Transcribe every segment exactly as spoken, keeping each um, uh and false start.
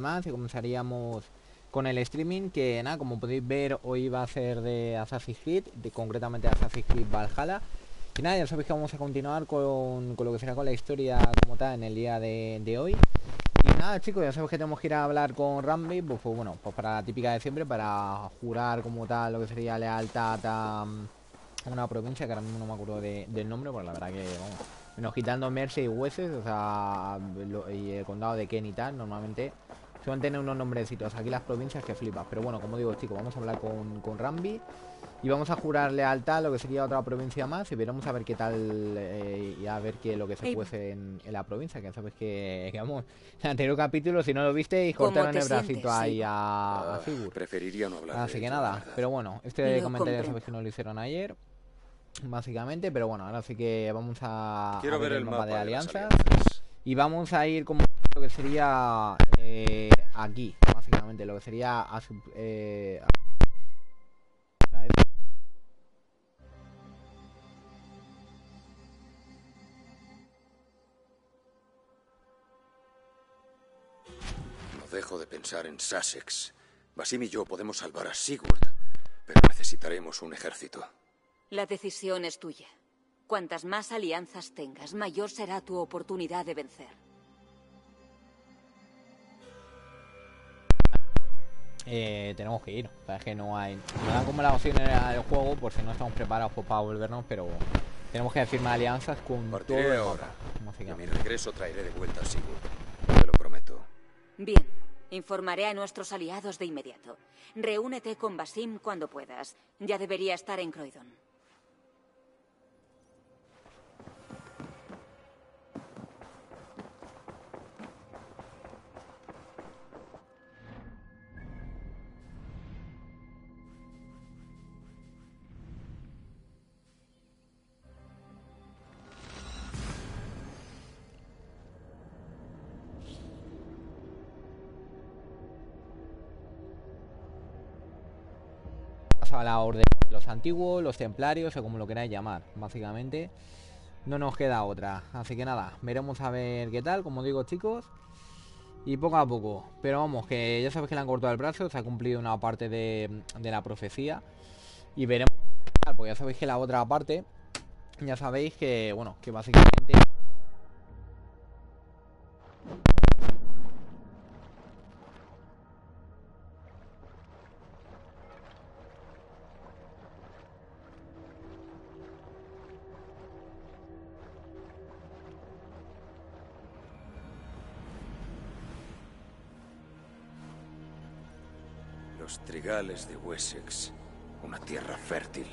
demás, y comenzaríamos con el streaming, que nada, como podéis ver, hoy va a ser de Assassin's Creed, de, concretamente Assassin's Creed Valhalla. Y nada, ya sabéis que vamos a continuar con, con lo que será con la historia como tal en el día de, de hoy. Y nada, chicos, ya sabéis que tenemos que ir a hablar con Rambi, pues, pues bueno, pues para la típica de siempre, para jurar como tal lo que sería lealtad a una provincia, que ahora mismo no me acuerdo de, del nombre, porque la verdad que, vamos, menos quitando Mercia y Wessex, o sea, lo, y el condado de Kent y tal, normalmente suelen tener unos nombrecitos aquí las provincias que flipas. Pero bueno, como digo, chicos, vamos a hablar con, con Rambi y vamos a jurar lealtad a lo que sería otra provincia más, y veremos a ver qué tal, eh, y a ver qué lo que se cuece en, en la provincia, que ya sabes que, que vamos, en el anterior capítulo, si no lo visteis, cortaron el bracito ahí a, a Sigurd. Uh, preferiría no hablar Así de que ello, nada, pero bueno, este Lo comentario ya comprendo. sabes que nos lo hicieron ayer, básicamente. Pero bueno, ahora sí que vamos a, Quiero a ver, ver el mapa de alianzas, alianzas. y vamos a ir como lo que sería eh, aquí, básicamente, lo que sería a su, eh, a... No dejo de pensar en Sussex. Basim y yo podemos salvar a Sigurd, pero necesitaremos un ejército. La decisión es tuya. Cuantas más alianzas tengas, mayor será tu oportunidad de vencer. Eh, tenemos que ir, o sea, es que no hay, no dan como la opción en el juego, por si no estamos preparados pues, para volvernos, pero tenemos que firmar alianzas con Partiré todo el ahora. mapa, Y a mi regreso traeré de vuelta a Sigurd. Te lo prometo. Bien, informaré a nuestros aliados de inmediato. Reúnete con Basim cuando puedas. Ya debería estar en Croydon. A la orden de los antiguos, los templarios, o como lo queráis llamar, básicamente no nos queda otra. Así que nada, veremos a ver qué tal, como digo, chicos, y poco a poco. Pero vamos, que ya sabéis que le han cortado el brazo, se ha cumplido una parte de, de la profecía, y veremos qué tal, porque ya sabéis que la otra parte, ya sabéis que, bueno, que básicamente Los trigales de Wessex, una tierra fértil.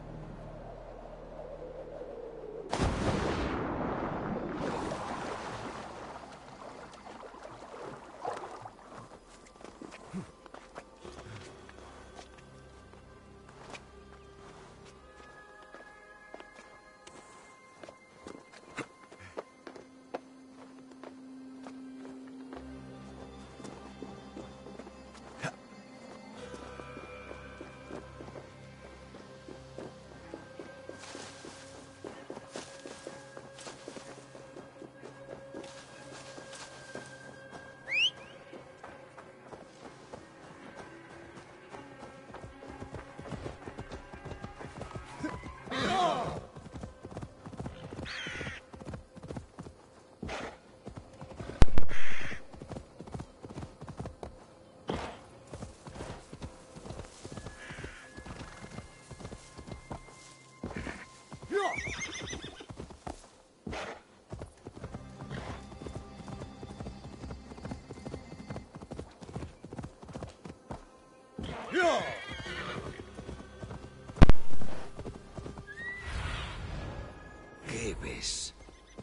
¿Qué ves?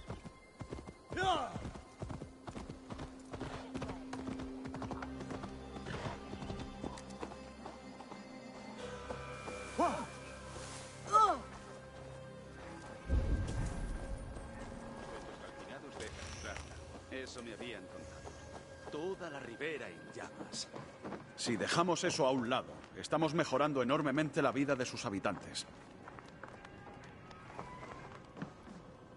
Eso me habían contado. Toda la ribera en llamas. Si dejamos eso a un lado, estamos mejorando enormemente la vida de sus habitantes.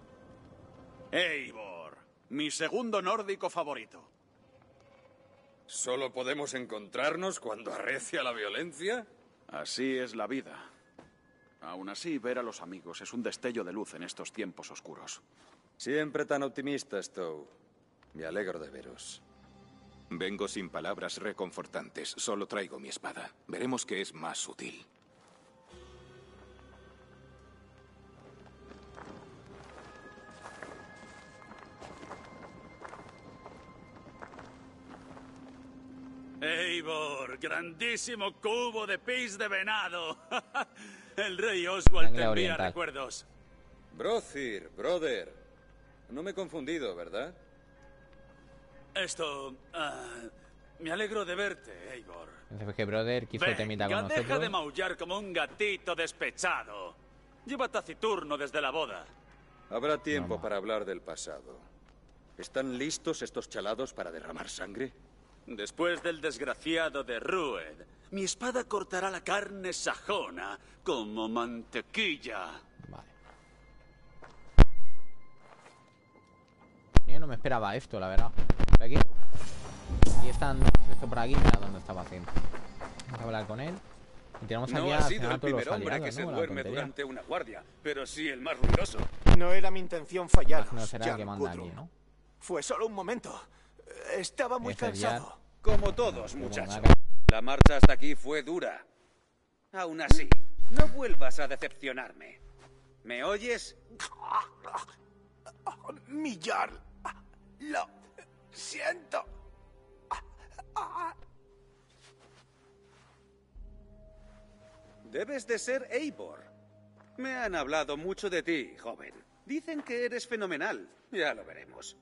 Eivor, mi segundo nórdico favorito. ¿Solo podemos encontrarnos cuando arrecia la violencia? Así es la vida. Aún así, ver a los amigos es un destello de luz en estos tiempos oscuros. Siempre tan optimista, Stowe. Me alegro de veros. Vengo sin palabras reconfortantes. Solo traigo mi espada. Veremos qué es más útil. Eivor, grandísimo cubo de pis de venado. El rey Oswald te envía oriental. recuerdos. Brothir, brother. No me he confundido, ¿verdad? Esto... ah, me alegro de verte, Eivor. Ya sabes que Brother quiso temita con Venga, nosotros. deja de maullar como un gatito despechado. Lleva taciturno desde la boda. Habrá tiempo No, no. para hablar del pasado. ¿Están listos estos chalados para derramar sangre? Después del desgraciado de Rued, mi espada cortará la carne sajona como mantequilla. Vale. Yo no me esperaba esto, la verdad. ¿Por aquí? Y están esto por aquí, mira dónde estaba haciendo. Vamos a hablar con él. Y tenemos aquí No a ha sido el todos los primer hombre aliados, que se ¿no? La duerme tontería. durante una guardia, pero sí el más ruidoso. No era mi intención fallaros, No será el Jan que manda Gudrun. aquí, ¿no? Fue solo un momento. Estaba muy Ese cansado. Como todos, Como muchacho. nada. La marcha hasta aquí fue dura. Aún así, no vuelvas a decepcionarme. ¿Me oyes? Mi Jarl. Lo siento. Debes de ser Eivor. Me han hablado mucho de ti, joven. Dicen que eres fenomenal. Ya lo veremos.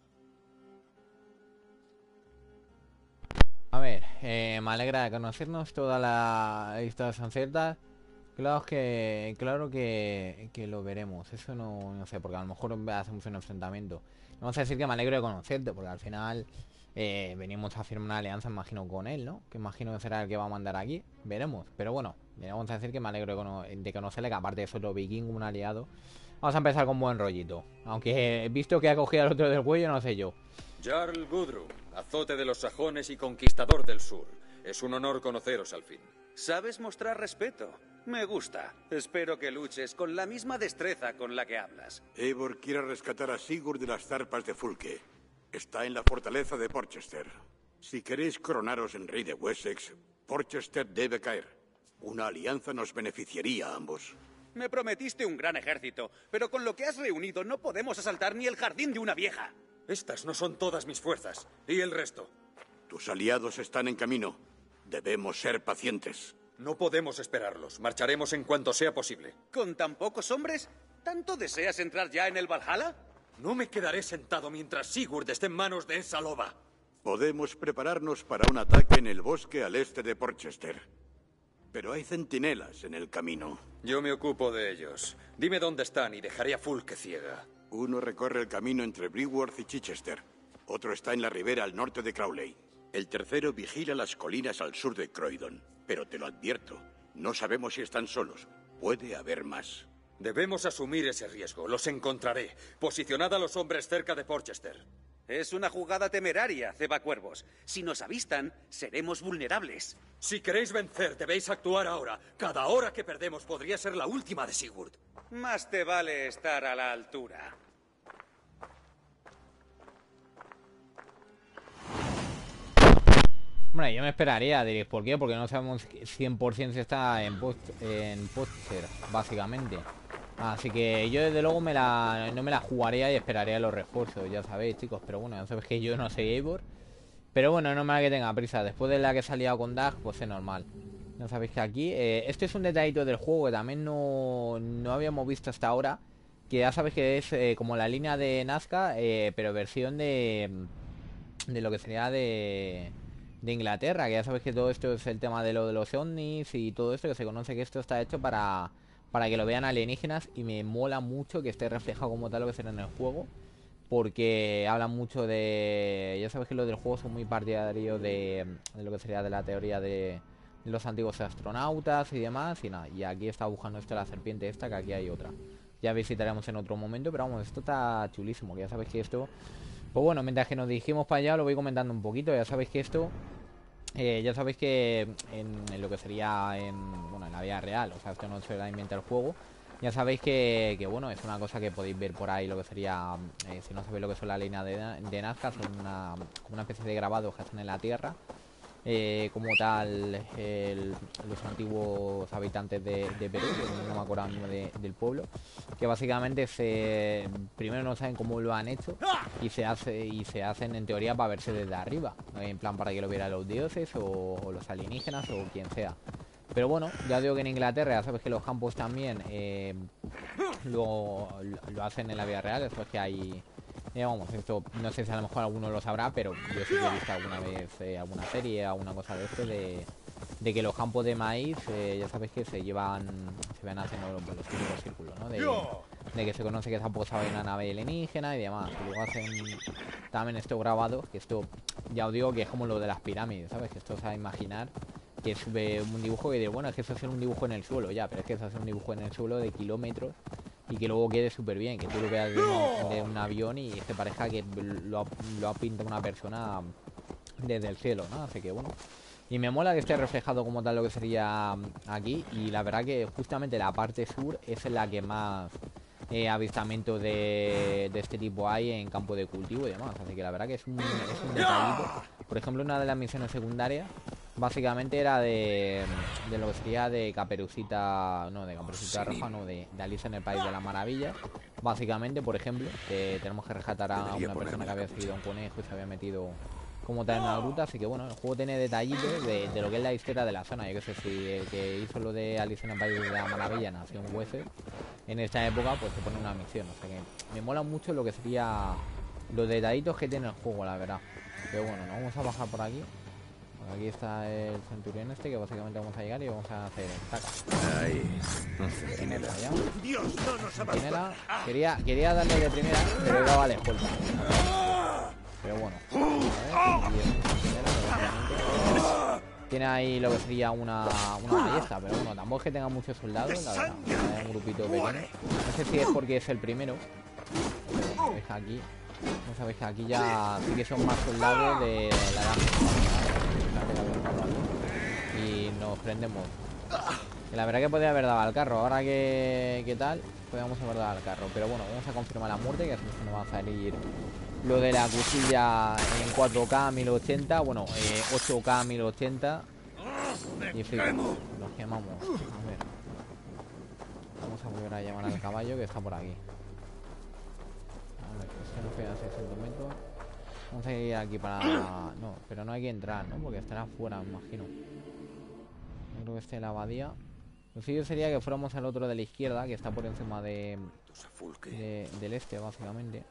A ver, eh, me alegra de conocernos. Todas las listas son ciertas. Claro que, claro que, que lo veremos. Eso no, no sé, porque a lo mejor hacemos un enfrentamiento. Vamos a decir que me alegro de conocerte, porque al final eh, venimos a firmar una alianza, imagino, con él, ¿no? Que imagino que será el que va a mandar aquí. Veremos. Pero bueno, vamos a decir que me alegro de, cono de conocerle, que aparte de eso, otro vikingo, un aliado. Vamos a empezar con buen rollito. Aunque he visto que ha cogido al otro del cuello, no sé yo. Jarl Gudrun, azote de los sajones y conquistador del sur. Es un honor conoceros al fin. Sabes mostrar respeto. Me gusta. Espero que luches con la misma destreza con la que hablas. Eivor quiere rescatar a Sigurd de las zarpas de Fulke. Está en la fortaleza de Porchester. Si queréis coronaros en rey de Wessex, Porchester debe caer. Una alianza nos beneficiaría a ambos. Me prometiste un gran ejército, pero con lo que has reunido no podemos asaltar ni el jardín de una vieja. Estas no son todas mis fuerzas. ¿Y el resto? Tus aliados están en camino. Debemos ser pacientes. No podemos esperarlos. Marcharemos en cuanto sea posible. ¿Con tan pocos hombres? ¿Tanto deseas entrar ya en el Valhalla? No me quedaré sentado mientras Sigurd esté en manos de esa loba. Podemos prepararnos para un ataque en el bosque al este de Porchester. Pero hay centinelas en el camino. Yo me ocupo de ellos. Dime dónde están y dejaré a Fulke ciega. Uno recorre el camino entre Briworth y Chichester. Otro está en la ribera al norte de Crowley. El tercero vigila las colinas al sur de Croydon. Pero te lo advierto, no sabemos si están solos. Puede haber más. Debemos asumir ese riesgo. Los encontraré. Posicionad a los hombres cerca de Porchester. Es una jugada temeraria, cebacuervos. Si nos avistan, seremos vulnerables. Si queréis vencer, debéis actuar ahora. Cada hora que perdemos podría ser la última de Sigurd. Más te vale estar a la altura. Hombre, yo me esperaría, diréis, ¿por qué? Porque no sabemos cien por cien si está en post en Porchester, básicamente. Así que yo desde luego me la, no me la jugaría y esperaría los refuerzos, ya sabéis, chicos. Pero bueno, ya sabéis que yo no soy Eivor. Pero bueno, no me que tenga prisa. Después de la que he salido con Dag, pues es normal. Ya sabéis que aquí... Eh, este es un detallito del juego que también no, no habíamos visto hasta ahora. Que ya sabéis que es eh, como la línea de Nazca, eh, pero versión de... De lo que sería de... de Inglaterra, que ya sabéis que todo esto es el tema de lo de los ovnis y todo esto, que se conoce que esto está hecho para para que lo vean alienígenas, y me mola mucho que esté reflejado como tal lo que será en el juego, porque habla mucho de... Ya sabéis que los del juego son muy partidarios de, de lo que sería de la teoría de, de los antiguos astronautas y demás, y nada, y aquí está buscando esto la serpiente esta, que aquí hay otra. Ya visitaremos en otro momento, pero vamos, esto está chulísimo, que ya sabéis que esto... Pues bueno, mientras que nos dirigimos para allá lo voy comentando un poquito. Ya sabéis que esto Eh, ya sabéis que en, en lo que sería en, bueno, en la vida real, o sea, esto no se la inventa el juego. Ya sabéis que, que, bueno, es una cosa que podéis ver por ahí, lo que sería, eh, si no sabéis lo que son las líneas de, de Nazca, son una, como una especie de grabados que hacen en la Tierra. Eh, como tal, el, los antiguos habitantes de, de Perú, no me acuerdo el nombre de, del pueblo, que básicamente se primero no saben cómo lo han hecho y se hace y se hacen en teoría para verse desde arriba, en plan para que lo vieran los dioses o, o los alienígenas o quien sea. Pero bueno, ya digo que en Inglaterra ya sabes que los campos también eh, lo, lo hacen en la vida real, después que hay... Eh, vamos, esto no sé si a lo mejor alguno lo sabrá, pero yo sí que he visto alguna vez eh, alguna serie, alguna cosa de esto, de, de que los campos de maíz, eh, ya sabéis que se llevan, se van haciendo los, los típicos círculos, ¿no? De, de que se conoce que se ha posado en una nave alienígena y demás. Y luego hacen también esto grabado, que esto, ya os digo que es como lo de las pirámides, ¿sabes? Que esto os va a imaginar que es un dibujo que dice, bueno, es que eso es un dibujo en el suelo, ya, pero es que eso es un dibujo en el suelo de kilómetros y que luego quede súper bien, que tú lo veas de un, de un avión y que parezca que lo, lo ha pintado una persona desde el cielo, ¿no? Así que bueno. Y me mola que esté reflejado como tal lo que sería aquí. Y la verdad que justamente la parte sur es la que más eh, avistamiento de, de este tipo hay en campo de cultivo y demás. Así que la verdad que es un, es un detallito. Por ejemplo, una de las misiones secundarias básicamente era de, de lo que sería de Caperucita, no, de Caperucita sí. Roja, no, de, de Alicia en el País de las Maravillas. Básicamente, por ejemplo, que tenemos que rescatar a una persona que había seguido a un conejo y se había metido como tal en una gruta. Así que bueno, el juego tiene detallitos de, de lo que es la historia de la zona. Yo que sé, si el que hizo lo de Alicia en el País de las Maravillas nació en Wessex en esta época, pues se pone una misión. O sea que me mola mucho lo que sería los detallitos que tiene el juego, la verdad. Pero bueno, nos vamos a bajar por aquí. Aquí está el centurión este, que básicamente vamos a llegar y vamos a hacer taca. Ahí. Centinela. Dios, no nos Centinela. Quería, quería darle de primera, pero iba vale escolta. Pero bueno. A ver, y es un centinela que básicamente tiene ahí lo que sería una, una ballesta, pero bueno, tampoco es que tenga muchos soldados, la verdad. Es un grupito pequeño. No sé si es porque es el primero. Pero es aquí. No sabéis que aquí ya sí que son más soldados de la edad y nos prendemos. Y la verdad que podría haber dado al carro. Ahora que, que tal, podríamos haber dado al carro. Pero bueno, vamos a confirmar la muerte, que así nos va a salir lo de la cuchilla en cuatro K mil ochenta. Bueno, eh, ocho K mil ochenta. Y fíjate, nos quemamos. A ver, vamos a volver a llamar al caballo que está por aquí. Este nos queda seiscientos metros. Vamos a ir aquí para... No, pero no hay que entrar, ¿no? Porque estará afuera, me imagino. Yo creo que esté en la abadía. Lo suyo sería que fuéramos al otro de la izquierda, que está por encima de... de del este, básicamente.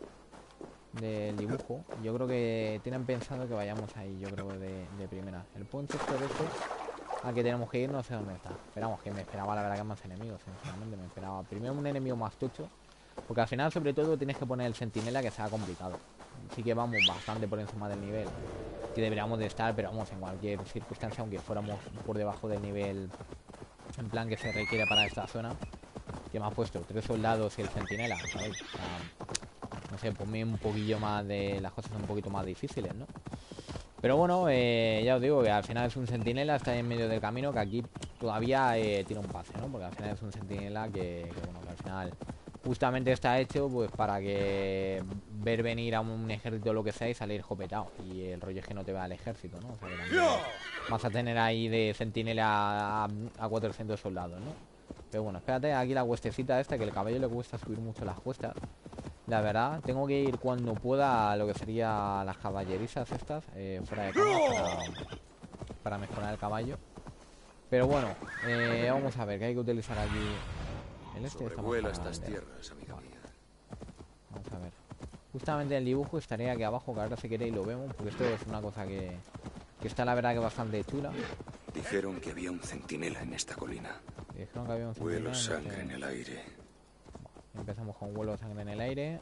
Del dibujo. Yo creo que tienen pensado que vayamos ahí, yo creo, de, de primera. El punto sector este al que tenemos que ir, no sé dónde está. Esperamos, que me esperaba, la verdad, que más enemigos, sinceramente. Me esperaba primero un enemigo más tocho. Porque al final, sobre todo, tienes que poner el centinela, que sea complicado. Sí que vamos bastante por encima del nivel que deberíamos de estar, pero vamos, en cualquier circunstancia, aunque fuéramos por debajo del nivel en plan que se requiere para esta zona, que me ha puesto tres soldados y el centinela, ¿sabéis? O sea, no sé, ponme un poquillo más de... las cosas un poquito más difíciles, ¿no? Pero bueno, eh, ya os digo que al final es un centinela, está en medio del camino, que aquí todavía eh, tiene un pase, ¿no? Porque al final es un centinela que, que bueno, que al final... justamente está hecho pues para que ver venir a un ejército o lo que sea y salir jopetado. Y el rollo es que no te va al ejército, ¿no? O sea que también vas a tener ahí de centinela a, a cuatrocientos soldados, ¿no? Pero bueno, espérate, aquí la cuestecita esta, que el caballo le cuesta subir mucho las cuestas. La verdad, tengo que ir cuando pueda a lo que sería las caballerizas estas, eh, fuera de cama, para, para mejorar el caballo. Pero bueno, eh, vamos a ver, que hay que utilizar aquí... El este Sobrevuela estas tierras, amiga mía. Vamos a ver. Justamente el dibujo estaría aquí abajo, que ahora si queréis lo vemos, porque esto es una cosa que, que está la verdad que bastante chula. Dijeron que había un centinela en esta colina. Dijeron que había un centinela. Vuelo sangre en, este... en el aire. Bueno, empezamos con vuelo sangre en el aire.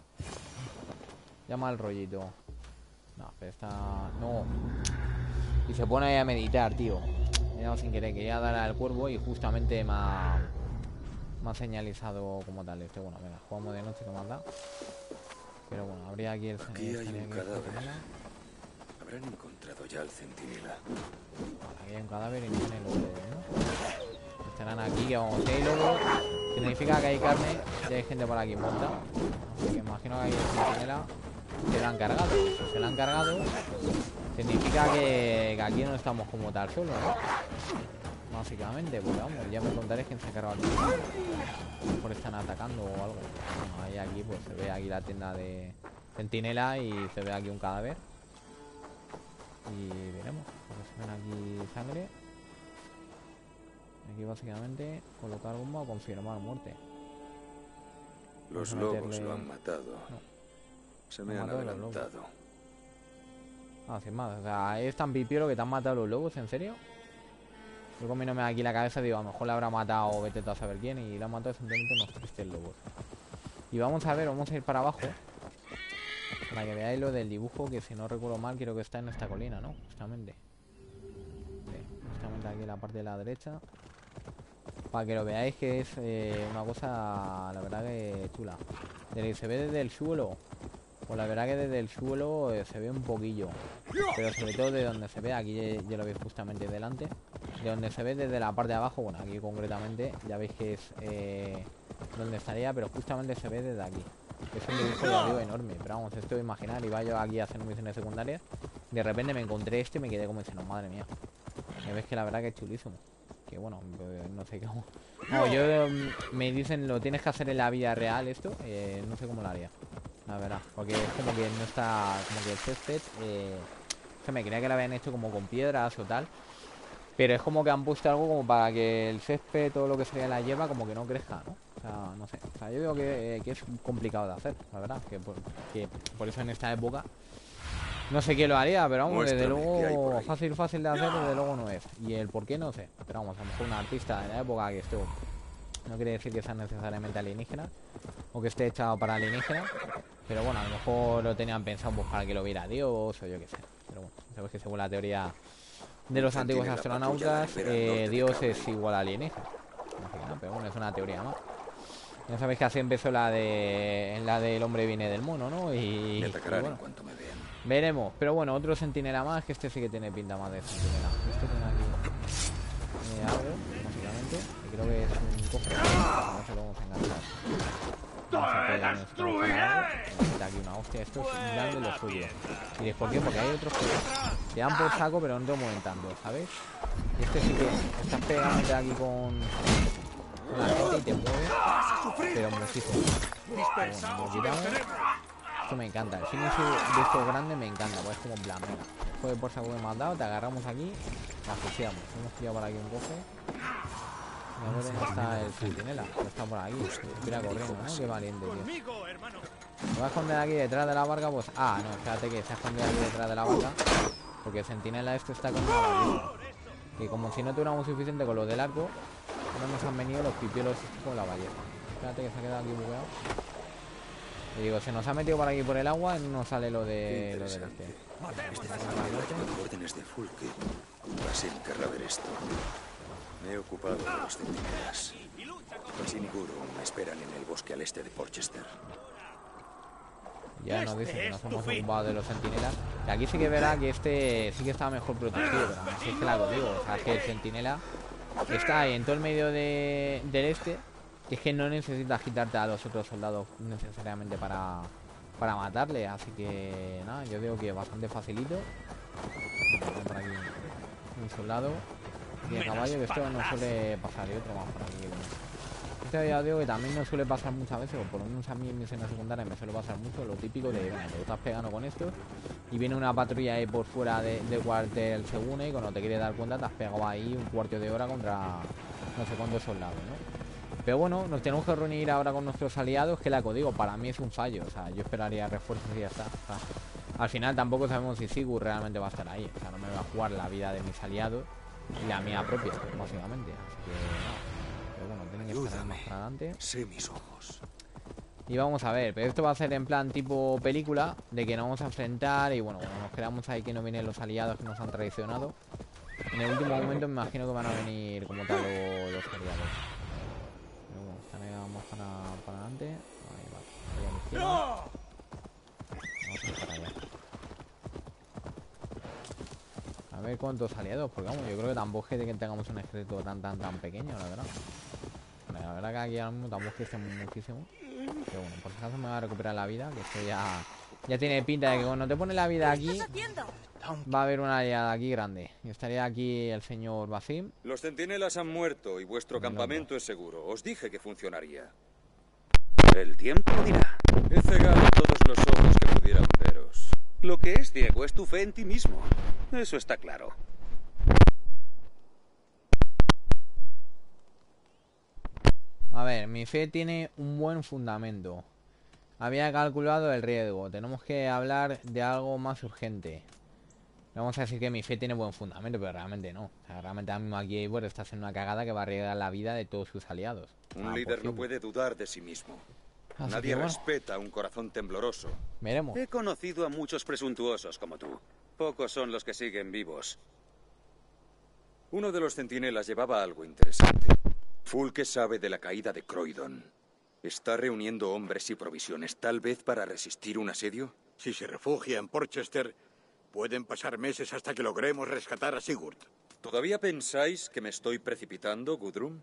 Llama al rollito. No, pero está... No. Y se pone ahí a meditar, tío. Miramos sin querer, quería dar al cuervo y justamente me ha... me ha señalizado como tal este. Bueno, venga, jugamos de noche, que más da. Pero bueno, habría aquí el... Aquí hay un cadáver. A Habrán encontrado ya al centinela. Aquí hay un cadáver y no tiene lobo, ¿no? Estarán aquí, que vamos, si hay lobo, significa que hay carne y hay gente por aquí muerta. Así que imagino que hay el centinela. Se la han cargado. Se la han cargado. Significa que, que aquí no estamos como tal solo, ¿no? Básicamente, pues vamos, ya me contaréis quién se ha cargado aquí. A lo mejor están atacando o algo. Bueno, ahí aquí pues se ve aquí la tienda de centinela y se ve aquí un cadáver. Y veremos, porque se ven aquí sangre. Aquí básicamente colocar bomba o confirmar muerte. Los Vamos a lobos meterle- lo han matado. No. Se me Han han matado a los lobos. adelantado. Ah, sin más, o sea, es tan pipiolo que te han matado los lobos, ¿en serio? Yo comiéndome aquí la cabeza digo, a lo mejor le habrá matado, vete tú a saber quién, y le han matado simplemente unos tristes lobos. Y vamos a ver, vamos a ir para abajo, para que veáis lo del dibujo, que si no recuerdo mal, creo que está en esta colina, ¿no? Justamente. Sí, justamente aquí en la parte de la derecha. Para que lo veáis que es eh, una cosa, la verdad que chula. Desde que se ve desde el suelo, pues la verdad que desde el suelo eh, se ve un poquillo. Pero sobre todo de donde se ve, aquí ya, ya lo veis justamente delante. De donde se ve desde la parte de abajo, bueno, aquí concretamente, ya veis que es eh, donde estaría, pero justamente se ve desde aquí. Es un dibujo, ya digo, enorme. Pero vamos, esto de imaginar, iba yo aquí haciendo misiones secundarias. De repente me encontré este y me quedé como diciendo, madre mía. Ya ves que la verdad que es chulísimo. Que bueno, no sé cómo. No, yo mm, me dicen lo tienes que hacer en la vida real esto, eh, no sé cómo lo haría. La verdad, porque es como que no está, como que el césped, eh, se me creía que lo habían hecho como con piedras o tal. Pero es como que han puesto algo como para que el césped, todo lo que sería la hierba, como que no crezca, ¿no? O sea, no sé. O sea, yo digo que, eh, que es complicado de hacer, la verdad. Que por, que por eso en esta época no sé quién lo haría, pero vamos, desde Muéstrame qué hay por luego ahí. fácil, fácil de hacer, desde luego no es. Y el por qué no sé. Pero vamos, a lo mejor un artista de la época que estuvo. No quiere decir que sea necesariamente alienígena o que esté echado para alienígena. Pero bueno, a lo mejor lo tenían pensado pues, para que lo viera Dios o yo qué sé. Pero bueno, sabes que según la teoría de los antiguos Tiene la astronautas, patrulla de la ribera eh, norte de Dios Crowley. es igual a alienígena. Así que no, pero bueno, es una teoría más. Ya sabéis que así empezó la de la del hombre viene del mono, ¿no? Y, Me y atacarán bueno, en cuanto me vean. veremos. Pero bueno, otro centinela más, que este sí que tiene pinta más de centinela. Este tiene aquí eh, algo, básicamente. Y creo que es un cofre. No se lo vamos a enganchar. Vamos a pegar nuestro ojalá. Mete aquí una hostia. Esto es un plan de lo suyo. ¿Y de por qué? Porque hay otros que te dan por saco, pero no te mueven tanto, ¿sabes? Y este sí que estás pegándote aquí con la gente y te mueve, pero muchísimo. Pero bueno, lo quitamos. Esto me encanta. El finisher de estos grandes me encanta, pues es como en plan, venga, fue por saco que me has dado, te agarramos aquí, la asfixiamos. Hemos pillado por aquí un cofre. Y a ver dónde está el centinela, que está por aquí. Espera corriendo, ¿no? Qué valiente, tío. Me voy a esconder aquí detrás de la barca, pues. Ah, no, espérate que se ha escondido aquí detrás de la barca. Porque el centinela este está con una ballesta. Que como si no tuviéramos suficiente con lo del arco, no nos han venido los pipiolos con la ballesta. Espérate que se ha quedado aquí bugueado. Y digo, se nos ha metido por aquí por el agua y no nos sale lo de lo del este. Este centinela lleva órdenes de Fulke. Basim querrá ver esto. Me he ocupado de los centinelas. Basim y Guru me esperan en el bosque al este de Porchester. Ya nos dicen que nos hemos ocupado de los centinelas. Y aquí sí que verá que este sí que está mejor protegido, pero así es que la digo, o sea, es que el centinela está ahí en todo el medio de, del este. Y es que no necesitas quitarte a los otros soldados necesariamente para, para matarle. Así que nada, yo digo que bastante facilito. Por aquí un soldado y el caballo, que esto no suele pasar. Y otro más por aquí. Este ya digo que también no suele pasar muchas veces, o por lo menos a mí en misiones secundarias me suele pasar mucho lo típico de, bueno, te estás pegando con esto y viene una patrulla ahí por fuera de, del cuartel, se une y cuando te quieres dar cuenta te has pegado ahí un cuarto de hora contra no sé cuántos soldados, ¿no? Pero bueno, nos tenemos que reunir ahora con nuestros aliados, que la digo, para mí es un fallo, o sea, yo esperaría refuerzos y ya está. O sea, al final tampoco sabemos si Sigurd realmente va a estar ahí, o sea, no me va a jugar la vida de mis aliados y la mía propia, básicamente, así que no. Pero bueno, tienen que estar más para adelante. Sé mis ojos. Y vamos a ver, pero esto va a ser en plan tipo película, de que nos vamos a enfrentar y bueno, bueno nos quedamos ahí que no vienen los aliados que nos han traicionado. En el último momento me imagino que van a venir como tal los, los aliados. Pero bueno, están ahí más para, para adelante. Ahí va, ahí a la izquierda. Vamos a ir para allá. A ver cuántos aliados, porque vamos, yo creo que tampoco es que tengamos un ejército tan, tan, tan pequeño, la verdad. La verdad que aquí ahora mismo tampoco es que estemos muchísimo. Pero bueno, por si acaso me va a recuperar la vida, que esto ya... Ya tiene pinta de que cuando te pone la vida aquí, va a haber una aliada aquí grande. Y estaría aquí el señor Basim. Los centinelas han muerto y vuestro campamento es seguro. Os dije que funcionaría. El tiempo dirá. He cegado todos los ojos que pudieran veros. Lo que es ciego es tu fe en ti mismo. Eso está claro. A ver, mi fe tiene un buen fundamento. Había calculado el riesgo. Tenemos que hablar de algo más urgente. Vamos a decir que mi fe tiene buen fundamento, pero realmente no. O sea, realmente ahora mismo aquí Eivor está haciendo una cagada que va a arriesgar la vida de todos sus aliados. Un Ah, líder posible. no puede dudar de sí mismo. Así Nadie que bueno, respeta un corazón tembloroso. veremos. He conocido a muchos presuntuosos como tú. Pocos son los que siguen vivos. Uno de los centinelas llevaba algo interesante. Fulke sabe de la caída de Croydon. ¿Está reuniendo hombres y provisiones tal vez para resistir un asedio? Si se refugia en Porchester, pueden pasar meses hasta que logremos rescatar a Sigurd. ¿Todavía pensáis que me estoy precipitando, Gudrun?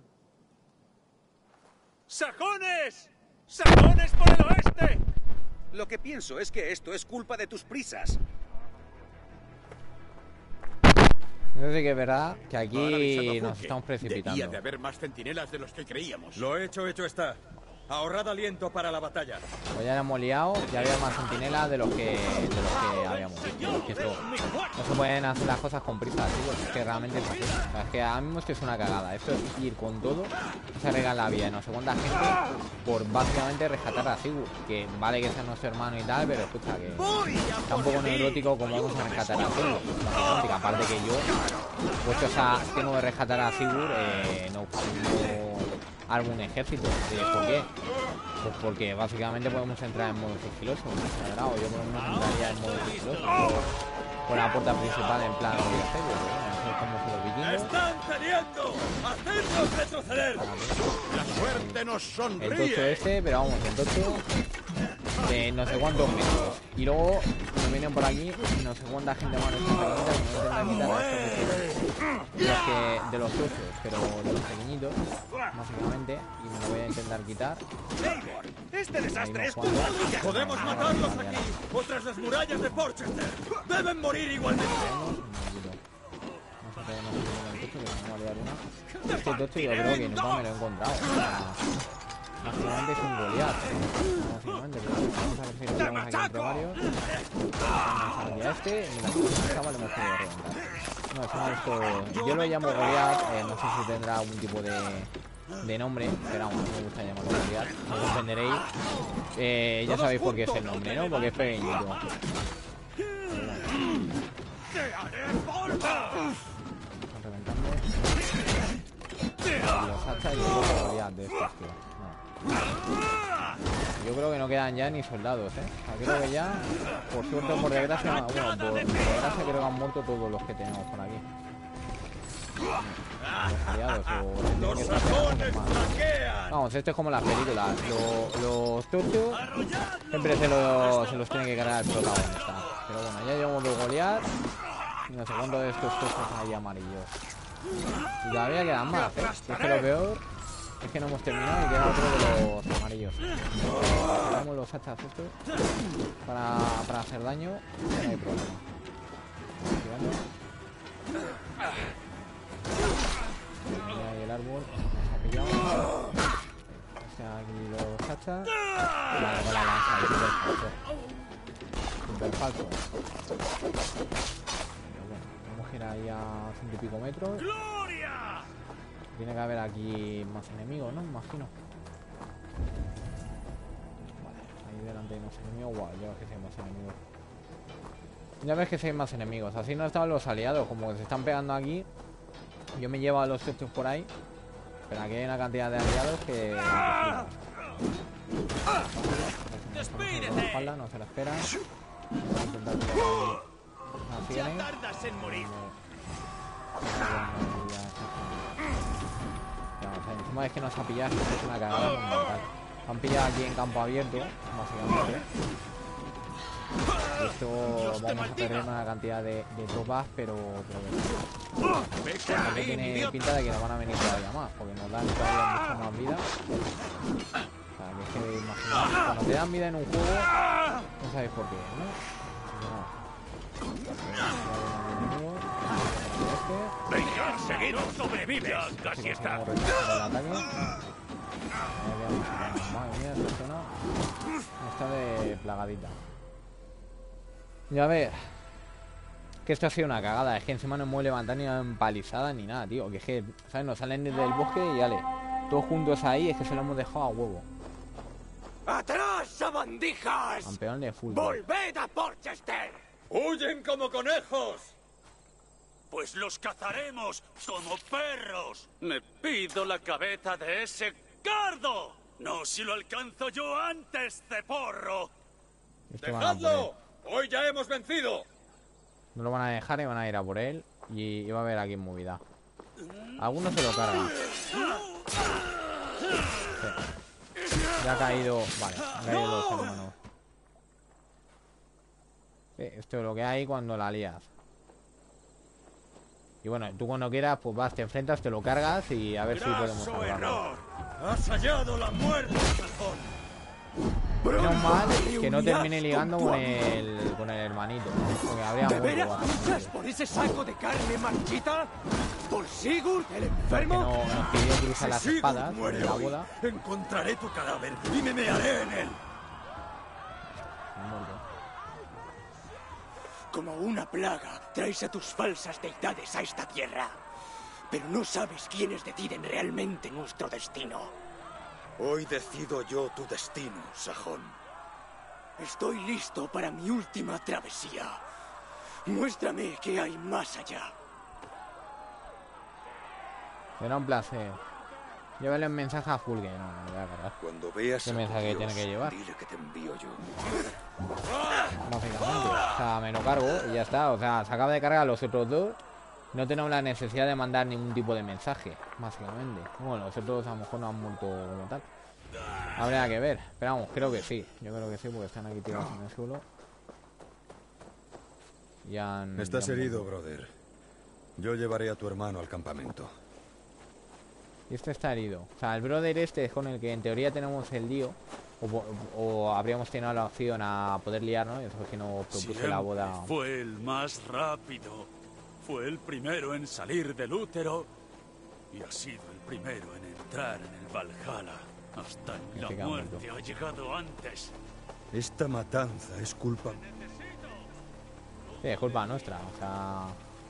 ¡Sajones! ¡Sajones por el oeste! Lo que pienso es que esto es culpa de tus prisas. Eso sí que es verdad que No han avisado aquí a nos Fulke. estamos precipitando. Debía de haber más centinelas de los que creíamos. Lo hecho, hecho está. Ahorrad aliento para la batalla. Pues ya hemos liado, ya había más centinelas de los que, de los que habíamos visto. Es que esto, no se pueden hacer las cosas con prisa, tío. Es que realmente es así. O sea, es que ahora mismo esto es una cagada. Esto es ir con todo, se regalan la vida de no sé cuánta gente por básicamente rescatar a Sigurd. Que vale que sea nuestro hermano y tal, pero escucha que está un poco neurótico como vamos a rescatar a Sigurd. Básicamente, que aparte que yo, pues o sea, tengo que rescatar a Sigurd, eh, no, no algún ejército. ¿Por qué? Pues porque básicamente podemos entrar en modo sigiloso, la verdad, o yo por lo menos entraría en modo sigiloso por la puerta principal en plan de asedio, ¿no? Es como si los vikingos. ¡Están teniendo! ¡Hacednos retroceder! La suerte nos El sonríe. tocho este, pero vamos, el tocho de no sé cuántos metros. Y luego nos vienen por aquí y no sé cuánta gente más nos intenta quitar a estos de los, que, de los tochos, pero de los pequeñitos, básicamente, y me lo voy a intentar quitar. Este desastre es culpa tuya. ¡Podemos matarlos aquí! ¡O tras las murallas de Porchester! ¡Deben morir igualmente! Vamos a pegarnos un tocho, que me va a liar una. Este tocho yo creo que nunca me lo he encontrado. O sea, básicamente es un Goliath. Básicamente, pero vamos a ver si lo tenemos aquí entre varios. Vamos aquí a este, y mira, este chaval lo hemos podido reventar. No, son estos... Yo lo llamo Goliath, eh, no sé si tendrá algún tipo de, de nombre, pero vamos, me gusta llamarlo Goliath. No os entenderéis. Eh, ya sabéis por qué es el nombre, ¿no? Porque es pequeñito. Están reventando. Los hachas y los Goliath de estos, tío. No. Yo creo que no quedan ya ni soldados, ¿eh? O sea, creo que ya, por suerte o por desgracia, bueno, por, por desgracia creo que han muerto todos los que tenemos por aquí. Los aliados o... ¡Los sajones saquean! Vamos, esto es como las películas. Lo, los tochos siempre se los, se los tiene que cargar el protagonista. Pero bueno, ya llevamos dos Goliath y no sé cuántos de estos tochos hay amarillos. Y todavía quedan más, ¿eh? Si es que lo peor es que no hemos terminado y queda otro de los amarillos. Tenemos los hachas estos para, para hacer daño, no hay problema. Ahí el árbol, nos ha pillado. O sea, aquí los hachas. Vale, con la lanza, ahí, super falso. Super falso. Pero bueno, vamos a girar ahí a ciento y pico metros. Tiene que haber aquí más enemigos, ¿no? Imagino. Vale, ahí delante hay más enemigos. Guau, ya ves que hay más enemigos. Ya ves que hay más enemigos. Así no estaban los aliados, como que se están pegando aquí. Yo me llevo a los hechos por ahí. Pero aquí hay una cantidad de aliados que... ¡Despídete! La espalda, no se la esperan. Vamos a intentar tirar. ¡Ya tardas en morir! Encima es que nos ha pillado, es una cagada monumental. Han pillado aquí en campo abierto, básicamente. Y esto vamos a perder una cantidad de, de tropas, pero... pero bueno, tiene pinta de que nos van a venir todavía más, porque nos dan todavía mucha más vida. O sea, que es que imaginaos, cuando te dan vida en un juego, no sabéis por qué, ¿no? ¡Venga, seguiros! ¡Sobrevive! ¡Ya casi está! Madre mía, esta zona está de plagadita. Y a ver, que esto ha sido una cagada. Es que encima no hemos levantado ni una empalizada ni nada, tío. Que es que, ¿sabes? Nos salen desde el bosque y ale, todos juntos ahí. Es que se lo hemos dejado a huevo. ¡Atrás, sabandijas! Campeón de fútbol. ¡Volved a Porchester! ¡Huyen como conejos! Pues los cazaremos como perros. Me pido la cabeza de ese cardo. No si lo alcanzo yo antes de porro. Esto van a por él. Hoy ya hemos vencido. No lo van a dejar y van a ir a por él. Y, y va a haber aquí movida. Algunos se lo cargan. Sí. Ya ha caído. Vale, han caído los hermanos. Sí, esto es lo que hay cuando la lías. Y bueno, tú cuando quieras, pues vas, te enfrentas, te lo cargas y a ver si podemos salvarlo. ¡Has hallado la muerte, Sajón! Menos mal que no termine ligando con el, con el hermanito, porque habría muerto bastante. ¿Por ese saco de carne marchita? ¿Por Sigurd, el Que enfermo? no nos pidió cruzar las Si Sigurd espadas de muere la hoy, boda. encontraré tu cadáver y me mearé en él. Muerto. Como una plaga, traes a tus falsas deidades a esta tierra. Pero no sabes quiénes deciden realmente nuestro destino. Hoy decido yo tu destino, Sajón. Estoy listo para mi última travesía. Muéstrame qué hay más allá. Será un placer. Llévale un mensaje a Fulge. No, no, me voy a cargar. Cuando veas ¿Qué a tu mensaje Dios, tiene que llevar? dile que te envío yo. Básicamente. O sea, me lo cargo y ya está. O sea, se acaba de cargar los otros dos. No tenemos la necesidad de mandar ningún tipo de mensaje, básicamente. Bueno, los otros a lo mejor no han muerto como tal. Habría que ver. Pero vamos, creo que sí. Yo creo que sí, porque están aquí tirados en el suelo. Y han... Estás ya han herido, muerto. brother. Yo llevaré a tu hermano al campamento. Y este está herido. O sea, el brother este es con el que en teoría tenemos el lío. O, o habríamos tenido la opción a poder liarnos. Eso es que nos propuse la boda. Fue el más rápido. Fue el primero en salir del útero. Y ha sido el primero en entrar en el Valhalla. Hasta en la muerte ha llegado antes. Esta matanza es culpa... Sí, es culpa nuestra. O sea...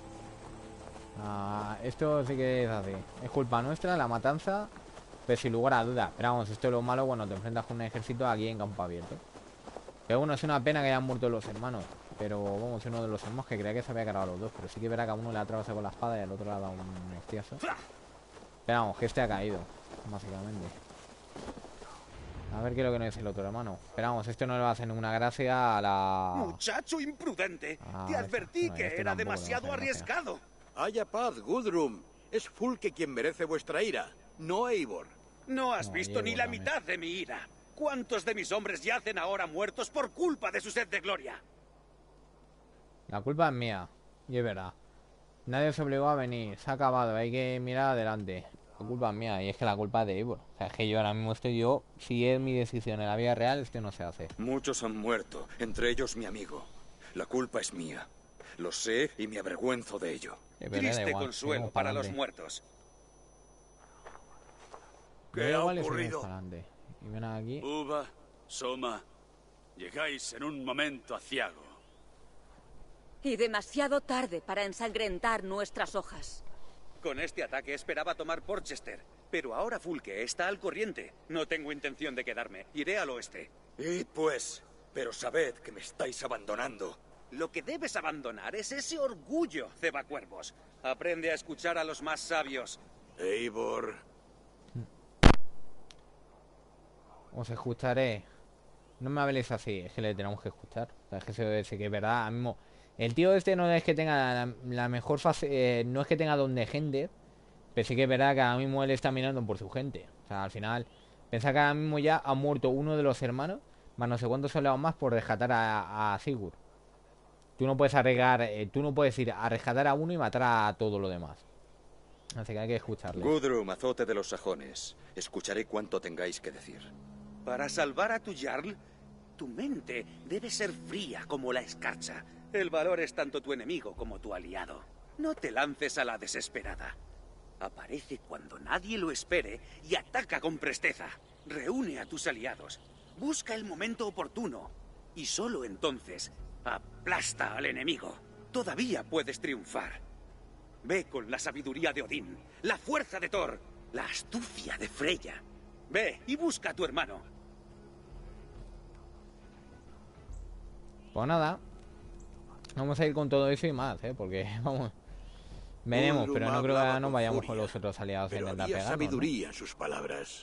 Ah, esto sí que es así. Es culpa nuestra, la matanza, pero sin lugar a dudas. Pero vamos, esto es lo malo cuando te enfrentas con un ejército aquí en campo abierto. Pero bueno, es una pena que hayan muerto los hermanos. Pero vamos, uno de los hermanos que creía que se había cargado a los dos. Pero sí que verá que a uno le ha atravesado con la espada y al otro le ha dado un hostiazo. Pero vamos, que este ha caído, básicamente. A ver qué es lo que nos dice el otro hermano. Pero vamos, esto no le va a hacer ninguna gracia a la... Muchacho imprudente. Ah, Te advertí bueno, que este era tampoco le va a demasiado hacer gracia. arriesgado. Haya paz, Gudrun. Es Fulke quien merece vuestra ira, no Eivor. No has No, visto Diego ni la también. mitad de mi ira. ¿Cuántos de mis hombres yacen ahora muertos por culpa de su sed de gloria? La culpa es mía. Y es verdad. Nadie se obligó a venir. Se ha acabado. Hay que mirar adelante. La culpa es mía. Y es que la culpa es de Eivor. O sea, es que yo ahora mismo estoy yo. Si es mi decisión en la vida real, esto no se hace. Muchos han muerto, entre ellos mi amigo. La culpa es mía. Lo sé y me avergüenzo de ello. Sí, pero da Triste igual, consuelo seguimos para los adelante. muertos. Da ¿Qué ha igual y seguimos ocurrido? para adelante. Y ven aquí. Uva, Soma, llegáis en un momento aciago. Y demasiado tarde para ensangrentar nuestras hojas. Con este ataque esperaba tomar Porchester, pero ahora Fulke está al corriente. No tengo intención de quedarme. Iré al oeste. Y pues, pero sabed que me estáis abandonando. Lo que debes abandonar es ese orgullo, cebacuervos. Aprende a escuchar a los más sabios. Eivor... Os escucharé. No me habléis así. Es que le tenemos que escuchar. O sea, es que se, se que es verdad. A mismo... El tío este no es que tenga la, la mejor fase... Eh, no es que tenga don de gente. Pero sí que es verdad que ahora mismo él está mirando por su gente. O sea, al final... Pensá que ahora mismo ya ha muerto uno de los hermanos. Más no sé cuántos soldados más por rescatar a, a Sigurd. Tú no puedes arriesgar, eh, tú no puedes ir a rescatar a uno y matar a todo lo demás. Así que hay que escucharle. Gudrun, azote de los sajones. Escucharé cuanto tengáis que decir. Para salvar a tu Jarl, tu mente debe ser fría como la escarcha. El valor es tanto tu enemigo como tu aliado. No te lances a la desesperada. Aparece cuando nadie lo espere y ataca con presteza. Reúne a tus aliados. Busca el momento oportuno. Y solo entonces, aplasta al enemigo. Todavía puedes triunfar. Ve con la sabiduría de Odín, la fuerza de Thor, la astucia de Freya. Ve y busca a tu hermano. Pues nada. Vamos a ir con todo eso y más, ¿eh? Porque, vamos... Veremos, pero no creo que nos vayamos con los otros aliados en intentar pegarnos, sabiduría ¿no? en sus palabras.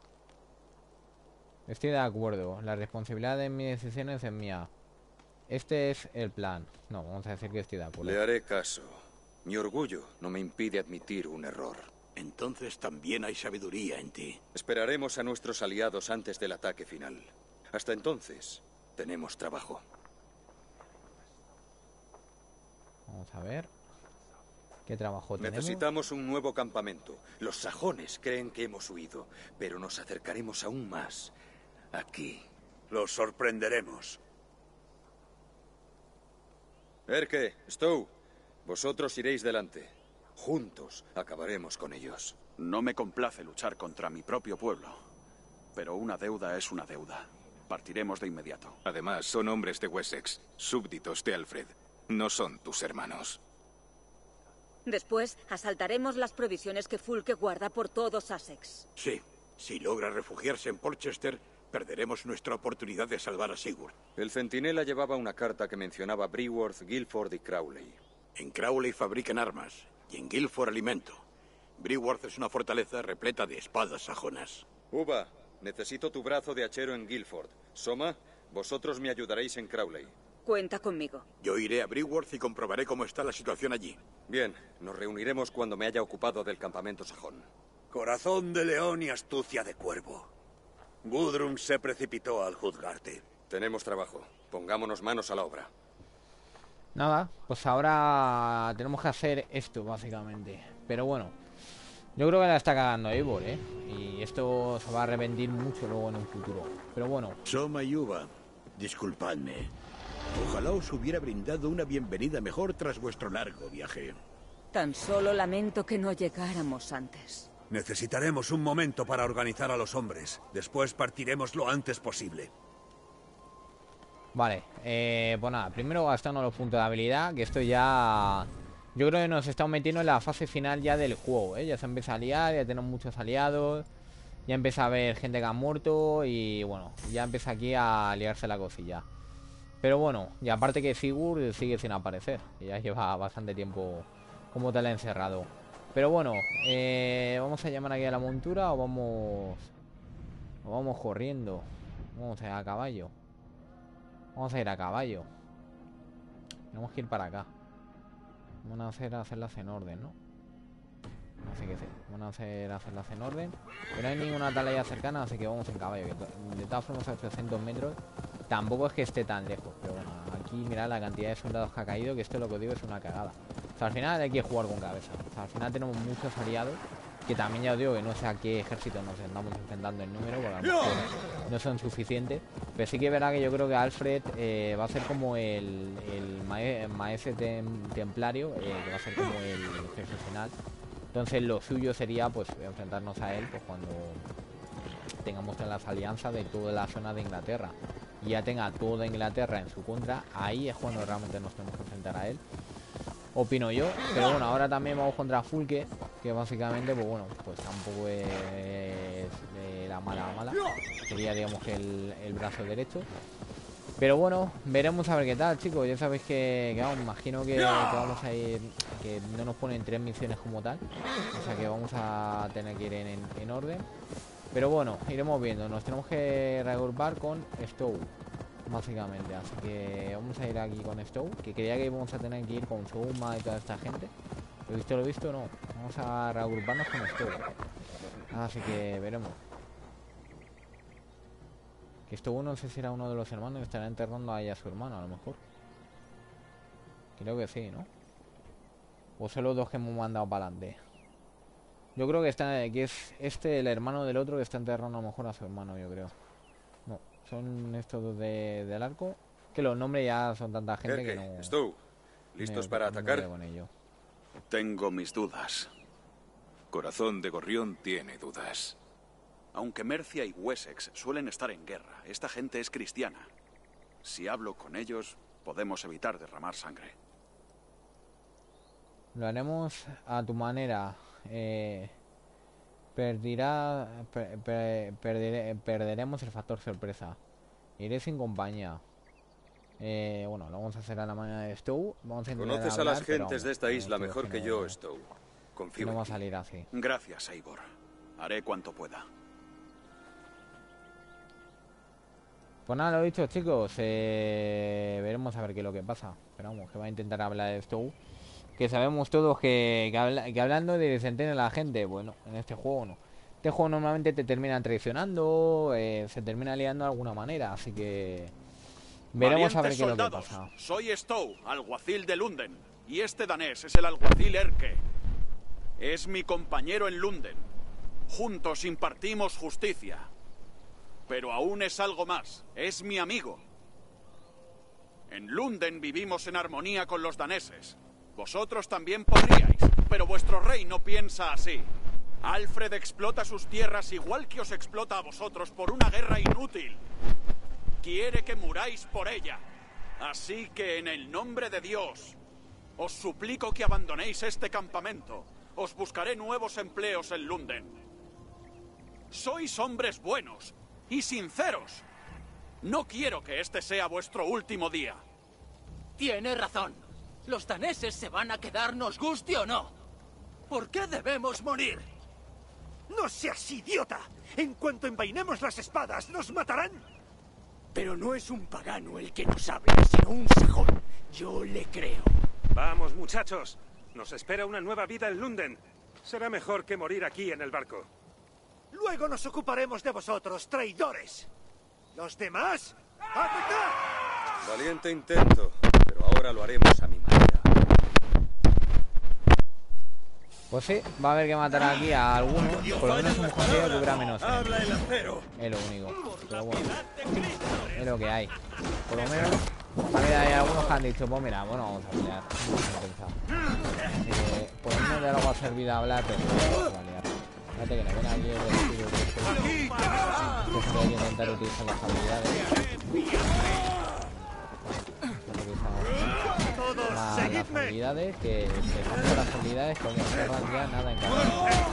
Estoy de acuerdo. La responsabilidad de mis decisiones es mía. Este es el plan. No, vamos a decir que estoy de acuerdo. Le haré caso. Mi orgullo no me impide admitir un error. Entonces también hay sabiduría en ti. Esperaremos a nuestros aliados antes del ataque final. Hasta entonces, tenemos trabajo. Vamos a ver. ¿Qué trabajo tenemos? Necesitamos un nuevo campamento. Los sajones creen que hemos huido, pero nos acercaremos aún más. Aquí. Los sorprenderemos. Erke, Stow, vosotros iréis delante. Juntos acabaremos con ellos. No me complace luchar contra mi propio pueblo, pero una deuda es una deuda. Partiremos de inmediato. Además, son hombres de Wessex, súbditos de Alfred. No son tus hermanos. Después, asaltaremos las provisiones que Fulke guarda por todo Sussex. Sí. Si logra refugiarse en Porchester, perderemos nuestra oportunidad de salvar a Sigurd. El centinela llevaba una carta que mencionaba Breworth, Guilford y Crowley. En Crowley fabrican armas y en Guilford alimento. Breworth es una fortaleza repleta de espadas sajonas. Uva, necesito tu brazo de hachero en Guilford. Soma, vosotros me ayudaréis en Crowley. Cuenta conmigo. Yo iré a Breworth y comprobaré cómo está la situación allí. Bien, nos reuniremos cuando me haya ocupado del campamento sajón. Corazón de león y astucia de cuervo. Gudrun se precipitó al juzgarte. Tenemos trabajo. Pongámonos manos a la obra. Nada, pues ahora tenemos que hacer esto, básicamente. Pero bueno, yo creo que la está cagando Eivor, ¿eh? Y esto se va a arrepentir mucho luego en un futuro. Pero bueno. Soma y Uva, disculpadme. Ojalá os hubiera brindado una bienvenida mejor tras vuestro largo viaje. Tan solo lamento que no llegáramos antes. Necesitaremos un momento para organizar a los hombres. Después partiremos lo antes posible. Vale, eh, pues nada, primero gastando los puntos de habilidad, que esto ya... Yo creo que nos estamos metiendo en la fase final ya del juego, ¿eh? Ya se empieza a liar, ya tenemos muchos aliados, ya empieza a haber gente que ha muerto y bueno, ya empieza aquí a liarse la cosilla. Pero bueno, y aparte que Sigurd sigue sin aparecer, y ya lleva bastante tiempo como tal encerrado. Pero bueno, eh, vamos a llamar aquí a la montura o vamos... O vamos corriendo. Vamos a ir a caballo. Vamos a ir a caballo. Tenemos que ir para acá. Vamos a hacer hacerlas en orden, ¿no? Así que sí, vamos a hacer hacerlas en orden. Pero no hay ninguna atalaya cercana, así que vamos en caballo. Que de todas formas a ochocientos metros tampoco es que esté tan lejos. Pero bueno, aquí mirad la cantidad de soldados que ha caído, que esto lo que os digo es una cagada. O sea, al final hay que jugar con cabeza. O sea, al final tenemos muchos aliados, que también ya os digo que no sé a qué ejército nos estamos enfrentando en número, porque a lo mejor no son suficientes. Pero sí que verá que yo creo que Alfred eh, va a ser como el, el mae maese tem templario, eh, que va a ser como el jefe final. Entonces lo suyo sería pues enfrentarnos a él pues cuando tengamos en las alianzas de toda la zona de Inglaterra y ya tenga toda Inglaterra en su contra. Ahí es cuando realmente nos tenemos que enfrentar a él, opino yo. Pero bueno, ahora también vamos contra Fulke, que básicamente pues bueno, pues tampoco es de la mala mala, sería digamos que el, el brazo derecho. Pero bueno, veremos a ver qué tal, chicos. Ya sabéis que, que vamos, imagino que, que vamos a ir, que no nos ponen tres misiones como tal, o sea que vamos a tener que ir en, en, en orden. Pero bueno, iremos viendo. Nos tenemos que reagrupar con Stow, básicamente. Así que vamos a ir aquí con Stow, que creía que íbamos a tener que ir con Soma y toda esta gente. Lo visto, lo visto, no. Vamos a reagruparnos con Stow. Así que veremos. Que esto no sé si era uno de los hermanos que estará enterrando ahí a su hermano, a lo mejor. Creo que sí, ¿no? O son los dos que hemos mandado para adelante. Yo creo que está, que es este el hermano del otro que está enterrando a lo mejor a su hermano, yo creo. No, son estos dos de, del arco. Que los nombres ya son tanta gente ¿Qué, que qué? no... Stowe, ¿listos me- para no me atacar? veo con ello. Tengo mis dudas. Corazón de Gorrión tiene dudas. Aunque Mercia y Wessex suelen estar en guerra, esta gente es cristiana. Si hablo con ellos, podemos evitar derramar sangre. Lo haremos a tu manera. Eh, perdirá, per- per- perdere- perderemos el factor sorpresa. Iré sin compañía. Eh, bueno, lo vamos a hacer a la manera de Stowe. Vamos a intentar Conoces a hablar, las pero gentes de vamos, esta no, isla tío, mejor que no- yo, Stowe. que Confío no en va a ti. salir así. Gracias, Eivor. Haré cuanto pueda. Pues nada, lo dicho, chicos. Eh, veremos a ver qué es lo que pasa. Pero vamos, que va a intentar hablar de Stowe. Que sabemos todos que, que, habla- que hablando de centena la gente, bueno, en este juego no. Este juego normalmente te terminan traicionando, eh, se termina liando de alguna manera, así que veremos a ver Valientes qué es lo que soldados, pasa. soy Stowe, alguacil de Lunden. Y este danés es el alguacil Erke. Es mi compañero en Lunden. Juntos impartimos justicia. Pero aún es algo más. Es mi amigo. En Lunden vivimos en armonía con los daneses. Vosotros también podríais, pero vuestro rey no piensa así. Alfred explota sus tierras igual que os explota a vosotros por una guerra inútil. Quiere que muráis por ella. Así que en el nombre de Dios, os suplico que abandonéis este campamento. Os buscaré nuevos empleos en Lunden. Sois hombres buenos y sinceros. No quiero que este sea vuestro último día. Tiene razón. Los daneses se van a quedar, nos guste o no. ¿Por qué debemos morir? ¡No seas idiota! En cuanto envainemos las espadas, nos matarán. Pero no es un pagano el que nos habla, sino un sajón. Yo le creo. Vamos, muchachos. Nos espera una nueva vida en Lunden. Será mejor que morir aquí en el barco. Luego nos ocuparemos de vosotros, traidores. ¿Los demás? ¡Atacar! Valiente intento, pero ahora lo haremos a mi manera. Pues sí, va a haber que matar aquí a alguno. Por lo menos hemos conseguido que hubiera menos. ¡Habla el acero! Es lo único. Pero bueno, es lo que hay. Por lo menos, a ver, hay algunos que han dicho, pues mira, bueno, vamos a pelear. Vamos a pensar. Eh, por lo menos de algo ha servido hablar, pero no va a liar. Fíjate que le ven aquí el estilo de este. Entonces hay que intentar utilizar las habilidades. La- las habilidades que, que son por las habilidades que no cerran ya nada en cada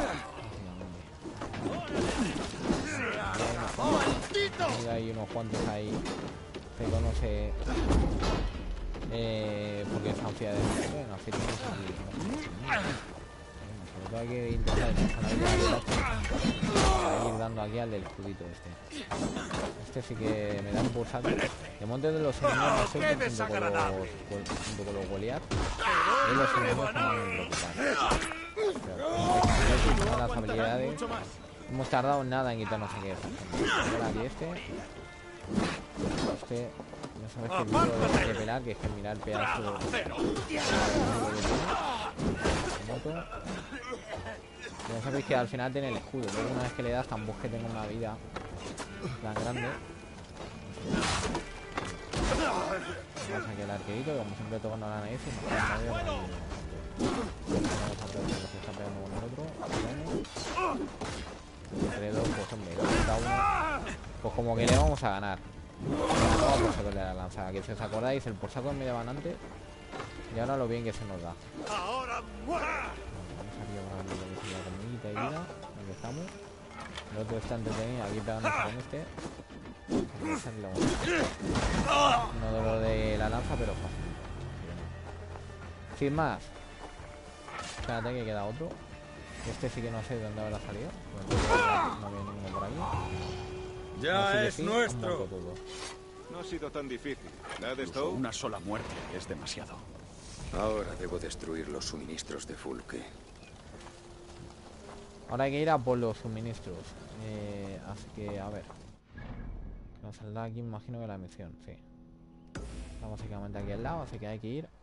uno. Hay unos cuantos ahí que conoce eh, porque es ansia de bueno, así tenemos aquí. Sobre todo hay que intentar utilizar la habilidad de tacho para ir dando aquí al del escudito este. Este sí que me da un pulsaco. De monte de los enemigos no sé, junto con los, junto con los Goliath. Y los enemigos que más me preocupan. Pero, las habilidades. Hemos tardado nada en quitarnos aquí esto. Ahora aquí este. Este. Ya sabes que el duro de pelar, que es que mirar pedazo de moto. Ya sabéis que al final tiene el escudo. Luego una vez que le das, tampoco es que tenga una vida tan grande. Vamos aquí al arquerito, que como siempre tocando la nariz y nos vamos a ver ahí. Vamos a ver si está pegando con el otro. Entre dos, pues hombre, dos contra uno. Pues como que le vamos a ganar. Vamos a sacarle la lanza. Que si os acordáis, el por saco en medio van antes. Y ahora lo bien que se nos da. ¡Ahora muera! Vamos aquí a ver lo que sería comidita y vida. Aquí estamos. El otro está entretenido aquí pegándose con este. No de lo de la lanza, pero fácil. Sin más. Espérate que queda otro. Este sí que no sé de dónde habrá salido. No veo ninguno por aquí. Ya Así que es sí, nuestro. han muerto todos. No ha sido tan difícil. ¿Nada de Incluso esto? una sola muerte es demasiado. Ahora debo destruir los suministros de Fulke. Ahora hay que ir a por los suministros. Eh, así que, a ver. Nos saldrá aquí, imagino que la misión, sí. Está básicamente aquí al lado, así que hay que ir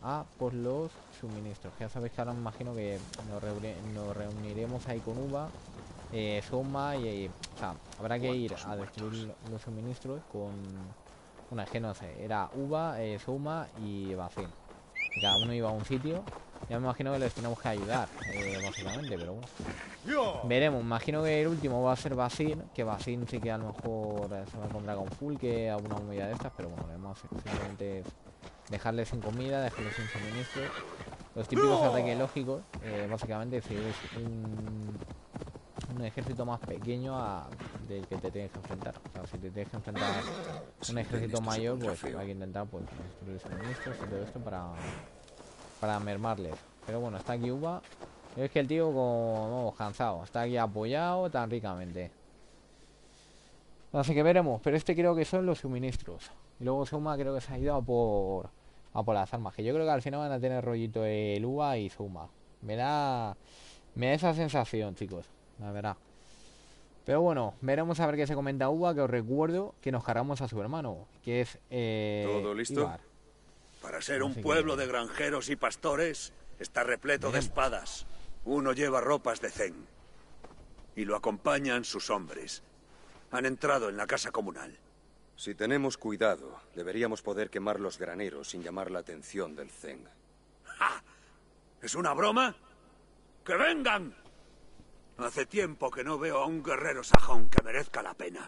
a por los suministros. Que ya sabéis que ahora me imagino que nos, reuni nos reuniremos ahí con Uva, eh, Soma y, y... O sea, habrá que ir a destruir los suministros con... Una, es que no sé, era Uva, eh, Soma y Basim. Cada uno iba a un sitio. Ya me imagino que les tenemos que ayudar, eh, básicamente, pero bueno. Veremos, imagino que el último va a ser Basim, que Basim sí que a lo mejor se va a encontrar con full, que alguna movida de estas, pero bueno, debemos simplemente dejarles sin comida, dejarles sin suministro. Los típicos ataques lógicos, eh, básicamente, si es un, un ejército más pequeño a, del que te tienes que enfrentar. O sea, si te tienes que enfrentar a un ejército mayor, pues hay que intentar pues destruir suministros y todo esto para... para mermarles. Pero bueno, está aquí Uva. Es que el tío como no, cansado. Está aquí apoyado tan ricamente. Así que veremos. Pero este creo que son los suministros. Y luego Suma creo que se ha ido a por a por las armas. Que yo creo que al final van a tener rollito el Uva y Suma. Me da, me da esa sensación, chicos. La verdad. Pero bueno, veremos a ver qué se comenta Uva. Que os recuerdo que nos cargamos a su hermano. Que es eh, ¿todo listo? Ibar. Para ser un pueblo de granjeros y pastores, está repleto de espadas. Uno lleva ropas de Zen. Y lo acompañan sus hombres. Han entrado en la casa comunal. Si tenemos cuidado, deberíamos poder quemar los graneros sin llamar la atención del Zen. ¡Ja! ¿Es una broma? ¡Que vengan! Hace tiempo que no veo a un guerrero sajón que merezca la pena.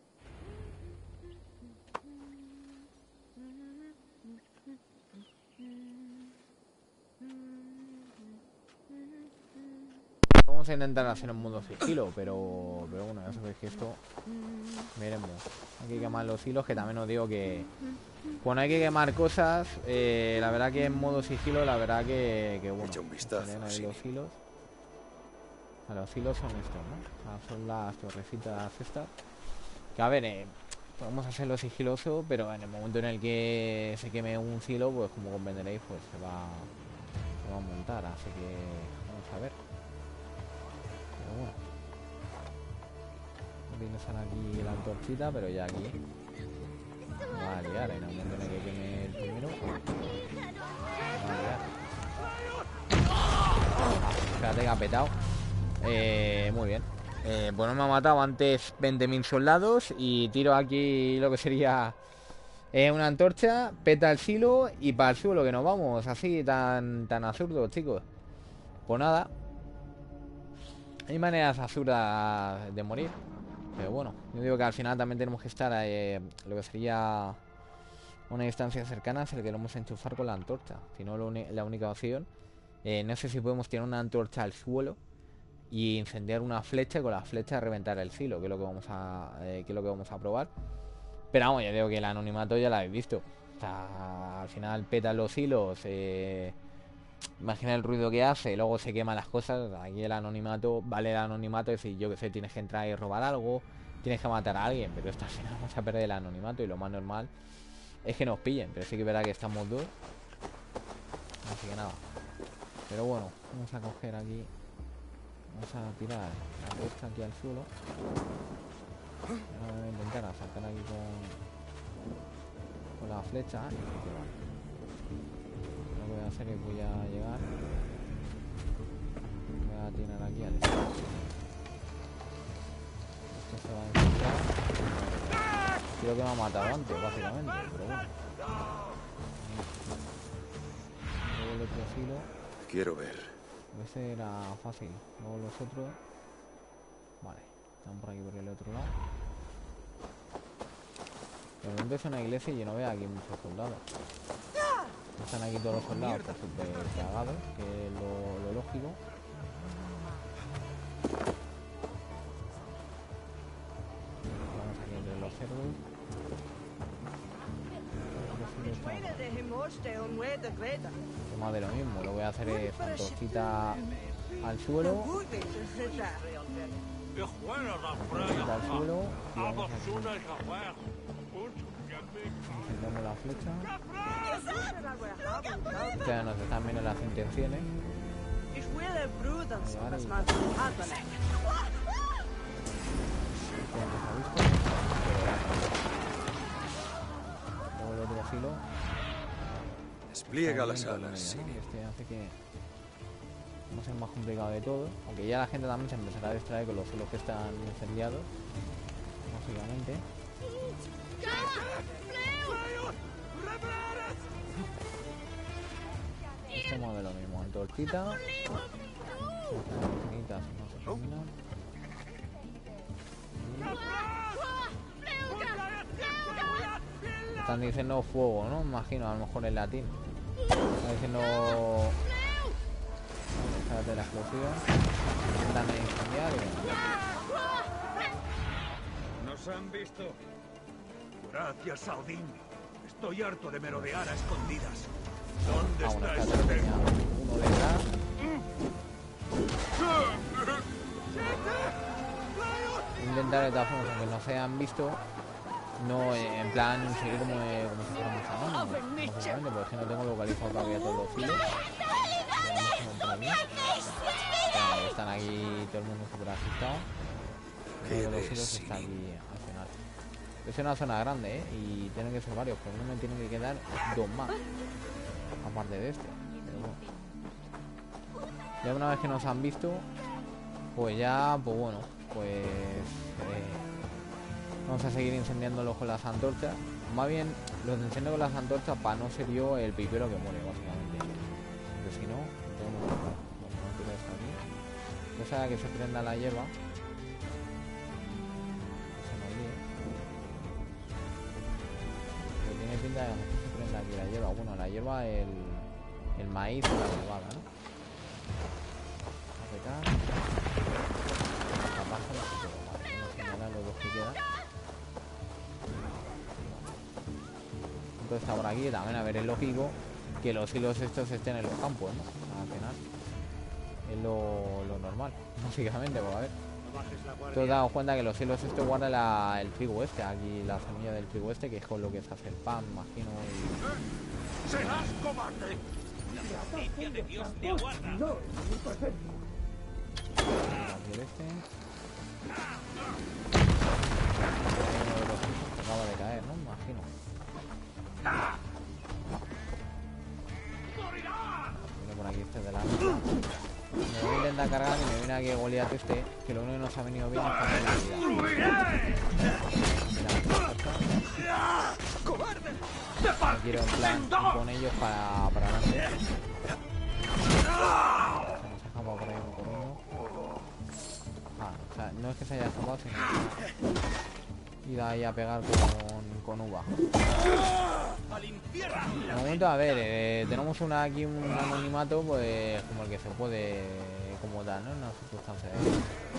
Vamos a intentar hacer un modo sigilo, pero, pero bueno, ya sabéis que esto veremos. Hay que quemar los hilos, que también os digo que cuando hay que quemar cosas, eh, la verdad que en modo sigilo, la verdad que, que bueno, echa un vistazo, ahí sí. los hilos. O sea, los hilos son estos, ¿no? O sea, son las torrecitas estas. Que a ver, eh, podemos hacerlo sigiloso, pero en el momento en el que se queme un hilo, pues como comprenderéis, pues se va, se va a montar. Así que vamos a ver. Pero bueno, voy a usar aquí la antorchita, pero ya aquí me va a liar. En el momento en el que queme el primero, me va a liar. Ah, espérate que ha petado. Eh, muy bien. Eh, pues no me ha matado antes veinte mil soldados. Y tiro aquí lo que sería eh, una antorcha, peta el silo y para el suelo que nos vamos. Así tan, tan absurdo, chicos. Pues nada, hay maneras absurdas de morir. Pero bueno, yo digo que al final también tenemos que estar eh, lo que sería una distancia cercana, es el que lo vamos a enchufar con la antorcha. Si no, lo la única opción, eh, no sé si podemos tirar una antorcha al suelo y incendiar una flecha y con la flecha reventar el silo, que es lo que vamos a eh, que es lo que vamos a probar. Pero vamos, ya digo que el anonimato ya lo habéis visto. O sea, al final petan los hilos, eh, imagina el ruido que hace, luego se queman las cosas. Aquí el anonimato, vale el anonimato, es decir, yo que sé, tienes que entrar y robar algo, tienes que matar a alguien, pero esto al final vamos a perder el anonimato y lo más normal es que nos pillen. Pero sí que verá que estamos dos, así que nada. Pero bueno, vamos a coger aquí, vamos a tirar la puesta aquí al suelo. Ahora voy a intentar asaltar aquí con con la flecha. Lo que voy a hacer es voy a llegar, voy a tirar aquí al espacio. Esto se va a encontrar. Creo que me ha matado antes, básicamente, pero bueno. Luego el otro filo. Quiero ver. Ese era fácil. Luego los otros. Vale, están por aquí por el otro lado. De momento es una iglesia y yo no veo aquí muchos soldados. Están aquí todos los soldados por súper cagados, que es lo, lo lógico. Vamos aquí entre los cerdos. Más de lo mismo, lo voy a hacer es antorchita al suelo. Antorchita al suelo. Y vamos aquí. Encendemos la flecha. Ustedes nos están viendo las intenciones. Luego el otro filo. Pliega las alas, sí. Este hace que no sea el más complicado de todo. Aunque ya la gente también se empezará a distraer con los celos que están incendiados. Básicamente. Este modelo mismo, antorchita. Infinitas, no se terminan. Están diciendo fuego, ¿no? Me imagino, a lo mejor en latín. Están diciendo... Espérate la explosión. Están a incendiar y... Nos han visto. Gracias a Odín. Estoy harto de merodear a escondidas. ¿Dónde ah, bueno, está ese tenía uno detrás. Intentar de todas formas, aunque no se han visto, no eh, en plan seguir como, eh, como si fuéramos anónimos, básicamente, porque no tengo localizado todavía todos los filos. Claro, están aquí todo el mundo súper asustado. Uno de los filos está aquí al final. Es una zona grande, ¿eh? Y tienen que ser varios, pero no me tienen que quedar dos más. Aparte de este. Pero bueno. Ya una vez que nos han visto, pues ya, pues bueno, pues eh, vamos a seguir incendiándolos con las antorchas. Más bien los enciendo con las antorchas para no ser yo el pipero que muere, básicamente. Porque si no, tenemos que matar. Vamos a tirar esto aquí. Cosa que se prenda la hierba. Que se nos líe. Pero tiene pinta de que se prenda aquí la hierba. Bueno, la hierba, el, el maíz y la cebada, ¿no? Apretar. Capaz no se queda mal. Vamos a señalar los dos que quedan. Entonces está por aquí. También, a ver, es lógico que los hilos estos estén en los campos, ¿no? Al final es lo, lo normal, básicamente, porque a ver, te has dado cuenta que los hilos estos guardan la, el trigo este, aquí la semilla del trigo este, que es con lo que se hace el pan, imagino. Y... ¡Serás cobarde! ¡La justicia de Dios te aguarda! Este. Acaba de caer, ¿no? Imagino. Viene por aquí este de la... Me voy a intentar cargar y me viene aquí Goliath este, que lo único que nos ha venido bien es con la habilidad. Me quiero en plan ir con ellos para, para adelante. Se nos ha escapado por ahí uno por uno. Ah, o sea, no es que se haya escapado, sino que ir ahí a pegar con, con uva. De momento, a ver, eh, tenemos una, aquí un anonimato, pues como el que se puede, como tal, ¿no? En una circunstancia de...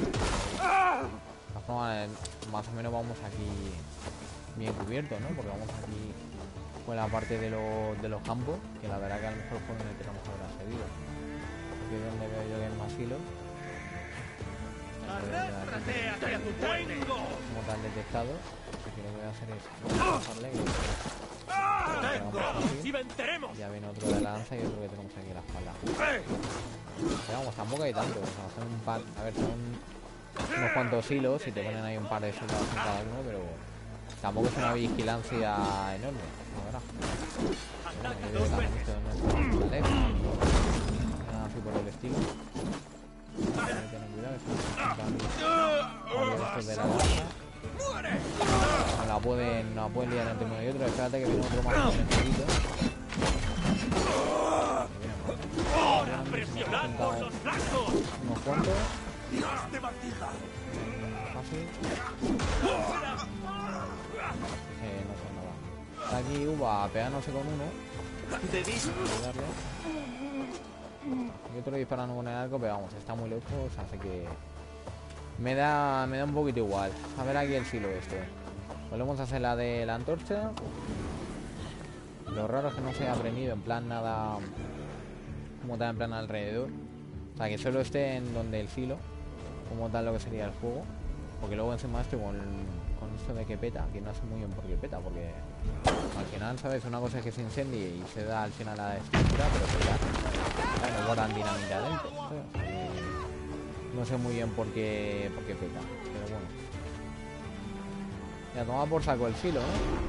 De todas formas, más o menos vamos aquí bien cubiertos, ¿no? Porque vamos aquí con la parte de, lo, de los campos, que la verdad que a lo mejor por donde tenemos que haber accedido. Aquí es donde veo yo que hay más hilos. Como tal detectado, así que lo que voy a hacer es pasarle y ya viene otro de la lanza y otro que tenemos aquí en la espalda. Pero vamos, tampoco hay tanto, o sea, son un par, a ver, son unos cuantos hilos y te ponen ahí un par de soldados en cada uno, pero tampoco es una vigilancia enorme, la verdad. Bueno, yo veo esto no es nada así por el estilo. Ten cuidado, estos de la lanza. No la pueden, no la pueden liar entre uno y otro. Espérate que viene otro más con el poquito. Unos cuantos. Fácil. Eh, no sé nada. Está aquí Uva pegándose con uno. Y otro disparando con el arco, pero vamos, está muy lejos, así que me da me da un poquito igual. A ver aquí el silo este. Volvemos a hacer la de la antorcha. Lo raro es que no se haya prendido en plan nada como tal, en plan alrededor. O sea, que solo esté en donde el filo, como tal lo que sería el fuego. Porque luego encima esto con, con esto de que peta, que no sé muy bien por qué peta, porque al final, ¿sabes? Una cosa es que se incendie y se da al final a la estructura, pero peta. Bueno, guardan dinamita adentro. ¿Sabes? No sé muy bien por qué, por qué peta, pero bueno. Ya toma por saco el filo, ¿no?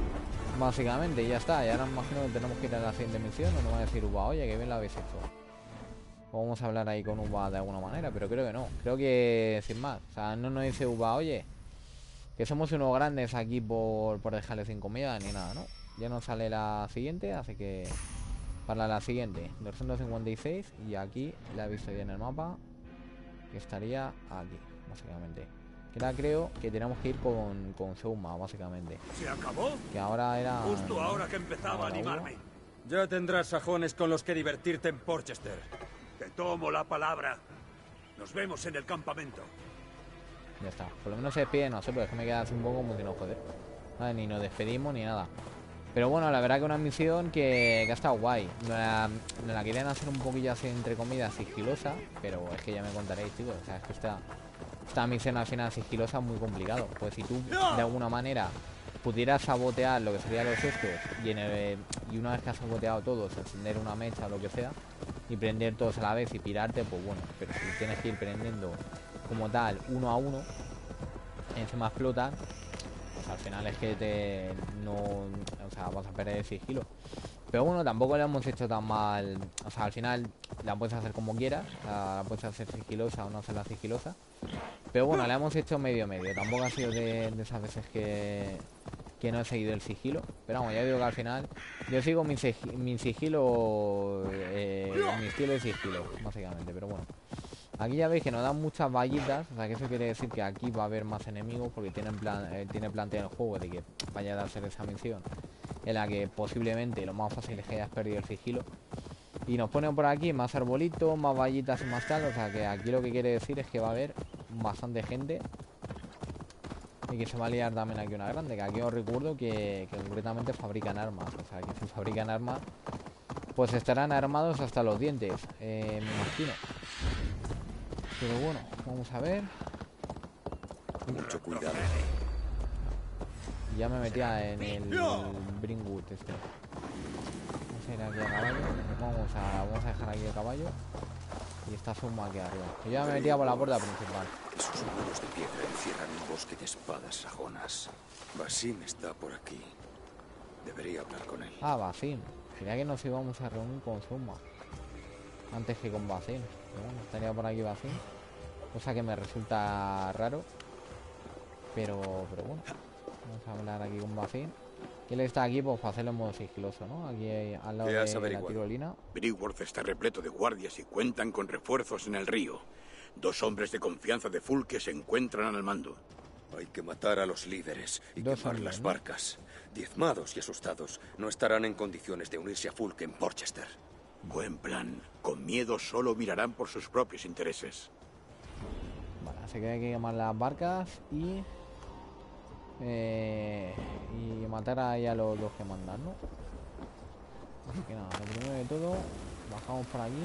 Básicamente, ya está. Y ahora me imagino que tenemos que ir a la siguiente misión. O nos va a decir Uva, oye, que bien lo habéis hecho. O vamos a hablar ahí con Uva de alguna manera, pero creo que no. Creo que sin más. O sea, no nos dice Uva, oye, que somos unos grandes aquí por, por dejarle sin comida ni nada, ¿no? Ya nos sale la siguiente, así que para la siguiente, doscientos cincuenta y seis. Y aquí la he visto ya en el mapa, que estaría aquí, básicamente. Que ahora creo que tenemos que ir con, con Seuma, básicamente. ¿Se acabó? Que ahora era... Justo ahora que empezaba a animarme. Ya tendrás sajones con los que divertirte en Porchester. Te tomo la palabra. Nos vemos en el campamento. Ya está. Por lo menos se despide de nosotros. Es que me queda así un poco como que no joder. Vale, ni nos despedimos ni nada. Pero bueno, la verdad que una misión que, que ha estado guay. No la, no la querían hacer un poquillo así, entre comillas, sigilosa. Pero es que ya me contaréis, chicos. O sea, es que esta, esta misión al final sigilosa es muy complicado. Pues si tú, de alguna manera, pudieras sabotear lo que serían los estos y, en el, y una vez que has saboteado todos, encender una mecha o lo que sea y prender todos a la vez y pirarte, pues bueno. Pero si tienes que ir prendiendo como tal, uno a uno, encima explotan, pues al final es que te no, o sea, vas a perder el sigilo. Pero bueno, tampoco la hemos hecho tan mal. O sea, al final la puedes hacer como quieras, la, la puedes hacer sigilosa o no hacerla sigilosa. Pero bueno, la hemos hecho medio medio. Tampoco ha sido de, de esas veces que, que no he seguido el sigilo. Pero vamos, ya digo que al final yo sigo mi, mi sigilo, eh, mi estilo de sigilo, básicamente. Pero bueno, aquí ya veis que nos dan muchas vallitas. O sea, que eso quiere decir que aquí va a haber más enemigos, porque tienen plan, eh, tiene planteado el juego de que vaya a hacer esa misión en la que posiblemente lo más fácil es que hayas perdido el sigilo. Y nos ponen por aquí más arbolitos, más vallitas y más tal. O sea que aquí lo que quiere decir es que va a haber bastante gente y que se va a liar también aquí una grande. Que aquí os recuerdo que, que concretamente fabrican armas. O sea que si fabrican armas, pues estarán armados hasta los dientes, eh, me imagino. Pero bueno, vamos a ver. Mucho cuidado. Ya me metía en el, el Bringwood este. Vamos a ir aquí a caballo. Vamos a, vamos a dejar aquí el caballo. Y está Seuma aquí arriba. Yo ya me metía por la puerta principal. Esos muros de piedra encierran un bosque de espadas sajonas. Basim está por aquí. Debería hablar con él. Ah, Basim. Quería que nos íbamos a reunir con Seuma antes que con Basim. Pero bueno, estaría por aquí Basim. Cosa que me resulta raro. Pero, pero bueno. Vamos a hablar aquí con Basim. Que él está aquí pues para hacerlo en modo sigiloso, ¿no? Aquí al lado de la tirolina. Brigworth está repleto de guardias y cuentan con refuerzos en el río. Dos hombres de confianza de Fulke se encuentran al mando. Hay que matar a los líderes y Dos quemar hombres, las ¿no? barcas. Diezmados y asustados, no estarán en condiciones de unirse a Fulke en Porchester. Buen plan. Con miedo solo mirarán por sus propios intereses. Vale, así que hay que quemar las barcas y... Eh, y matar ahí a los dos que mandan, ¿no? Así que nada, lo primero de todo, bajamos por aquí.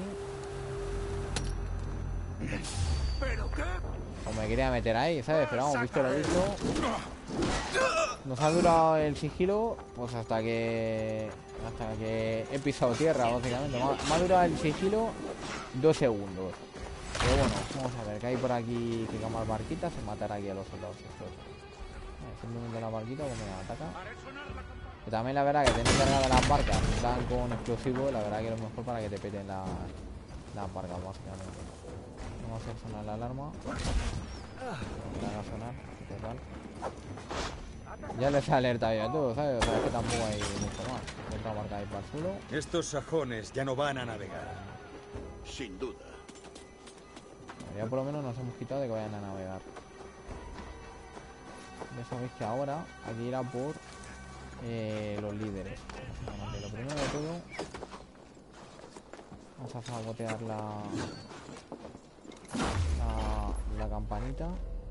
¿Pero qué? O me quería meter ahí, ¿sabes? Pero vamos, visto lo visto. Nos ha durado el sigilo, pues hasta que... Hasta que he pisado tierra, básicamente. Me ha durado el sigilo dos segundos. Pero bueno, vamos a ver, que hay por aquí que quemar barquitas y matar aquí a los soldados estos. Simplemente la barquita cuando me ataca. Que también la verdad que tener cargadas las barcas dan con explosivo, la verdad que es lo mejor para que te peten las las barcas básicamente. Vamos a hacer sonar la alarma. La haga sonar, total. Ya les he alertado ya a todos, ¿sabes? O sea, es que tampoco hay mucho más. Otra barca ahí para el suelo. Estos sajones ya no van a navegar. Sin duda. Ya por lo menos nos hemos quitado de que vayan a navegar. Ya sabéis que ahora hay que ir a por eh, los líderes. Lo primero de todo, vamos a sabotear la, la, la campanita.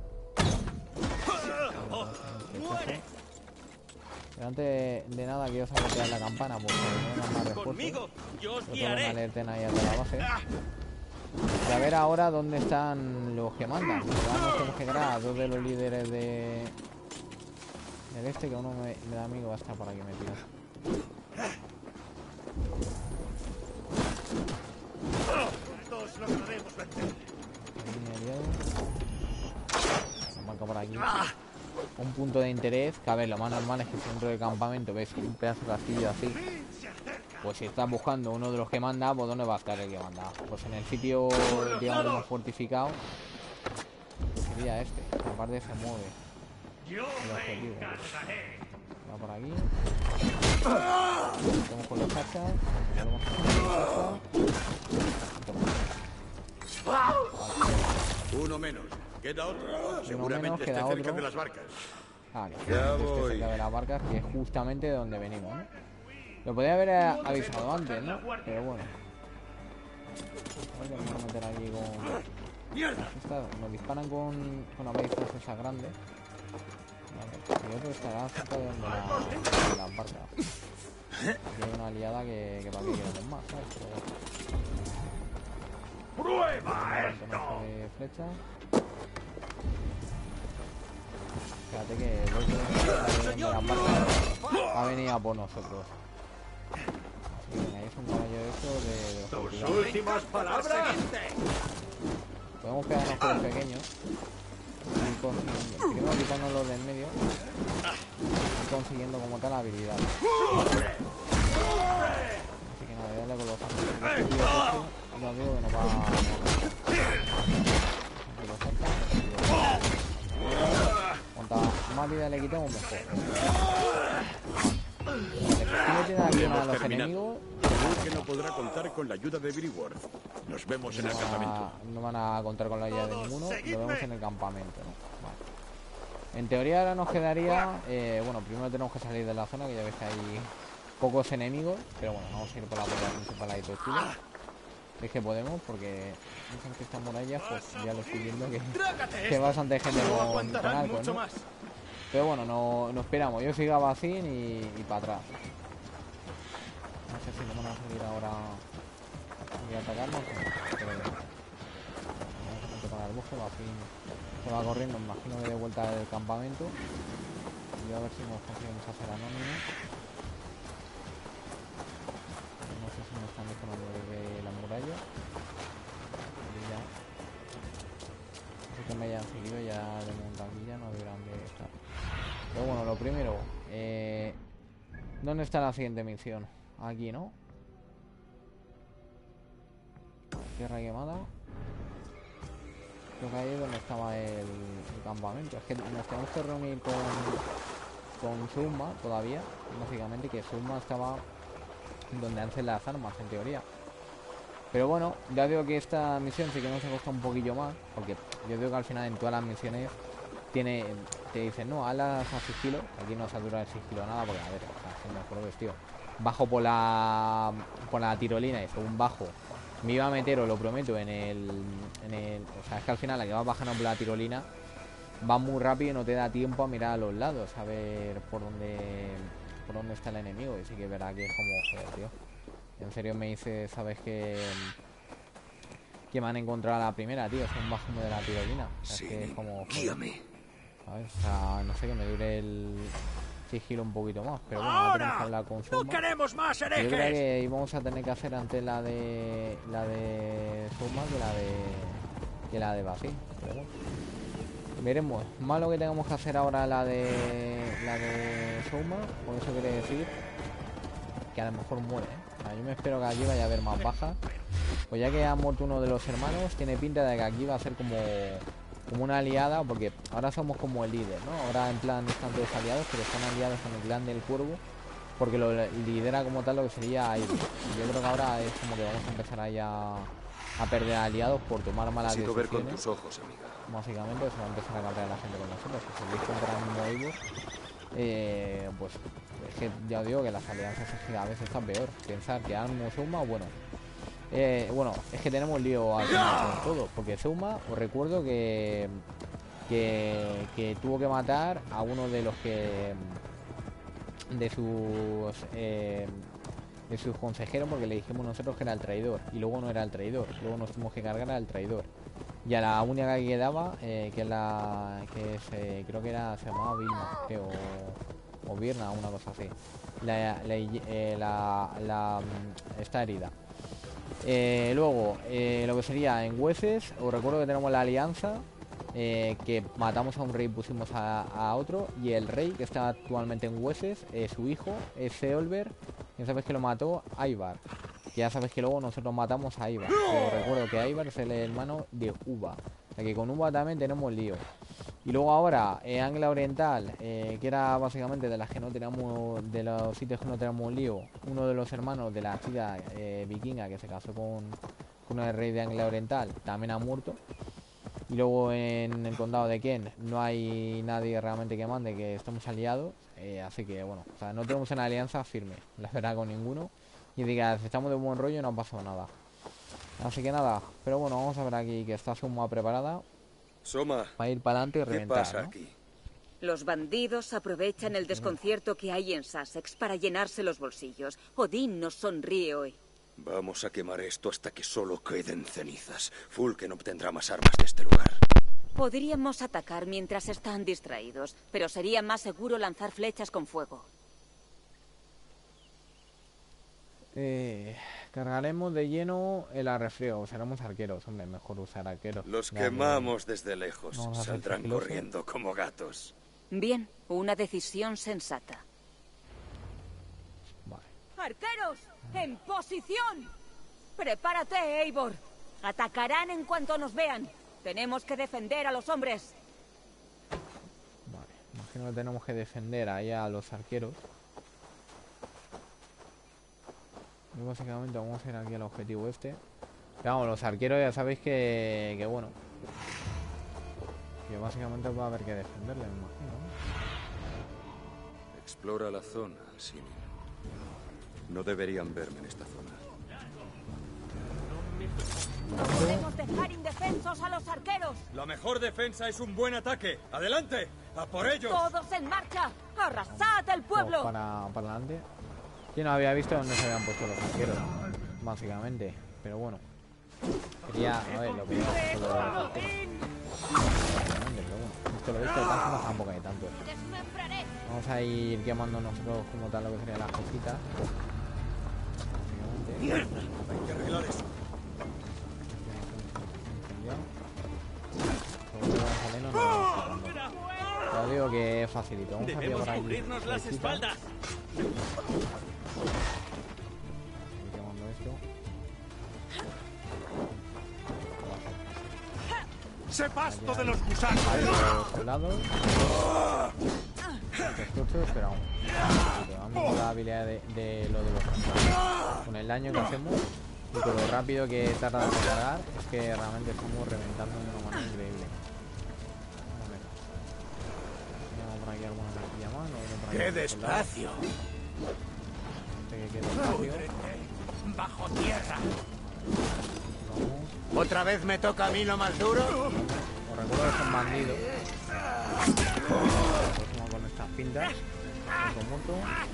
Pero antes de, de nada quiero sabotear la campana porque no hay más refuerzos. Yo os que me alerten ahí a toda la base. Y a ver ahora dónde están los que mandan. Vamos a generar a dos de los líderes de... El este, que uno me, me da amigo, va a estar por aquí metido. Todos lograremos vencer. Marca por aquí. un punto de interés. Que a ver, lo más normal es que si dentro del campamento ves un pedazo de castillo así, pues si estás buscando uno de los que manda, pues ¿dónde va a estar el que manda? Pues en el sitio, digamos, más fortificado, que sería este. Aparte se mueve el objetivo. Va por aquí. Vamos con los hachas. Vamos con los hachas. Uno menos. Queda otro. Seguramente menos, esté queda cerca otro. de las barcas. Ah, que Ya esté voy. cerca de las barcas, que es justamente de donde venimos, ¿no? Lo podría haber eh, avisado antes, ¿no? Pero bueno. Vamos a meter aquí con... Esta, nos disparan con, con la ballesta esa grande. Vale. Y otro estará cerca de donde la, de las barcas. Aquí hay una aliada que, que para qué quieren más, ¿sabes? Pero bueno. ¡Prueba esto! De flecha. Fíjate que el otro de las barcas ha venido a por nosotros. Así que venga, ahí es un caballo de eso de, de los ¡Tus cultivados. últimas palabras! Podemos pegarnos con los pequeños. Y consiguiendo, primero quitarnos los del medio. Y consiguiendo como tal habilidad. Así que nada, voy a darle con los ángeles. No digo que no va a... Aquí lo saca. Cuanta más vida le quitemos, mejor. Vale, tiene aquí uno de los enemigos. Seguro que no podrá contar con la ayuda de Briworth. Nos vemos en el No campamento. va- no van a contar con la ayuda de ninguno. Lo vemos en el campamento, ¿no? Vale. En teoría ahora nos quedaría... eh, bueno, primero tenemos que salir de la zona, que ya ves que hay pocos enemigos. Pero bueno, vamos a ir por la puerta principal ahí todo chulo. Es que podemos, porque dicen que esta muralla, pues ya lo estoy viendo que, que bastante gente con, con arcos, ¿no? Pero bueno, no, no esperamos. Yo sigo a Bacín y, y para atrás. No sé si no van a salir ahora y a atacarnos, pero vamos a tocar al bosque. Bacín se va corriendo, me imagino que de vuelta del campamento. Y a ver si nos conseguimos hacer la nómina. No sé si nos están disparando desde la muralla. Y ya. Así que me hayan seguido ya de montañilla, no deberán de estar. Pero bueno, lo primero, eh, ¿dónde está la siguiente misión? Aquí, ¿no? Tierra quemada. Creo que ahí es donde estaba el, el campamento. Es que nos tenemos que reunir con, con Suma todavía, básicamente, que Suma estaba donde hacen las armas, en teoría. Pero bueno, ya digo que esta misión sí que nos ha costado un poquillo más, porque yo digo que al final en todas las misiones tiene, te dicen, no, hazlas a sigilo. Aquí no satura el sigilo nada, porque a ver, o sea, si me acuerdo, tío, bajo por la por la tirolina y según bajo me iba a meter, os lo prometo, en el, en el... O sea, es que al final la que vas bajando por la tirolina va muy rápido y no te da tiempo a mirar a los lados, a ver por dónde por dónde está el enemigo. Y sí que es verdad que es como, joder, tío. En serio me dice, ¿sabes que que me han encontrado a la primera, tío? Es un bajo de la tirolina. O sea, Sí, es que es como, joder, guíame. ¿sabes? O sea, no sé, que me dure el sigilo un poquito más. Pero bueno, ahora tenemos que hablar con Suma. ¡No queremos más Yo creo herejes! que íbamos a tener que hacer antes la de la de Suma que la de que la de Bacín, pero bueno. Veremos. Malo que tengamos que hacer ahora la de la de Suma, por eso quiere decir que a lo mejor muere, ¿eh? O sea, yo me espero que allí vaya a haber más bajas. Pues ya que ha muerto uno de los hermanos, tiene pinta de que aquí va a ser como como una aliada, porque ahora somos como el líder, ¿no? Ahora en plan están todos aliados, pero están aliados con el clan del Cuervo, porque lo lidera como tal lo que sería Aire. Y yo creo que ahora es como que vamos a empezar ahí a, a perder aliados por tomar malas Necesito ver decisiones. con tus ojos, amiga. Básicamente se va a empezar a cabrear la gente con nosotros. Si seguís contra el mismo Eivor, eh, pues es que ya os digo que las alianzas es que a veces están peor. Pensar que Armo Suma, bueno, eh, bueno, es que tenemos lío al final con todo, porque Suma, os recuerdo que, que que tuvo que matar a uno de los que de sus eh, de sus consejeros, porque le dijimos nosotros que era el traidor y luego no era el traidor, luego nos tuvimos que cargar al traidor. Y a la única que quedaba, eh, que es la que es, eh, creo que era, se llamaba Vilma, creo, o Virna, una cosa así, la, la, eh, la, la está herida. Eh, luego, eh, lo que sería en Hueses, os recuerdo que tenemos la alianza, eh, que matamos a un rey y pusimos a, a otro. Y el rey, que está actualmente en Wessex, eh, su hijo es Ceolbert. Ya sabes que lo mató Ivar. Que ya sabes que luego nosotros matamos a Ivar. Pero recuerdo que Ivar es el hermano de Uva. O sea que con Uva también tenemos lío. Y luego ahora, eh, Anglia Oriental, eh, que era básicamente de las que no teníamos, de los sitios que no teníamos lío, uno de los hermanos de la chica eh, vikinga que se casó con, con el rey de Anglia Oriental, también ha muerto. Y luego en el condado de Kent no hay nadie realmente que mande, que estamos aliados. Eh, así que bueno, o sea, no tenemos una alianza firme, la verdad, con ninguno. Y diga, si estamos de buen rollo no ha pasado nada. Así que nada, pero bueno, vamos a ver aquí que está Soma preparada. Soma, para ir para adelante y reventar, ¿qué pasa, ¿no? aquí? Los bandidos aprovechan el desconcierto que hay en Sussex para llenarse los bolsillos. Odín nos sonríe hoy. Vamos a quemar esto hasta que solo queden cenizas. Fulken obtendrá más armas de este lugar. Podríamos atacar mientras están distraídos, pero sería más seguro lanzar flechas con fuego. Eh, cargaremos de lleno el arrefrío. Usaremos arqueros. Hombre, mejor usar arqueros. Los Ya quemamos que... desde lejos. No, Saldrán corriendo como gatos. Bien, una decisión sensata. Vale. ¡Arqueros! ¡En posición! ¡Prepárate, Eivor! Atacarán en cuanto nos vean. Tenemos que defender a los hombres. Vale, imagino que tenemos que defender ahí a los arqueros. Y básicamente vamos a ir aquí al objetivo este. Pero vamos, los arqueros ya sabéis que, que bueno, que básicamente va a haber que defenderle, me imagino, ¿no? Explora la zona, Simin. No deberían verme en esta zona. No podemos dejar indefensos a los arqueros. La mejor defensa es un buen ataque. ¡Adelante! ¡A por ellos! ¡Todos en marcha! ¡Arrasad el pueblo! No, para, para adelante. Yo no había visto dónde se habían puesto los arqueros, básicamente. Pero bueno, quería, a ver, lo que yo esto lo de los arqueros. Básicamente, pero bueno, esto lo he visto de tanto, tampoco hay tanto. Vamos a ir quemando nosotros como tal lo que serían las cositas. ¡Mierda! Hay que arreglar eso. Ya os digo que es facilito. Vamos a Debemos por aquí. cubrirnos las espaldas. Quemando esto. ¡Se pasto de los gusanos! Ahí los lados. Estos pero aún. Vamos a la habilidad de, de lo de los contratos. Con el daño que hacemos y con lo rápido que tarda en recargar, es que realmente estamos reventando de una manera increíble. A ver. Tenemos por aquí alguna cartilla más. No, ¡Qué despacio! Este que despacio. ¡Bajo tierra! Vamos. ¿Otra vez me toca a mí lo más duro? Os recuerdo que son bandidos. Vamos con estas pintas. Con muerto.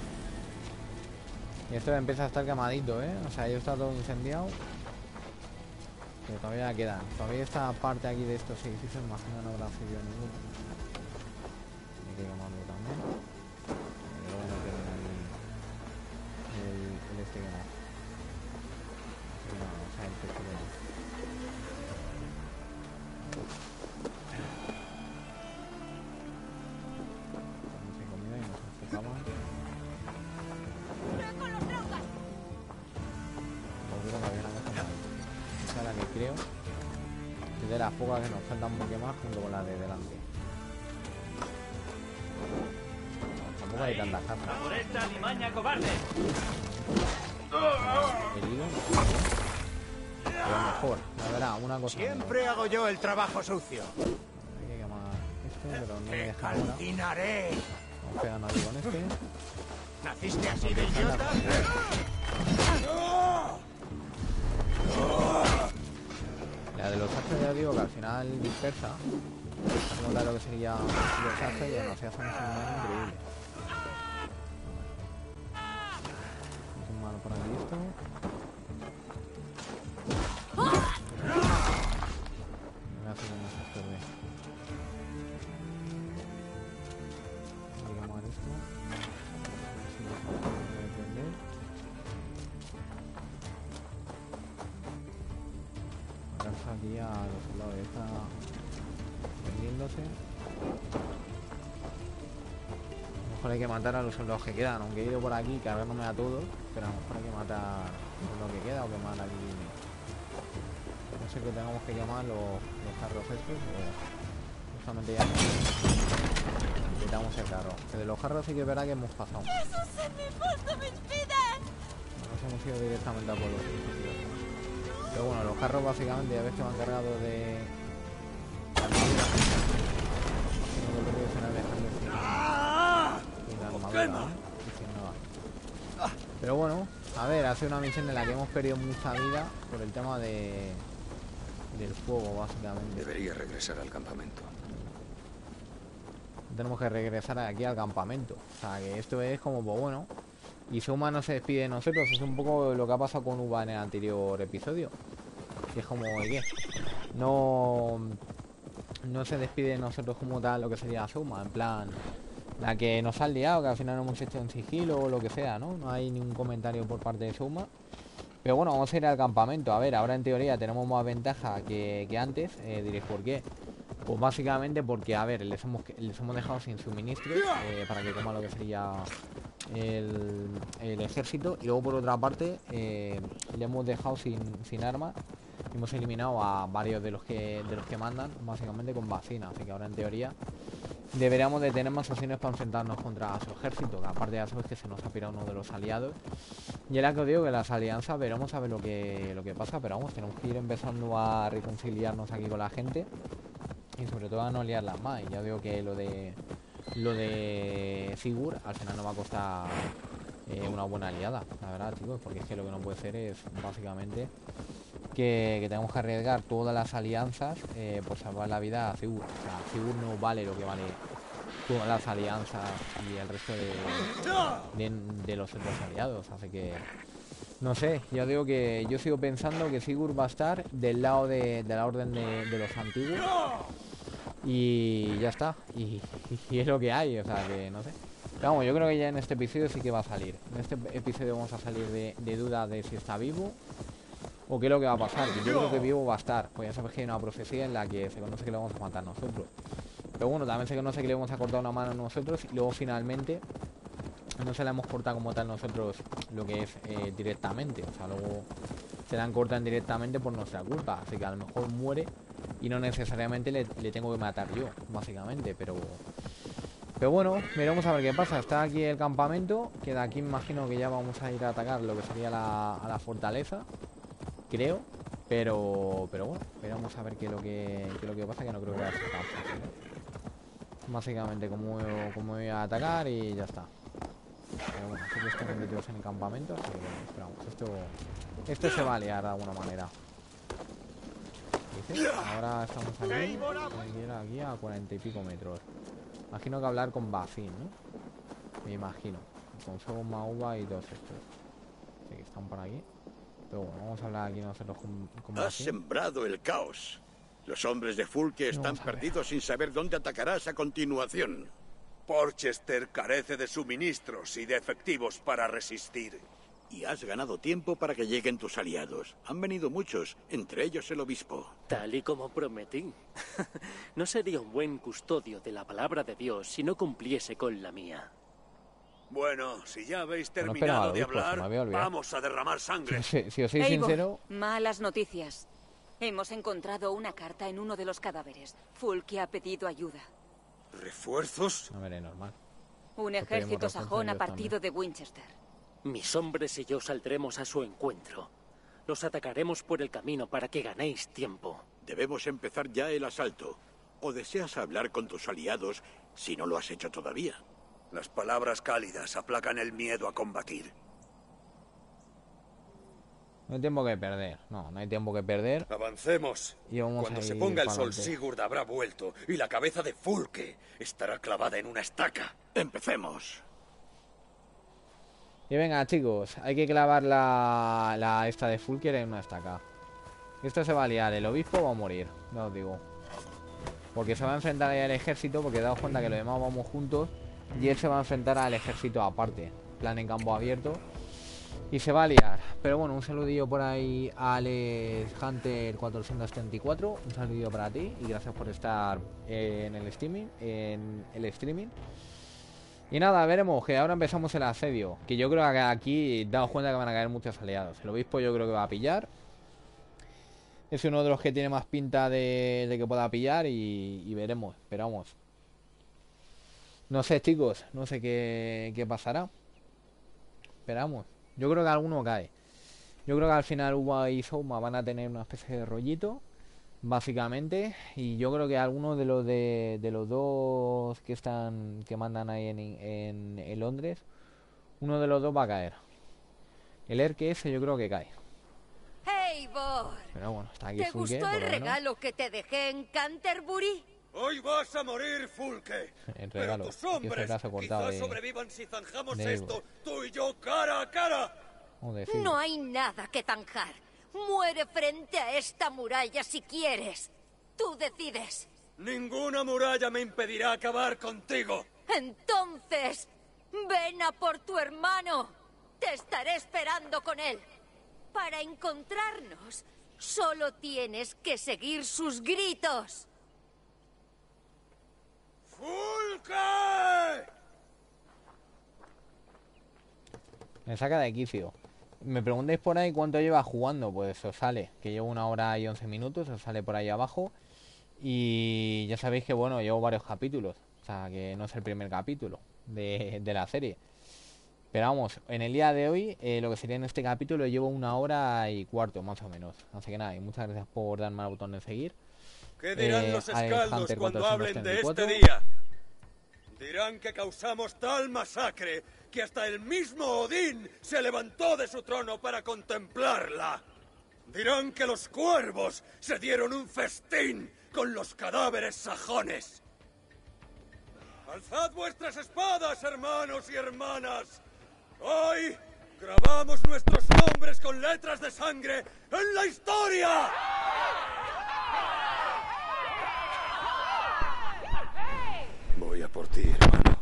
Y esto empieza a estar quemadito, ¿eh? O sea, ya está todo incendiado. Pero todavía quedan. Todavía esta parte aquí de estos edificios, imagino, no habrá servido ninguno. Hay que quemarlo también. Y luego no tienen ahí el, el este quemado. No, o sea, el texto de ahí. Sin comida y nos enfocaban. Esa es la que creo que de las pocas que nos faltan un poco más junto con la de delante. No, tampoco hay tantas cartas. ¡Por esta limaña cobarde! Herido, pero mejor, la verdad, una cosa. Siempre hago yo el trabajo sucio. Hay que quemar esto, pero no me Te deja ahora. calcinaré. Vamos pegando aquí con este. ¿Naciste así de idiota? La de los haces ya digo que al final dispersa. Como tal lo que sería los haces y nos hace un daño increíble. Vamos a malo por aquí esto. Me hace que no se estorbe. Voy a quemar esto. Así que se puede prender. Aquí a los lados de esta cargándose. A lo mejor hay que matar a los soldados que quedan, aunque he ido por aquí cargándome a todos, pero a lo mejor hay que matar lo que queda o quemar aquí. No sé que tengamos que quemar los, los carros estos o justamente ya quitamos el carro. Que de los carros sí que es verdad que hemos pasado. Nos hemos ido directamente a por los edificios. Pero bueno, los carros básicamente ya ves que van cargados de armadura. Pero bueno, a ver, hace una misión en la que hemos perdido mucha vida por el tema de del fuego, básicamente. Debería regresar al campamento. Tenemos que regresar aquí al campamento. O sea, que esto es como, pues bueno. Y Soma no se despide de nosotros. Es un poco lo que ha pasado con Uva en el anterior episodio. Que es como, ¿qué? No... No se despide de nosotros como tal lo que sería Soma. En plan... La que nos ha liado, que al final no hemos hecho en sigilo o lo que sea, ¿no? No hay ningún comentario por parte de Soma. Pero bueno, vamos a ir al campamento. A ver, ahora en teoría tenemos más ventaja que, que antes. Eh, diréis, ¿por qué? Pues básicamente porque, a ver, les hemos, les hemos dejado sin suministros eh, para que coma lo que sería el, el ejército. Y luego por otra parte eh, le hemos dejado sin, sin armas. Hemos eliminado a varios de los que de los que mandan, básicamente con vacina. Así que ahora en teoría deberíamos de tener más opciones para enfrentarnos contra su ejército. Que aparte ya sabes que se nos ha pirado uno de los aliados. Y era que os digo que las alianzas veremos a ver lo que, lo que pasa. Pero vamos, tenemos que ir empezando a reconciliarnos aquí con la gente. Y sobre todo a no liarlas más. Y ya digo que lo de lo de Sigurd al final nos va a costar eh, una buena aliada, la verdad, chicos, porque es que lo que no puede ser es básicamente que, que tenemos que arriesgar todas las alianzas eh, por salvar la vida a Sigurd. O sea, Sigurd no vale lo que vale todas las alianzas y el resto de, de, de los otros aliados. Así que no sé, yo digo que yo sigo pensando que Sigurd va a estar del lado de, de la orden de, de los antiguos. Y ya está. Y, y es lo que hay, o sea que no sé. Pero vamos, yo creo que ya en este episodio sí que va a salir. En este episodio vamos a salir de, de duda de si está vivo o qué es lo que va a pasar. Yo creo que vivo va a estar. Pues ya sabes que hay una profecía en la que se conoce que le vamos a matar nosotros. Pero bueno, también se conoce que le vamos a cortar una mano a nosotros. Y luego finalmente no se la hemos cortado como tal nosotros lo que es eh, directamente. O sea, luego se la han cortado directamente por nuestra culpa. Así que a lo mejor muere y no necesariamente le, le tengo que matar yo, básicamente. Pero pero bueno, veremos a ver qué pasa. Está aquí el campamento, que de aquí imagino que ya vamos a ir a atacar lo que sería la, a la fortaleza, creo. Pero pero bueno, veremos a ver qué es lo que, qué es lo que pasa, que no creo que vaya a ser tan fácil, ¿eh? Básicamente como, como voy a atacar y ya está. Pero bueno, sé que están metidos en el campamento, así que bueno, esperamos. Esto, esto se va a liar de alguna manera. ¿Dice? Ahora estamos aquí, aquí, aquí a cuarenta y pico metros. Imagino que hablar con Bafin, ¿no? Me imagino. Con Soma, Uva y todos estos. Así que están por aquí. Pero bueno, vamos a hablar aquí nosotros con, con Has Bafin. sembrado el caos. Los hombres de Fulke están perdidos sin saber dónde atacarás a continuación. Porchester carece de suministros y de efectivos para resistir. Y has ganado tiempo para que lleguen tus aliados. Han venido muchos, entre ellos el obispo. Tal y como prometí. No sería un buen custodio de la palabra de Dios si no cumpliese con la mía. Bueno, si ya habéis No terminado esperaba, de obispo, se me hablar, había olvidado. vamos a derramar sangre. Si, si os soy Eivor, sincero, malas noticias. Hemos encontrado una carta en uno de los cadáveres. Fulke ha pedido ayuda. ¿Refuerzos? a ver, es normal. Un pedimos ejército refuerzos sajón ha ellos partido de Winchester. Mis hombres y yo saldremos a su encuentro. Los atacaremos por el camino para que ganéis tiempo. Debemos empezar ya el asalto. ¿O deseas hablar con tus aliados si no lo has hecho todavía? Las palabras cálidas aplacan el miedo a combatir. No hay tiempo que perder. No, no hay tiempo que perder. Avancemos. Y vamos Cuando a se ir ponga el para sol, adelante. Sigurd habrá vuelto y la cabeza de Fulke estará clavada en una estaca. Empecemos. Y venga, chicos, hay que clavar la, la esta de Fulker en una estaca. Esto se va a liar, el obispo va a morir, no os digo. Porque se va a enfrentar ahí al ejército, porque daos cuenta que los demás vamos juntos. Y él se va a enfrentar al ejército aparte, plan en campo abierto. Y se va a liar. Pero bueno, un saludillo por ahí a Alex Hunter cuatrocientos treinta y cuatro. Un saludillo para ti y gracias por estar en el streaming. En el streaming. Y nada, veremos que ahora empezamos el asedio. Que yo creo que aquí, daos cuenta que van a caer muchos aliados. El obispo yo creo que va a pillar. Es uno de los que tiene más pinta de, de que pueda pillar. Y, y veremos, esperamos. No sé, chicos, no sé qué, qué pasará. Esperamos. Yo creo que alguno cae. Yo creo que al final Uva y Souma van a tener una especie de rollito, básicamente. Y yo creo que alguno de los de, de los dos que están que mandan ahí en, en, en Londres, uno de los dos va a caer. El Erque ese yo creo que cae. Eivor, Pero bueno, está aquí ¿te Fulke, gustó el por lo menos. regalo que te dejé en Canterbury? Hoy vas a morir, Fulke. El regalo. Pero tus Aquí es el hombres brazo cortado quizás de, sobrevivan si zanjamos de esto, tú y yo cara a cara. ¿cómo decirlo? No hay nada que zanjar. Muere frente a esta muralla si quieres. Tú decides. Ninguna muralla me impedirá acabar contigo. Entonces, ven a por tu hermano. Te estaré esperando con él. Para encontrarnos, solo tienes que seguir sus gritos. ¡Fulke! Me saca de quicio. Me preguntáis por ahí cuánto lleva jugando. Pues os sale que llevo una hora y once minutos. Os sale por ahí abajo. Y ya sabéis que bueno, llevo varios capítulos. O sea que no es el primer capítulo de, de la serie. Pero vamos, en el día de hoy, eh, lo que sería en este capítulo, llevo una hora y cuarto más o menos. Así que nada, y muchas gracias por darme al botón de seguir. ¿Qué dirán eh, los Alex escaldos Hunter cuando hablen de este cuatrocientos treinta y día? Dirán que causamos tal masacre que hasta el mismo Odín se levantó de su trono para contemplarla. Dirán que los cuervos se dieron un festín con los cadáveres sajones. ¡Alzad vuestras espadas, hermanos y hermanas! Hoy grabamos nuestros nombres con letras de sangre en la historia. Voy a por ti, hermano.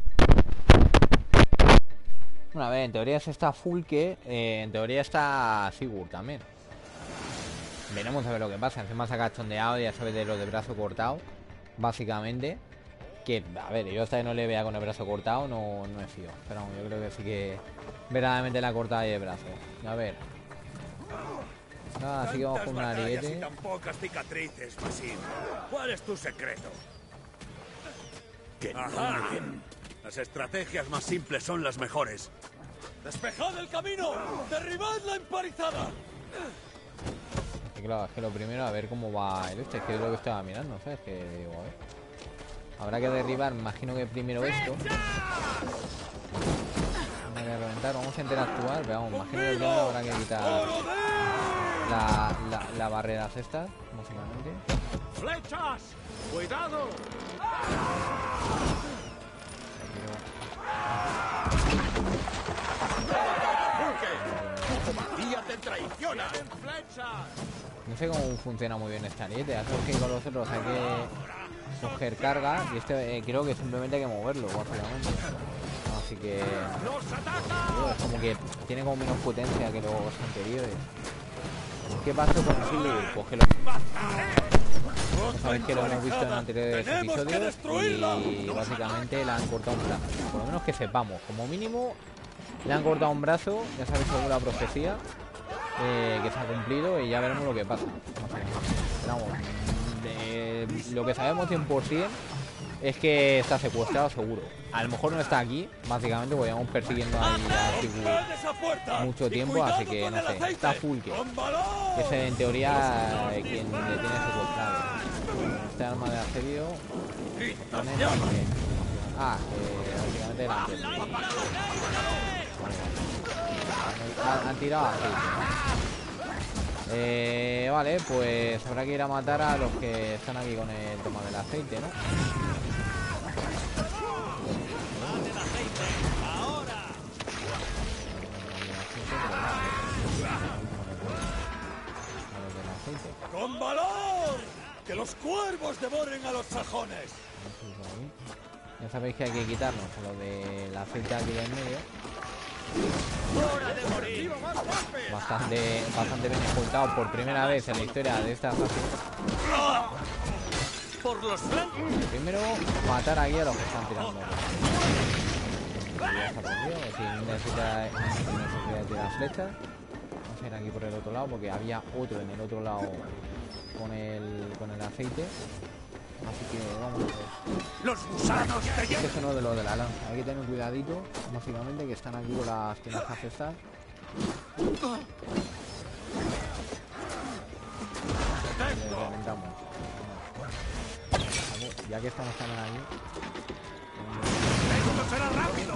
Bueno, a ver, en teoría está Fulke, eh, en teoría está Sigurd también. Veremos a ver lo que pasa. Encima se ha cachondeado, ya sabes, de lo de brazo cortado, básicamente. Que, a ver, yo hasta que no le vea con el brazo cortado no, no me fío. Pero vamos, yo creo que sí que verdaderamente la cortada de brazo. A ver. Ah, así que vamos con un ariete. Y tan pocas cicatrices, Basim. ¿Cuál es tu secreto? Que Ajá. no. Las estrategias más simples son las mejores. ¡Despejad el camino! ¡Derribad la empalizada! Es que claro, es que lo primero a ver cómo va el este, es que es lo que estaba mirando, ¿sabes? Que digo, a ver. Habrá que derribar, me imagino que primero esto. Habrá que reventar, vamos a interactuar, pero vamos, imagino que primero habrá que quitar la, la, la barrera estas, básicamente. ¡Flechas! ¡Cuidado! ¡Día te traiciona! No sé cómo funciona muy bien esta ariete, ya sabes que con los otros hay que coger carga y este eh, creo que simplemente hay que moverlo, básicamente. Así que es como que tiene como menos potencia que los anteriores. ¿Qué pasó con el Silver? Pues que lo... Sabéis que lo hemos visto en anteriores episodios y básicamente le han cortado un brazo. Por lo menos que sepamos, como mínimo le han cortado un brazo, ya sabéis según la profecía eh, que se ha cumplido y ya veremos lo que pasa. Pero vamos, de, lo que sabemos cien por cien es que está secuestrado seguro. A lo mejor no está aquí, básicamente porque llevamos persiguiendo ahí a Sigurd mucho tiempo, así que no sé, está Fulke, que es en teoría eh, quien le tiene secuestrado. Este arma de asedio pone Fulke. Ah, eh, básicamente era antes. Han, han tirado así. Eh, vale, pues habrá que ir a matar a los que están aquí con el tema del aceite, ¿no? ¡Con valor! ¡Que los cuervos devoren a los sajones! Ya sabéis que hay que quitarnos lo del aceite aquí en medio. Bastante, bastante bien escoltado por primera vez en la historia de esta fase. Por los flancos. Primero, matar aquí a los que están tirando. Ya está perdido, sin necesidad, sin necesidad de tirar flechas. Vamos a ir aquí por el otro lado porque había otro en el otro lado con el, con el aceite. Así que vamos a ver. Los gusanos te Este es uno de los de la lanza. Hay que tener cuidadito, básicamente, que están aquí con las tinajas estas. Le reventamos. Ya que estamos también aquí. ¡Esto será rápido!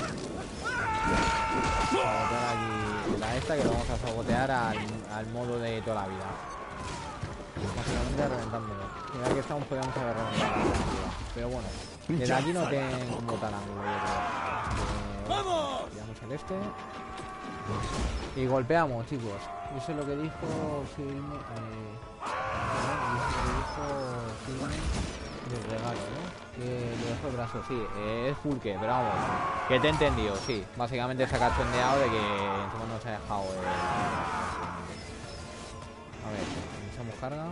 Sabotear aquí la esta, que lo vamos a sabotear al, al modo de toda la vida. Básicamente reventándolo. Mira que estamos, podemos haber reventado. Pero bueno, desde aquí no tengo como tal ángulo, yo creo. ¡Vamos! Tiramos el este. Y golpeamos, chicos. Eso es lo que dijo Filme. Eh, eso es lo que dijo Filme del regalo, ¿no? Que le dejó el brazo, sí. Eh, es Fulke, pero vamos. Que te he entendido, sí. Básicamente se ha cachondeado de que encima no se ha dejado. Eh, a ver, iniciamos carga.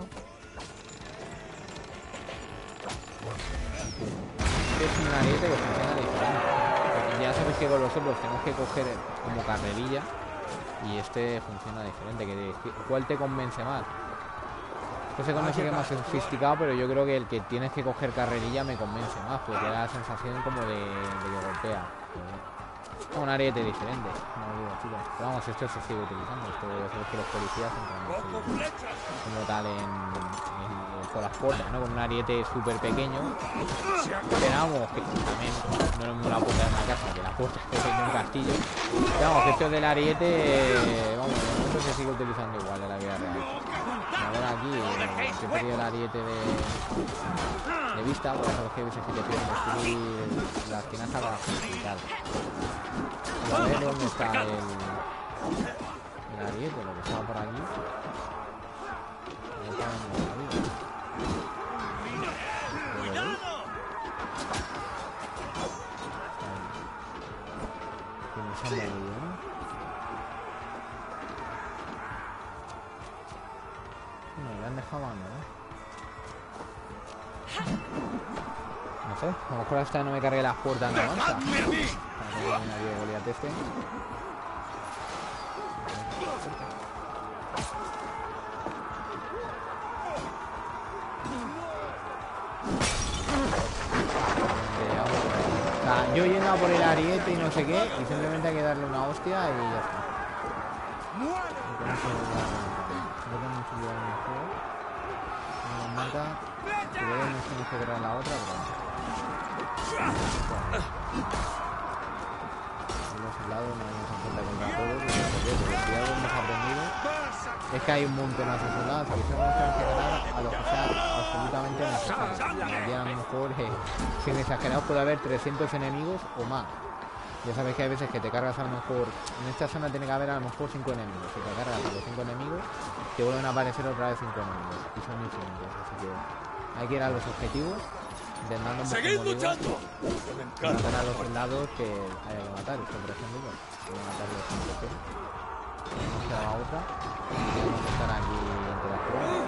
Es un ariete que funciona diferente. Ya sabéis que con los otros tenemos que coger como carrerilla y este funciona diferente. Que, ¿cuál te convence más? Este se conoce que es más sofisticado, pero yo creo que el que tienes que coger carrerilla me convence más, porque da la sensación como de, de que golpea. Es un ariete diferente, no lo digo, chicos. Pero vamos, esto se sigue utilizando. Esto ya sabéis que los policías entran como tal en, en, en por las puertas, ¿no? Con un ariete súper pequeño. Pero vamos, que también no es una puerta de una casa, que la puerta es de un castillo. Pero vamos, que esto del ariete, vamos, de momento se sigue utilizando igual en la vida real. A ver aquí, eh, que he perdido el ariete de, de vista, porque sabes que hay veces que te piden destruir las tinajas para facilitar. Y a ver dónde está el, el ariete, lo que estaba por aquí. No, le han dejado mano, ¿no? No sé, a lo mejor hasta no me cargue las puertas no avanza. Para que nadie de Goliath este. O sea, yo yendo a por el ariete y no sé qué, y simplemente hay que darle una hostia y ya está. Y con eso ya no tengo mucho cuidado en el juego. No nos mata. Si veo nos tenemos que crear la otra, pero en los lados no vamos a enfrentar contra todos, porque si algo hemos aprendido es que hay un montonazo de soldados que tenemos que ganar a los que sea absolutamente necesario. A lo mejor, eh, sin exagerados, puede haber trescientos enemigos o más. Ya sabes que hay veces que te cargas a lo mejor, en esta zona tiene que haber a lo mejor cinco enemigos. Si te cargas a los cinco enemigos, te vuelven a aparecer otra vez cinco enemigos. Y son infinitos, así que hay que ir a los objetivos, intentando ¡seguid luchando! matar a los soldados que haya que matar. Esto, por ejemplo, pues, hay que matar los cinco que no se haga otra. Tenemos que estar aquí entre las pruebas.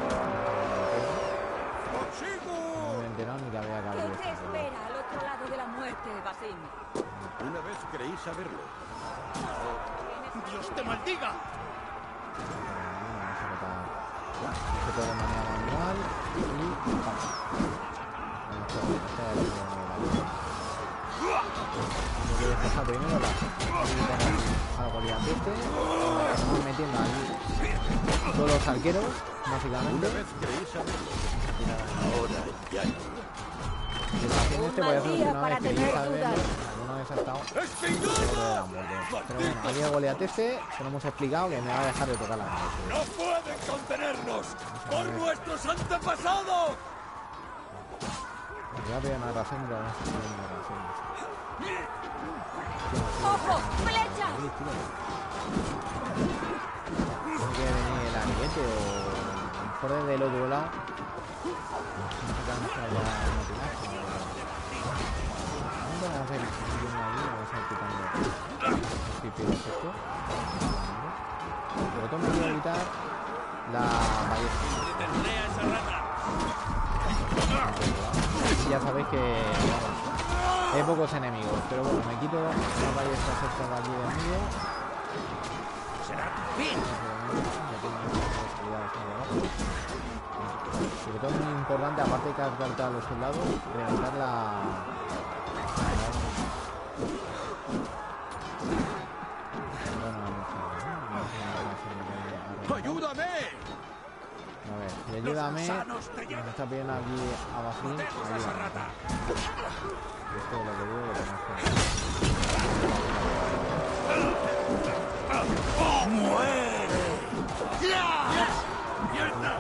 No me he enterado ni que había que abrir ¿Qué te esto. espera al otro lado de la muerte, Basim? Una vez creí saberlo. ¡Dios te maldiga! Vamos a matar esto de manera manual y vamos. Voy a despejar primero la a la Goliath este. Estamos metiendo ahí todos los arqueros, básicamente. Ahora ya no. Y el paciente este voy a hacer una vez que yo sabe verlo, alguna vez ha estado seguro de la muerte. Pero bueno, aquí el Goliath este se lo hemos explicado que me va a dejar de tocar la cabeza. ¡No pueden contenernos! ¡Por nuestros antepasados! Voy a pedir una razón, pero vamos a pedir una razón. ¡Ojo! ¡Flecha! Tiene que venir el ariete o a lo mejor desde el otro lado. No sé qué vamos a llevar a una tinaja. Vamos a ir subiendo ahí, vamos a ir quitando los pipiros estos. evitar la ballesta. Detendré a esa rata. Ya sabéis que vamos, hay pocos enemigos, pero bueno, me quito las ballestas estas de aquí de medio. Será tu fin. Sobre todo es muy importante, aparte de cargarte a los soldados, reventar la... ¡Ayúdame! A ver, y ayúdame. Me está pidiendo aquí a Bacín. Ayúdame. Esto es lo que digo, lo tenemos que... ¡Muere! ¡Mierda!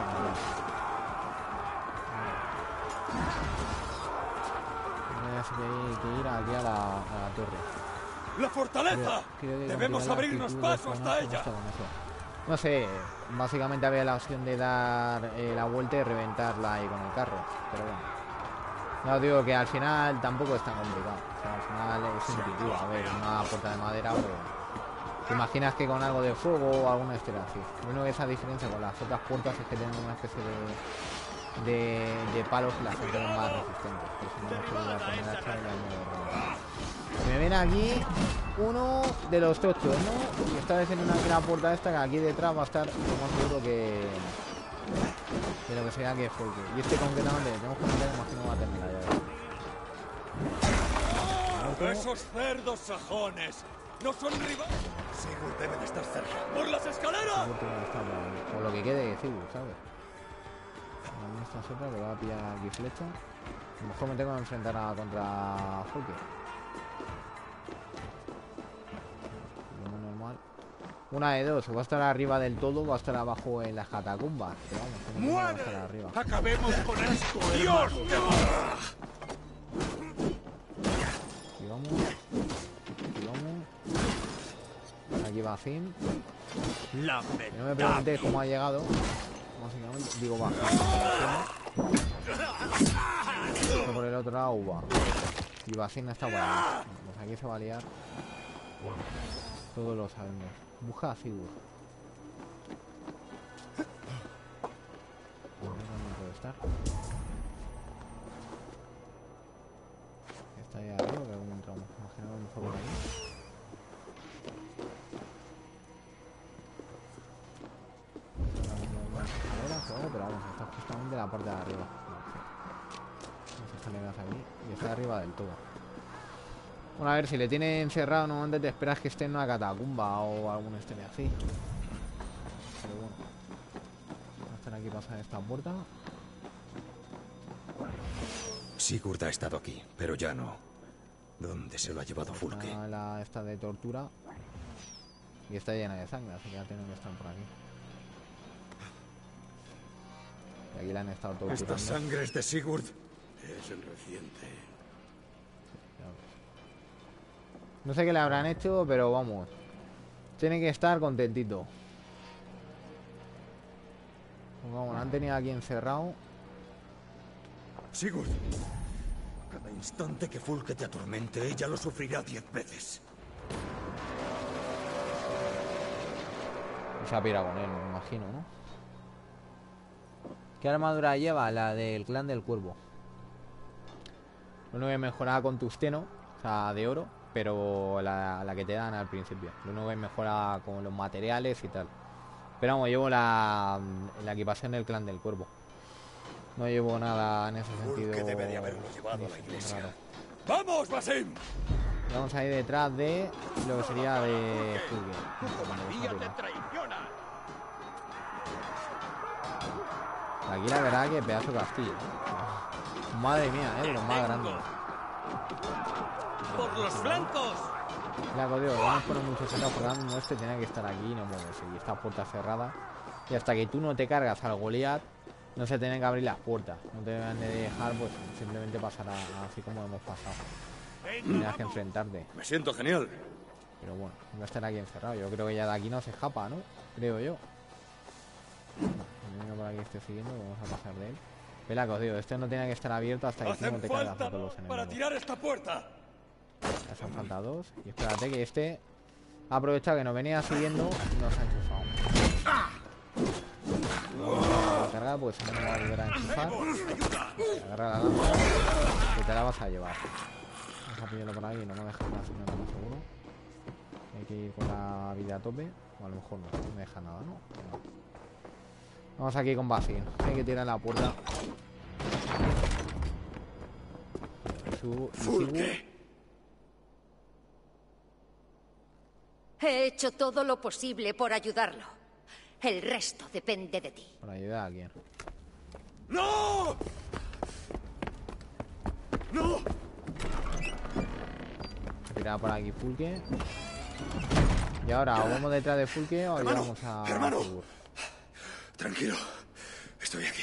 Así que hay que ir aquí a la, a la torre. ¡La fortaleza! Creo, creo que ¡Debemos abrirnos paso hasta ella! No sé, básicamente había la opción de dar eh, la vuelta y reventarla ahí con el carro, pero bueno. No os digo que al final tampoco es tan complicado. O sea, al final es intuitivo. A ver, una puerta de madera, pero te imaginas que con algo de fuego o alguna historia así. Lo único que esa diferencia con las otras puertas es que tienen una especie de de, de palos que las hacen más resistentes. Pues si no, no puedo poner hacha y me me viene aquí uno de los tochos, ¿no? Y está diciendo una gran puerta esta que aquí detrás va a estar lo más seguro que de lo que sea que fue que. Y este concretamente tenemos que meter, imagino va a terminar ya. ¡Esos cerdos sajones! ¡No son rivales! Sigurd debe de estar cerca. ¡Por las escaleras! O lo que quede de Sigurd, ¿sabes? A mí esta sopa le va a pillar aquí flecha. A lo mejor me tengo que enfrentar a contra Hulk. Lo normal. Una de dos, o va a estar arriba del todo o va a estar abajo en las catacumbas. Pero vamos, que no va a estar arriba. ¡Acabemos con esto, Dios! Aquí vamos. Aquí vamos. Aquí va Finn. La no me preguntéis cómo ha llegado. Básicamente, digo, va. Por el otro lado va. Y Bacín está por ahí. Pues aquí se va a liar. Todos lo sabemos. Busca a Sigurd. ¿Dónde puede estar? Está ahí arriba, que algún entramos. Imagino un poco por ahí. Pero vamos, está justamente en la parte de arriba. Las escaleras aquí y está arriba del todo. Bueno, a ver, si le tiene encerrado, normalmente te esperas que esté en una catacumba o algún estén así. Pero bueno, va a estar aquí pasada esta puerta. Sigurd ha estado aquí, pero ya no. ¿Dónde se lo ha llevado Fulke? La esta de tortura. Y está llena de sangre, así que ya tienen que estar por aquí. Y aquí la han estado torturando. Esta sangre es de Sigurd. Es el reciente. No sé qué le habrán hecho, pero vamos. Tiene que estar contentito. Pues vamos, lo han tenido aquí encerrado. Sigurd. Cada instante que Fulke te atormente, ella lo sufrirá diez veces. Y se ha pirado con él, me imagino, ¿no? ¿Qué armadura lleva? La del clan del cuervo. Lo único que mejora con tusteno, o sea, de oro, pero la, la que te dan al principio. Lo único que mejora con los materiales y tal. Pero vamos, llevo la, la equipación del clan del cuervo. No llevo nada en ese sentido. Que debe de haberlo llevado a la iglesia. Raro. ¡Vamos, Basim! Vamos ahí detrás de lo que sería de Fulke. Aquí la verdad que pedazo de castillo, ¿eh? Madre mía, eh, de los más grandes. ¡Por los flancos! La código, vamos a poner muchos soldados porque ahora este tiene que estar aquí y no moverse. Y esta puerta cerrada. Y hasta que tú no te cargas al Goliath, no se tienen que abrir las puertas. No te deben de dejar, pues simplemente pasar a, así como hemos pasado. Tienes que enfrentarte. Me siento genial. Pero bueno, va a estar aquí encerrado. Yo creo que ya de aquí no se escapa, ¿no? Creo yo. Por aquí estoy siguiendo, vamos a pasar de él. Vela, que os digo, este no tiene que estar abierto hasta que tú no te cargas a todos los enemigos. Para tirar esta puerta. Ya hacen falta dos. Y espérate que este ha aprovechado que nos venía siguiendo y nos ha enchufado. a cargar porque si no me va a volver a enchufar. Agarra la lanza que te la vas a llevar. Vamos a pillarlo por ahí, no me deja nada, si no estamos seguro. Hay que ir con la vida a tope. O a lo mejor no, no me deja nada, ¿no? No. Vamos aquí con Basil. Hay que tirar la puerta. Su, Fulke. He hecho todo lo posible por ayudarlo. El resto depende de ti. Por ayudar a alguien. ¡No! ¡No! Tirar por aquí Fulke. Y ahora o vamos detrás de Fulke o Hermano, vamos a... hermano. Sigur. Tranquilo. Estoy aquí.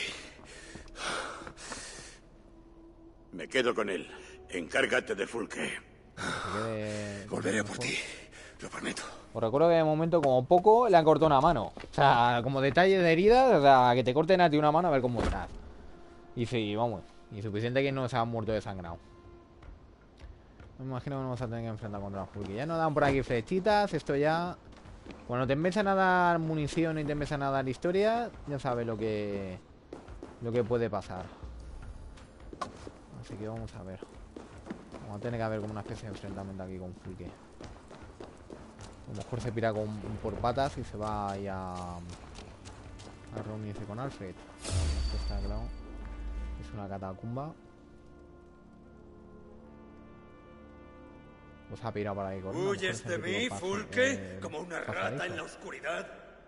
Me quedo con él. Encárgate de Fulke. Quede... Volveré por ti. Lo prometo. Os recuerdo que de momento, como poco, le han cortado una mano. O sea, como detalle de heridas, o sea, que te corten a ti una mano a ver cómo estás. Y sí, vamos. Y suficiente que no se han muerto desangrado. Me imagino que nos vamos a tener que enfrentar contra Fulke. Ya nos dan por aquí flechitas. Esto ya... Cuando te empiezan a dar munición y te empiezan a dar historia, ya sabes lo que... Lo que puede pasar. Así que vamos a ver. Vamos a tener que haber como una especie de enfrentamiento aquí con Fulke. A lo mejor se pira con, por patas y se va ahí a, a reunirse con Alfred. Esto está claro. Es una catacumba. Pues ha pirado por ahí con. ¿Huyes de mí, Fulke? Eh, como una rata en la oscuridad.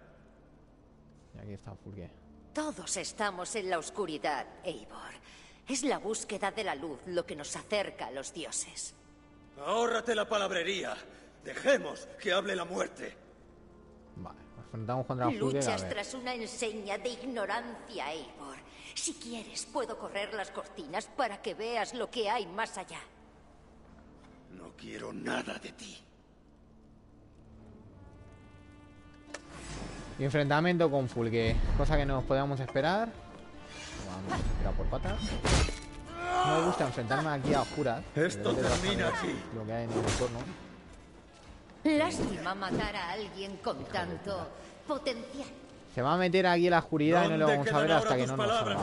Y aquí está Fulke. Todos estamos en la oscuridad, Eivor. Es la búsqueda de la luz lo que nos acerca a los dioses. Ahórrate la palabrería. Dejemos que hable la muerte. Vale, nos enfrentamos contra Fulke. Luchas tras una enseña de ignorancia, Eivor. Si quieres, puedo correr las cortinas para que veas lo que hay más allá. No quiero nada de ti. Y enfrentamiento con Fulke. Cosa que nos podíamos esperar. Vamos a tirar por patas. No me gusta enfrentarme aquí a oscuras. Esto termina aquí. Lo que hay en el entorno. Lástima matar a alguien con tanto potencial. Se va a meter aquí en la oscuridad y no lo vamos a ver hasta que no nos salga.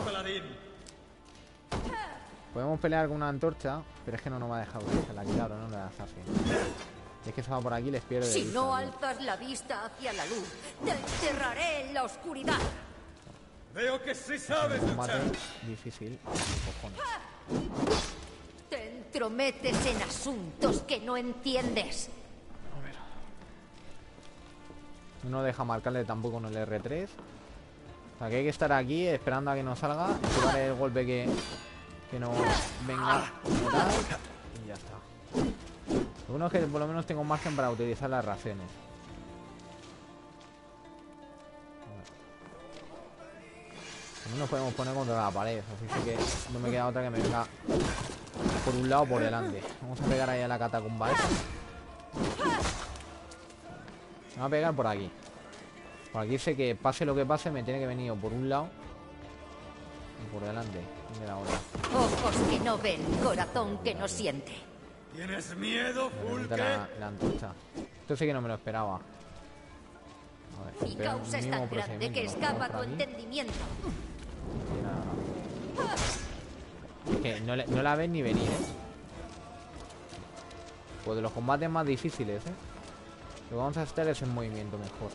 Podemos pelear con una antorcha, pero es que no nos va a dejar utilizarla, claro, no le da fácil. Es que se va por aquí y les pierde. Si no alzas la vista hacia la luz, te enterraré en la oscuridad. Veo que sí sabes luchar. Difícil. Te entrometes en asuntos que no entiendes. No deja marcarle tampoco en el erre tres. O sea que hay que estar aquí esperando a que nos salga. Esquivar el golpe que, que nos venga. Y ya está. Lo bueno es que por lo menos tengo margen para utilizar las raciones. No nos podemos poner contra la pared. Así que no me queda otra que me venga por un lado o por delante. Vamos a pegar ahí a la catacumba esa. Me va a pegar por aquí. Por aquí dice que pase lo que pase me tiene que venir o por un lado o por delante. ¿Dónde la hora? Ojos que no ven, corazón que no siente. ¿Tienes miedo, Fulke? La, la antorcha. Esto sí que no me lo esperaba. A ver, Mi causa es tan grande que escapa tu entendimiento. Es que no, le, no la ves ni venir, ¿eh? Pues de los combates más difíciles, ¿eh? Lo que vamos a hacer es en movimiento mejor.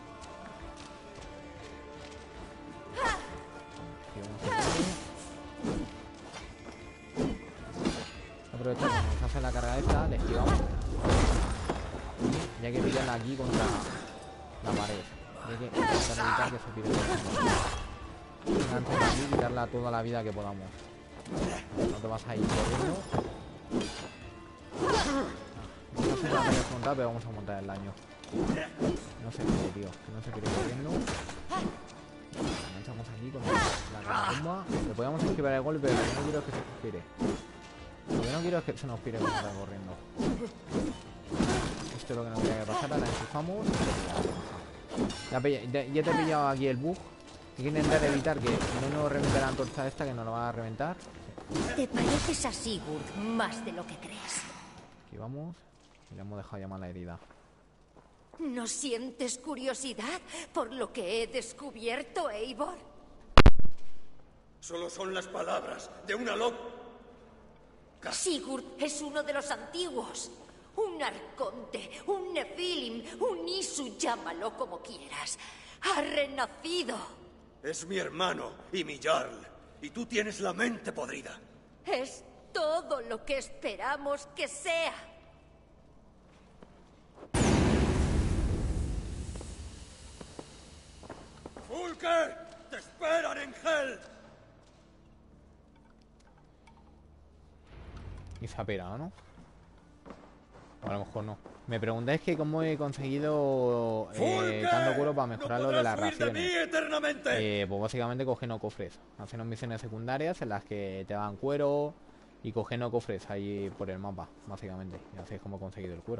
Aprovechamos, vamos a hacer la carga esta, le esquivamos. Y hay que pillarla aquí contra la pared. Hay que intentar evitar que se pire. Antes de aquí, quitarla toda la vida que podamos. No te vas a ir corriendo. No sé si la voy a montar, pero vamos a montar el daño. No se pide, tío. Que no se pide corriendo. Enganchamos aquí con la catacumba. Le podemos esquivar el golpe, pero lo que no quiero es que se nos pire. Lo que no quiero es que se nos pire cuando está corriendo. Esto es lo que nos tiene que pasar. Ahora enchufamos. Ya, ya, ya te he pillado aquí el bug. Hay que intentar evitar que no nos reviente la antorcha esta, que nos lo va a reventar. Te pareces a Sigurd más de lo que crees. Aquí vamos. Y le hemos dejado llamar la herida. ¿No sientes curiosidad por lo que he descubierto, Eivor? Solo son las palabras de una loca. Sigurd es uno de los antiguos. Un arconte, un Nephilim, un Isu, llámalo como quieras. Ha renacido. Es mi hermano y mi Jarl. Y tú tienes la mente podrida. Es todo lo que esperamos que sea. ¡Fulke! ¡Te esperan en Hel! Y se ha pirado, ¿no? O a lo mejor no. Me preguntáis que cómo he conseguido eh, tanto cuero para mejorar no lo de las podrás huir de mí raciones. eternamente. Eh, pues básicamente cogiendo cofres, haciendo misiones secundarias en las que te dan cuero y cogiendo cofres ahí por el mapa, básicamente. Y así es como he conseguido el cuero.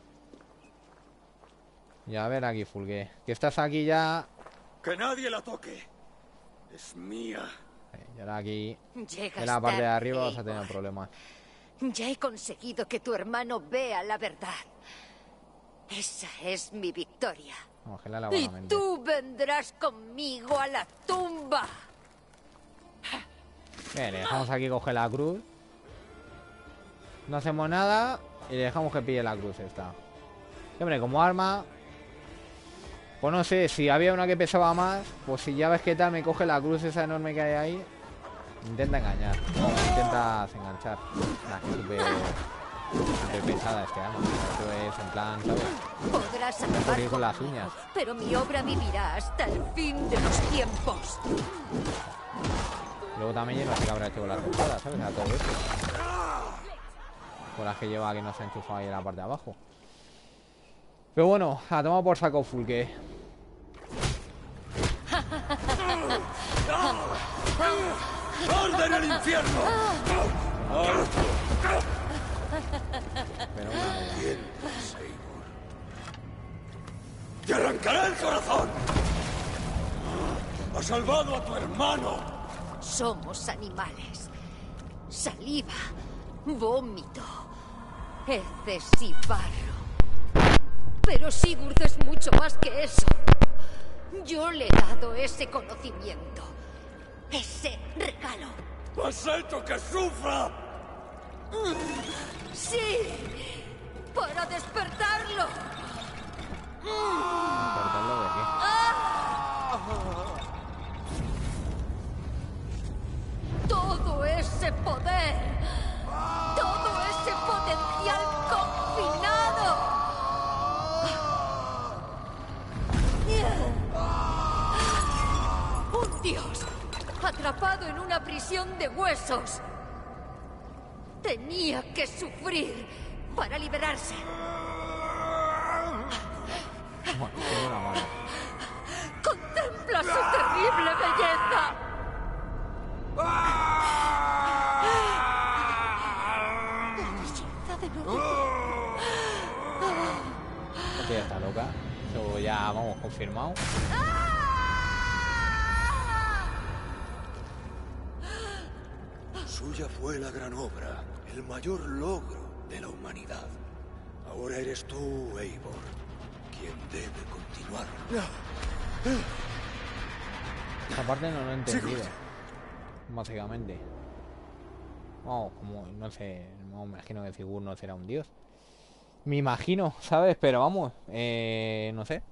Y a ver aquí, Fulke, que estás aquí ya. Que nadie la toque. Es mía. Eh, y ahora aquí, Llegas en la parte de tarde, arriba vas a Eivor. tener problemas. Ya he conseguido que tu hermano vea la verdad. Esa es mi victoria. Vamos, que la lavo Y la mente. tú vendrás conmigo a la tumba. Bien, le dejamos aquí coger la cruz. No hacemos nada y le dejamos que pille la cruz esta. Y, hombre, como arma, pues no sé, si había una que pesaba más, pues si ya ves que tal, me coge la cruz esa enorme que hay ahí. Intenta engañar, no, intenta enganchar. Nah, que súper súper pesada este arma. Esto es en plan, ¿sabes? Podrás Mejor acabar ir con las conmigo, uñas. pero mi obra vivirá hasta el fin de los tiempos. Luego también no sé qué habrá hecho con las espadas, ¿sabes? A todo esto. Con las que lleva que no se ha enchufado ahí en la parte de abajo. Pero bueno, a tomar por saco Fulke. ¡Arde en el infierno! Pero una ¿Quién es Eivor? ¡Te arrancaré el corazón! ¡Has salvado a tu hermano! Somos animales. Saliva, vómito, heces y barro. Pero Sigurd es mucho más que eso. Yo le he dado ese conocimiento. Ese regalo. ¡Has hecho que sufra! ¡Sí! ¡Para despertarlo! ¿Despertarlo de qué? Todo ese poder. Todo ese potencial confinado. ¡Un dios! Atrapado en una prisión de huesos. Tenía que sufrir para liberarse. Bueno, tiene una mano. ¡Contempla su terrible belleza! La belleza de nuevo. Esta ya está loca. Eso ya, vamos, confirmado. Suya fue la gran obra, el mayor logro de la humanidad. Ahora eres tú, Eivor, quien debe continuar. Esta parte no lo he entendido. Básicamente. Vamos, como, no sé, no me imagino que Sigurd no será un dios. Me imagino, ¿sabes? Pero vamos, eh, no sé.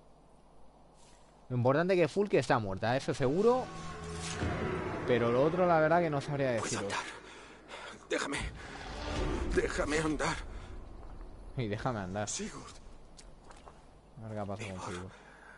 Lo importante es que Fulke está muerta, eso seguro. Pero lo otro, la verdad, que no sabría deciros. Déjame. Déjame andar. Y déjame andar. Sigurd. A ver qué ha pasado con Sigurd.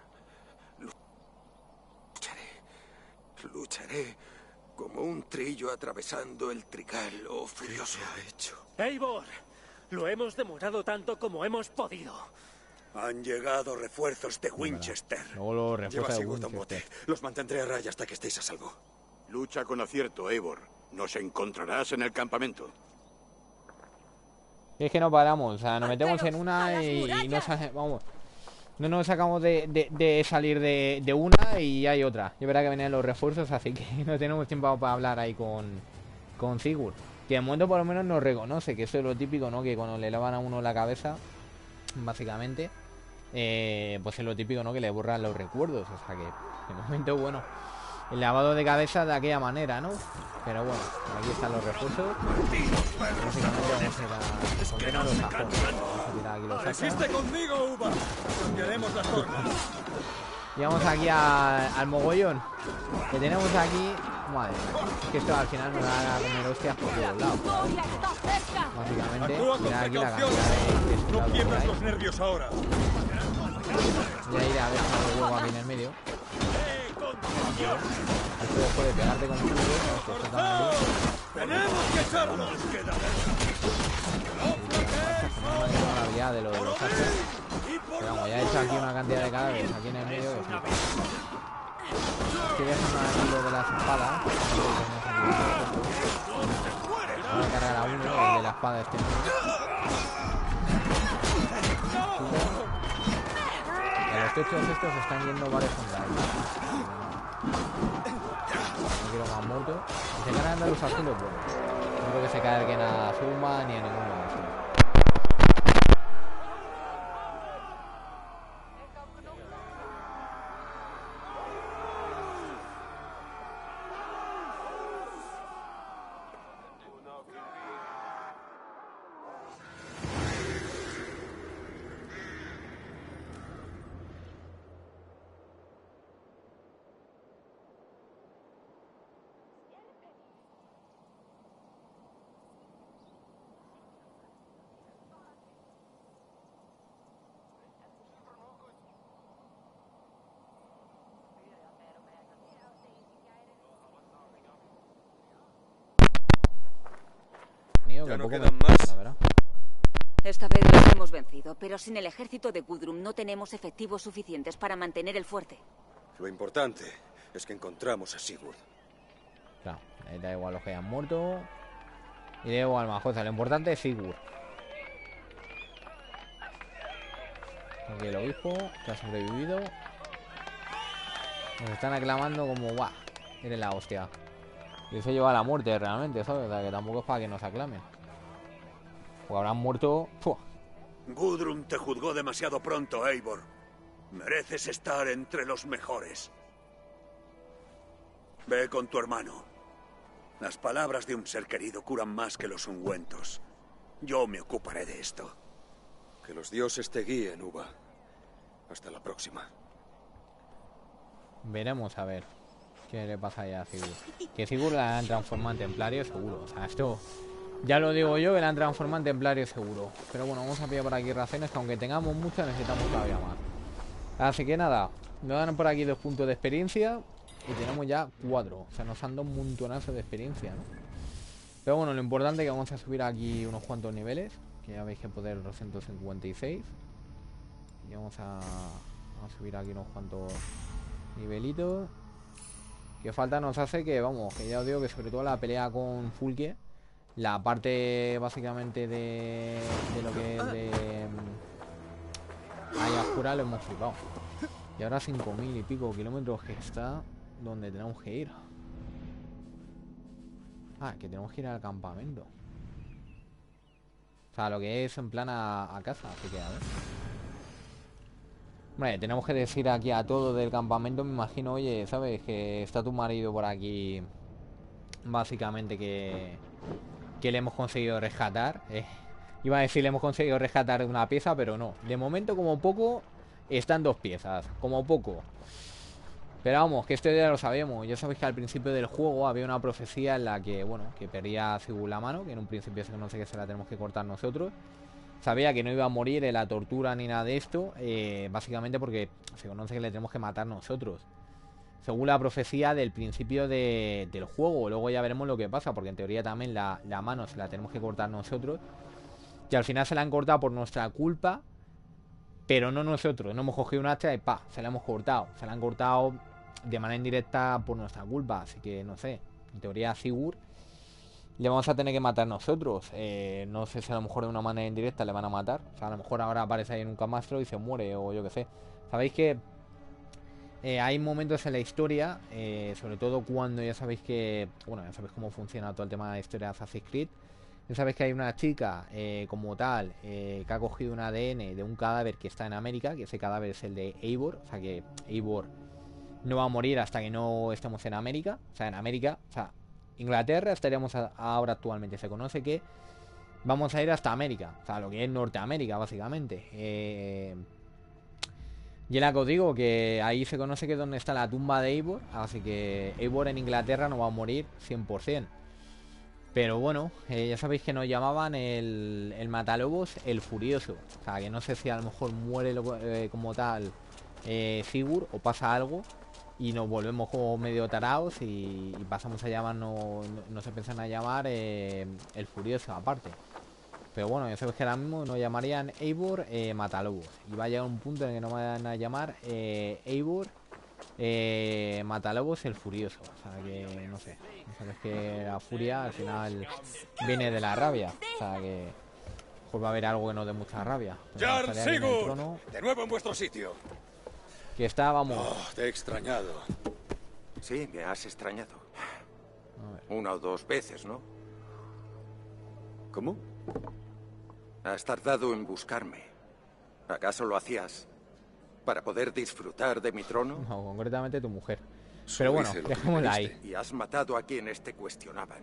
Lucharé. Lucharé como un trillo atravesando el trigal, oh furioso. ¿Qué ha hecho? Eivor, lo hemos demorado tanto como hemos podido. Han llegado refuerzos de Winchester. Luego lo Lleva refuerza de Sigurd a un bote. Winchester. Los mantendré a raya hasta que estéis a salvo. Lucha con acierto, Eivor. Nos encontrarás en el campamento. Es que no paramos, o sea, nos metemos en a una las y, y no, murallas! sa- vamos, no nos sacamos de, de- de salir de, de una y hay otra. Yo verá que vienen los refuerzos, así que no tenemos tiempo para hablar ahí con, con Sigurd. Que de momento por lo menos nos reconoce, que eso es lo típico, ¿no? Que cuando le lavan a uno la cabeza, básicamente, eh, pues es lo típico, ¿no? Que le borran los recuerdos. O sea que, de momento, bueno, el lavado de cabeza de aquella manera, ¿no? Pero bueno, aquí están los refuerzos. Básicamente vamos a ir a condena a los sajones. Vamos a tirar aquí los Resiste conmigo, Uva. Cambiaremos las tornas. Llegamos aquí a, al mogollón que tenemos aquí. Madre mía, es que esto al final nos va a comer hostias por todos lados. Básicamente, mira aquí la cantidad de, de no pierdas los nervios ahora. Voy a ir a ver si me vuelvo aquí en el medio. Esto después de pegarte con el culo, tenemos que echarlos. la habilidad de lo de los hachas. Pero vamos, ya he hecho aquí una cantidad de cadáveres aquí en el medio que flipa. Estoy dejando aquí lo de las espadas. Voy a cargar a uno, el de la espada este. Y los techos estos están yendo varios soldados. No quiero más muertos. Si se cargan de los azules, bueno. No creo que se carguen a Zuma ni a ninguno de estos. Ya no quedan más. Esta vez los hemos vencido, pero sin el ejército de Gudrun no tenemos efectivos suficientes para mantener el fuerte. Lo importante es que encontramos a Sigurd. Claro, da igual los que hayan muerto. Y da igual más cosas. Lo importante es Sigurd. Aquí el obispo que ha sobrevivido. Nos están aclamando como guau. Eres la hostia. Y eso lleva a la muerte realmente, ¿sabes? O sea, que tampoco es para que nos aclamen. Porque habrán muerto. ¡Fua! Gudrun te juzgó demasiado pronto, Eivor. Mereces estar entre los mejores. Ve con tu hermano. Las palabras de un ser querido curan más que los ungüentos. Yo me ocuparé de esto. Que los dioses te guíen, Uva. Hasta la próxima. Veremos a ver qué le pasa ya a Sigurd. Que Sigurd la han transformado en templario seguro. O sea, esto ya lo digo yo, que la han transformado en templario seguro. Pero bueno, vamos a pillar por aquí raciones, que aunque tengamos muchas necesitamos todavía más. Así que nada, nos dan por aquí dos puntos de experiencia y tenemos ya cuatro. O sea, nos han dado un montonazo de experiencia, ¿no? Pero bueno, lo importante es que vamos a subir aquí unos cuantos niveles, que ya veis que poder doscientos cincuenta y seis. Y vamos a, a subir aquí unos cuantos nivelitos. Que falta nos hace que, vamos, que ya os digo que sobre todo la pelea con Fulke, la parte básicamente de, de lo que es de Ayahura lo hemos flipado. Y ahora cinco mil y pico kilómetros que está donde tenemos que ir. Ah, que tenemos que ir al campamento. O sea, lo que es en plan a, a casa, así que a ver. Hombre, tenemos que decir aquí a todos del campamento, me imagino, oye, ¿sabes? Que está tu marido por aquí, básicamente que, que le hemos conseguido rescatar. Eh, iba a decir, le hemos conseguido rescatar una pieza, pero no. De momento, como poco, están dos piezas, como poco. Pero vamos, que esto ya lo sabemos. Ya sabéis que al principio del juego había una profecía en la que, bueno, que perdía a Sigurd la mano, que en un principio se conoce que se la tenemos que cortar nosotros. Sabía que no iba a morir en la tortura ni nada de esto, eh, básicamente porque se conoce que le tenemos que matar nosotros. Según la profecía del principio de, del juego. Luego ya veremos lo que pasa, porque en teoría también la, la mano se la tenemos que cortar nosotros. Y al final se la han cortado por nuestra culpa, pero no nosotros. No hemos cogido un hacha y pa, se la hemos cortado. Se la han cortado de manera indirecta por nuestra culpa. Así que no sé, en teoría a Sigurd le vamos a tener que matar nosotros. eh, No sé si a lo mejor de una manera indirecta le van a matar. O sea, a lo mejor ahora aparece ahí en un camastro y se muere, o yo qué sé. Sabéis que eh, hay momentos en la historia, eh, sobre todo cuando ya sabéis que, bueno, ya sabéis cómo funciona todo el tema de la historia de Assassin's Creed. Ya sabes que hay una chica eh, como tal eh, que ha cogido un A D N de un cadáver que está en América, que ese cadáver es el de Eivor, o sea que Eivor no va a morir hasta que no estemos en América, o sea, en América, o sea, Inglaterra estaríamos a, ahora actualmente, se conoce que vamos a ir hasta América, o sea, lo que es Norteamérica básicamente. Eh, y en la que os digo que ahí se conoce que es donde está la tumba de Eivor, así que Eivor en Inglaterra no va a morir cien por cien. Pero bueno, eh, ya sabéis que nos llamaban el, el Matalobos el Furioso. O sea, que no sé si a lo mejor muere lo, eh, como tal eh, Sigurd o pasa algo y nos volvemos como medio tarados y, y pasamos a llamarnos, no, nos empiezan a llamar eh, el Furioso aparte. Pero bueno, ya sabéis que ahora mismo nos llamarían Eivor eh, Matalobos. Y va a llegar un punto en el que nos van a llamar eh, Eivor eh, Matalobos el Furioso. O sea que no sé. Sabes que la furia al final viene de la rabia. O sea que pues va a haber algo que nos dé mucha rabia. Jarl Sigurd, de nuevo en vuestro sitio. Que está, vamos. Oh, te he extrañado. Sí, me has extrañado. Una o dos veces, ¿no? ¿Cómo? Has tardado en buscarme. ¿Acaso lo hacías para poder disfrutar de mi trono? No, concretamente tu mujer. Pero bueno, dejémosla ahí. Y has matado a quienes te cuestionaban.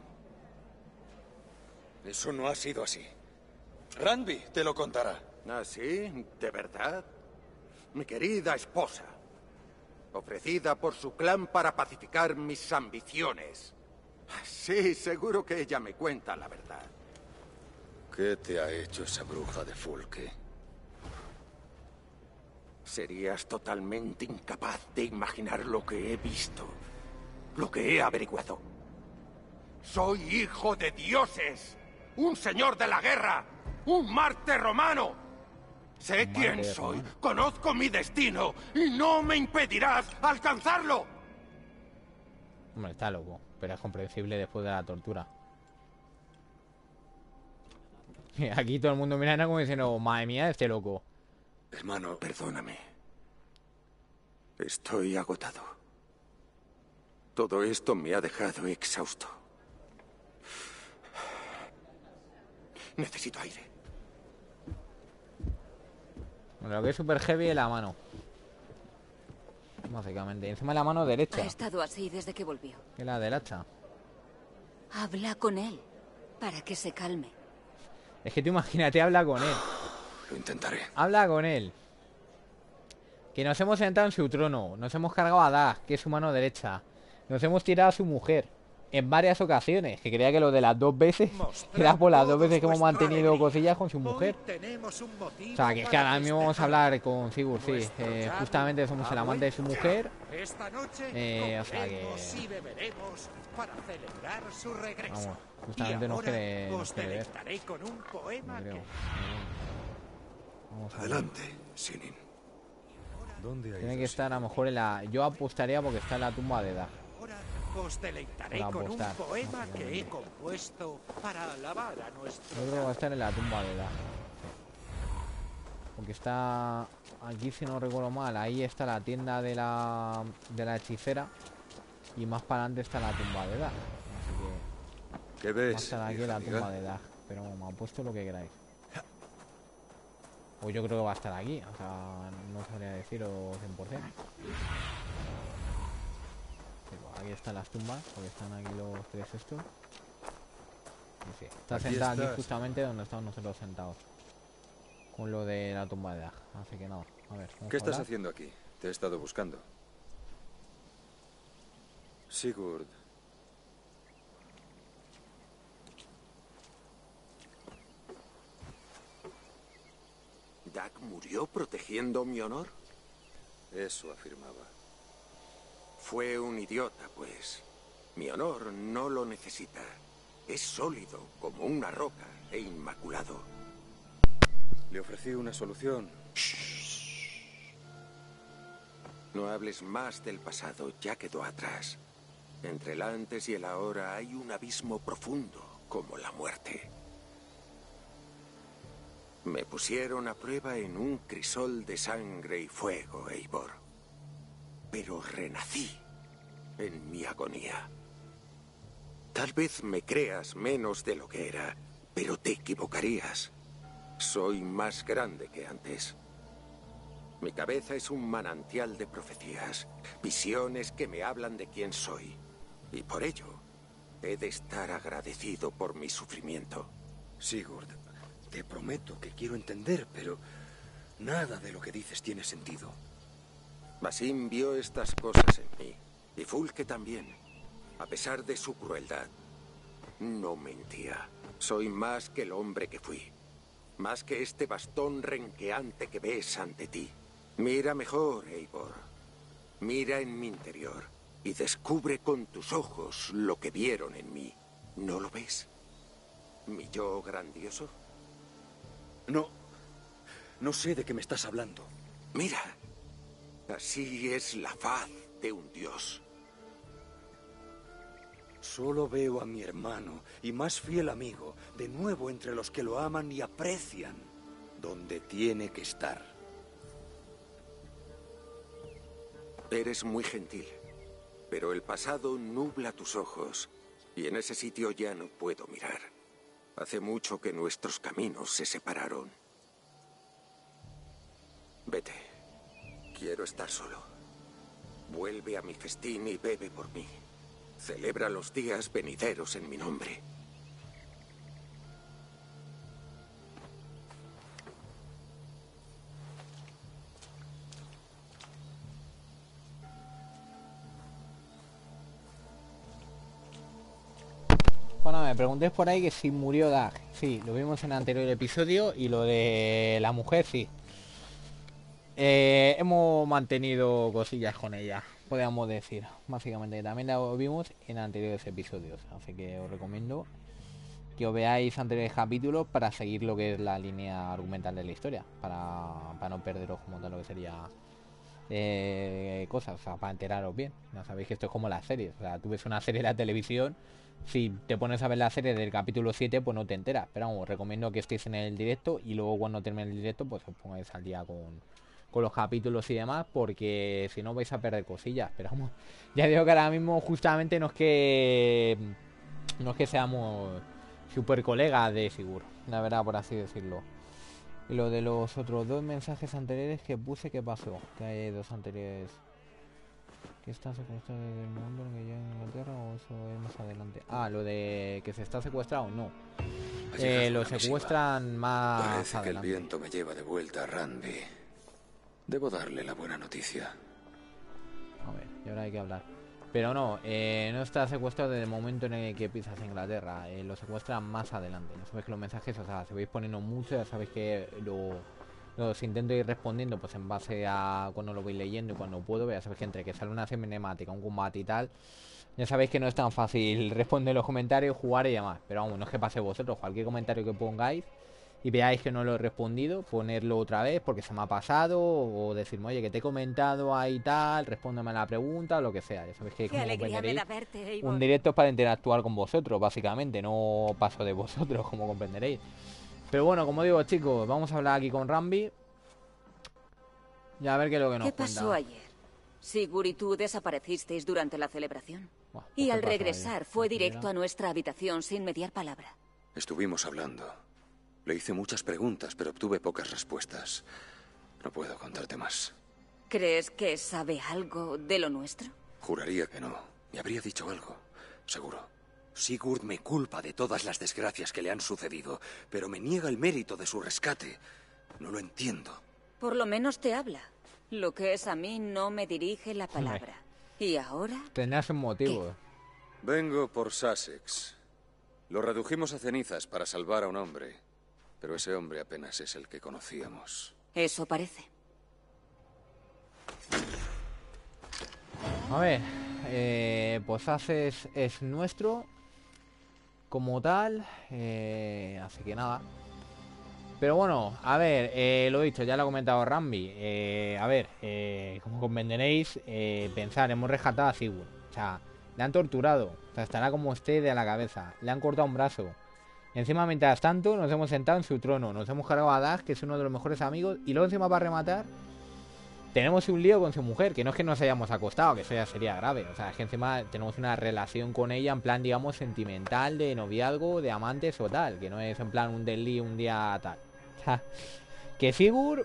Eso no ha sido así. Randvi te lo contará. ¿Ah, sí? ¿De verdad? Mi querida esposa, ofrecida por su clan para pacificar mis ambiciones. Sí, seguro que ella me cuenta la verdad. ¿Qué te ha hecho esa bruja de Fulke? Serías totalmente incapaz de imaginar lo que he visto, lo que he averiguado. Soy hijo de dioses, un señor de la guerra, un Marte romano. Sé quién soy, conozco mi destino y no me impedirás alcanzarlo. Hombre, está loco, pero es comprensible después de la tortura. Aquí todo el mundo mirando como diciendo, madre mía, este loco. Hermano, perdóname. Estoy agotado. Todo esto me ha dejado exhausto. Necesito aire. Bueno, lo que es super heavy es la mano. Básicamente. Encima la mano derecha. Ha estado así desde que volvió. Que la del hacha. Habla con él para que se calme. Es que tú imagínate, habla con él. Lo intentaré. Habla con él. Que nos hemos sentado en su trono. Nos hemos cargado a Dag, que es su mano derecha. Nos hemos tirado a su mujer. En varias ocasiones. Que creía que lo de las dos veces era por las dos veces que hemos mantenido cosillas con su mujer. O sea, que es que ahora mismo vamos a hablar con Sigurd, sí. Eh, justamente somos el amante de su mujer. Eh, o sea que... Vamos, justamente nos quiere, nos quiere ver. No creo. Vamos a ver. Adelante, Sinin. ¿Dónde hay Tiene que estar a lo mejor en la... Yo apostaría porque está en la tumba de Dag. Os deleitaré con un poema que he compuesto para alabar a nuestro... Yo creo que va a estar en la tumba de Dag. Porque está... Aquí, si no recuerdo mal, ahí está la tienda de la... de la hechicera. Y más para adelante está la tumba de Dag. Así que... ¿Qué ves? Va a estar aquí la tumba de Dag. Pero bueno, me ha puesto lo que queráis. O yo creo que va a estar aquí. O sea, no sabría deciros cien por cien. Pero aquí están las tumbas, porque están aquí los tres estos. Y sí, está Aquí sentada estás. aquí justamente donde estamos nosotros sentados. Con lo de la tumba de Dag. Así que nada, a ver. vamos ¿Qué a estás hablar. haciendo aquí? Te he estado buscando. Sigurd. ¿Dag murió protegiendo mi honor? Eso afirmaba. Fue un idiota, pues. Mi honor no lo necesita. Es sólido como una roca e inmaculado. Le ofrecí una solución. No hables más del pasado, ya quedó atrás. Entre el antes y el ahora hay un abismo profundo, como la muerte. Me pusieron a prueba en un crisol de sangre y fuego, Eivor. Pero renací en mi agonía. Tal vez me creas menos de lo que era, pero te equivocarías. Soy más grande que antes. Mi cabeza es un manantial de profecías, visiones que me hablan de quién soy. Y por ello, he de estar agradecido por mi sufrimiento. Sigurd, te prometo que quiero entender, pero nada de lo que dices tiene sentido. Basim vio estas cosas en mí, y Fulke también. A pesar de su crueldad, no mentía. Soy más que el hombre que fui. Más que este bastón renqueante que ves ante ti. Mira mejor, Eivor. Mira en mi interior y descubre con tus ojos lo que vieron en mí. ¿No lo ves? ¿Mi yo grandioso? No. No sé de qué me estás hablando. Mira. Así es la faz de un dios. Solo veo a mi hermano y más fiel amigo de nuevo entre los que lo aman y aprecian donde tiene que estar. Eres muy gentil, pero el pasado nubla tus ojos y en ese sitio ya no puedo mirar. Hace mucho que nuestros caminos se separaron. Vete. Quiero estar solo. Vuelve a mi festín y bebe por mí. Celebra los días venideros en mi nombre. Bueno, me preguntéis por ahí que si murió Dag. Sí, lo vimos en el anterior episodio. Y lo de la mujer, sí. Eh, hemos mantenido cosillas con ella, podríamos decir. Básicamente también lo vimos en anteriores episodios. Así que os recomiendo que os veáis anteriores capítulos para seguir lo que es la línea argumental de la historia. Para, para no perderos como tal lo que sería eh, cosas, o sea, para enteraros bien. Ya sabéis que esto es como las series. O sea, tú ves una serie de la televisión, si te pones a ver la serie del capítulo siete, pues no te enteras. Pero vamos, os recomiendo que estéis en el directo y luego cuando termine el directo, pues os pongáis al día con, con los capítulos y demás, porque si no vais a perder cosillas. Pero vamos, ya digo que ahora mismo justamente no es que no es que seamos super colegas de Sigurd, la verdad, por así decirlo. Y lo de los otros dos mensajes anteriores que puse, ¿qué pasó? Que hay dos anteriores. ¿Que está secuestrado desde el mundo en que llega a Inglaterra o eso es más adelante? Ah, lo de que se está secuestrado, no. Eh, lo secuestran más Parece adelante. que el viento me lleva de vuelta a Randby. Debo darle la buena noticia. A ver, y ahora hay que hablar. Pero no, eh, no está secuestrado desde el momento en el que pisas Inglaterra. Eh, lo secuestran más adelante. No sabéis que los mensajes, o sea, se vais poniendo mucho, ya sabéis que lo, los intento ir respondiendo pues en base a cuando lo voy leyendo y cuando puedo. Ya sabéis que entre que sale una cinemática, un combate y tal, ya sabéis que no es tan fácil responder los comentarios, jugar y demás. Pero vamos, no es que pase vosotros, cualquier comentario que pongáis y veáis que no lo he respondido, ponerlo otra vez porque se me ha pasado, o decirme, oye, que te he comentado ahí tal, respóndeme a la pregunta, o lo que sea. Ya sabéis que Qué como alegría me comprenderéis, da verte, Eivor. un directo es para interactuar con vosotros, básicamente, no paso de vosotros, como comprenderéis. Pero bueno, como digo, chicos, vamos a hablar aquí con Randby y a ver qué es lo que nos ¿Qué pasó cuenta. ayer? Sigurd y tú desaparecisteis durante la celebración. Buah, pues Y ¿qué al pasó regresar ayer? fue ¿No directo era? a nuestra habitación sin mediar palabra. Estuvimos hablando. Le hice muchas preguntas, pero obtuve pocas respuestas. No puedo contarte más. ¿Crees que sabe algo de lo nuestro? Juraría que no. Me habría dicho algo. Seguro. Sigurd me culpa de todas las desgracias que le han sucedido, pero me niega el mérito de su rescate. No lo entiendo. Por lo menos te habla. Lo que es a mí no me dirige la palabra. ¿Y ahora? Tendrás un motivo. Vengo por Sussex. Lo redujimos a cenizas para salvar a un hombre, pero ese hombre apenas es el que conocíamos. Eso parece. A ver, eh, pues haces es nuestro como tal, eh, así que nada. Pero bueno, a ver, eh, lo he dicho, ya lo ha comentado Randby. Eh, a ver, eh, como comprenderéis, eh, pensar, hemos rescatado a Sigurd. O sea, le han torturado, o sea, estará como esté de la cabeza. Le han cortado un brazo. Encima, mientras tanto, nos hemos sentado en su trono. Nos hemos cargado a Dag, que es uno de los mejores amigos. Y luego encima, para rematar, tenemos un lío con su mujer, que no es que nos hayamos acostado, que eso ya sería grave. O sea, es que encima tenemos una relación con ella en plan, digamos, sentimental, de noviazgo, de amantes o tal, que no es en plan un deli un día tal. O sea, que Sigurd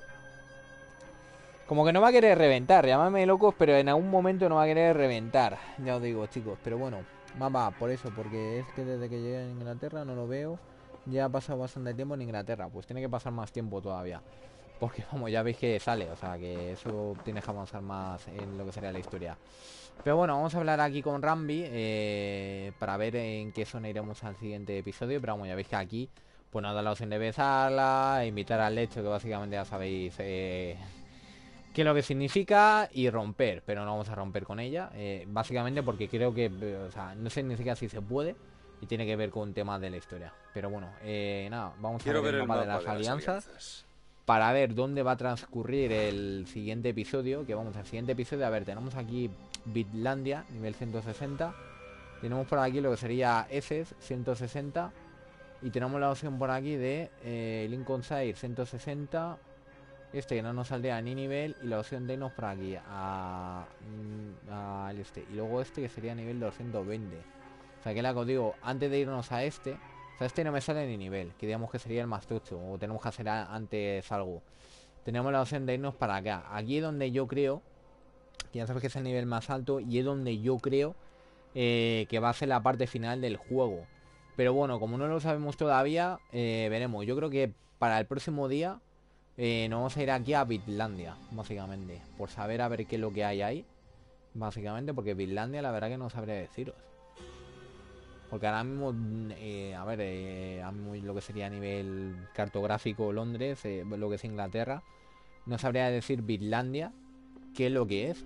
como que no va a querer reventar, llamadme locos, pero en algún momento no va a querer reventar. Ya os digo, chicos, pero bueno, más va por eso, porque es que desde que llegué a Inglaterra no lo veo. Ya ha pasado bastante tiempo en Inglaterra, pues tiene que pasar más tiempo todavía. Porque vamos, ya veis que sale, o sea que eso tiene que avanzar más en lo que sería la historia. Pero bueno, vamos a hablar aquí con Rambi eh, para ver en qué zona iremos al siguiente episodio. Pero vamos, ya veis que aquí pues nos da la opción de besarla, invitar al lecho, que básicamente ya sabéis eh, qué es lo que significa, y romper. Pero no vamos a romper con ella, eh, básicamente porque creo que, o sea, no sé ni siquiera si se puede. Y tiene que ver con temas de la historia. Pero bueno, eh, nada, vamos Quiero a ver el, ver mapa, el mapa de las de las alianzas, alianzas. para ver dónde va a transcurrir el siguiente episodio. Que vamos al siguiente episodio. A ver, tenemos aquí Bitlandia, nivel ciento sesenta. Tenemos por aquí lo que sería Essex, ciento sesenta. Y tenemos la opción por aquí de eh, Lincolnshire, ciento sesenta. Este que no nos saldría ni nivel. Y la opción de irnos por aquí a, a, al este. Y luego este que sería nivel doscientos veinte. O sea, que la que os digo, antes de irnos a este, o sea, este no me sale ni nivel, que digamos que sería el más tocho, o tenemos que hacer a, antes algo. Tenemos la opción de irnos para acá. Aquí es donde yo creo, que ya sabes que es el nivel más alto, y es donde yo creo eh, que va a ser la parte final del juego. Pero bueno, como no lo sabemos todavía, eh, veremos. Yo creo que para el próximo día eh, nos vamos a ir aquí a Bitlandia, básicamente, por saber a ver qué es lo que hay ahí, básicamente, porque Bitlandia la verdad que no sabría deciros. Porque ahora mismo, eh, a ver, eh, a mí lo que sería a nivel cartográfico Londres, eh, lo que es Inglaterra, no sabría decir Bitlandia qué es lo que es.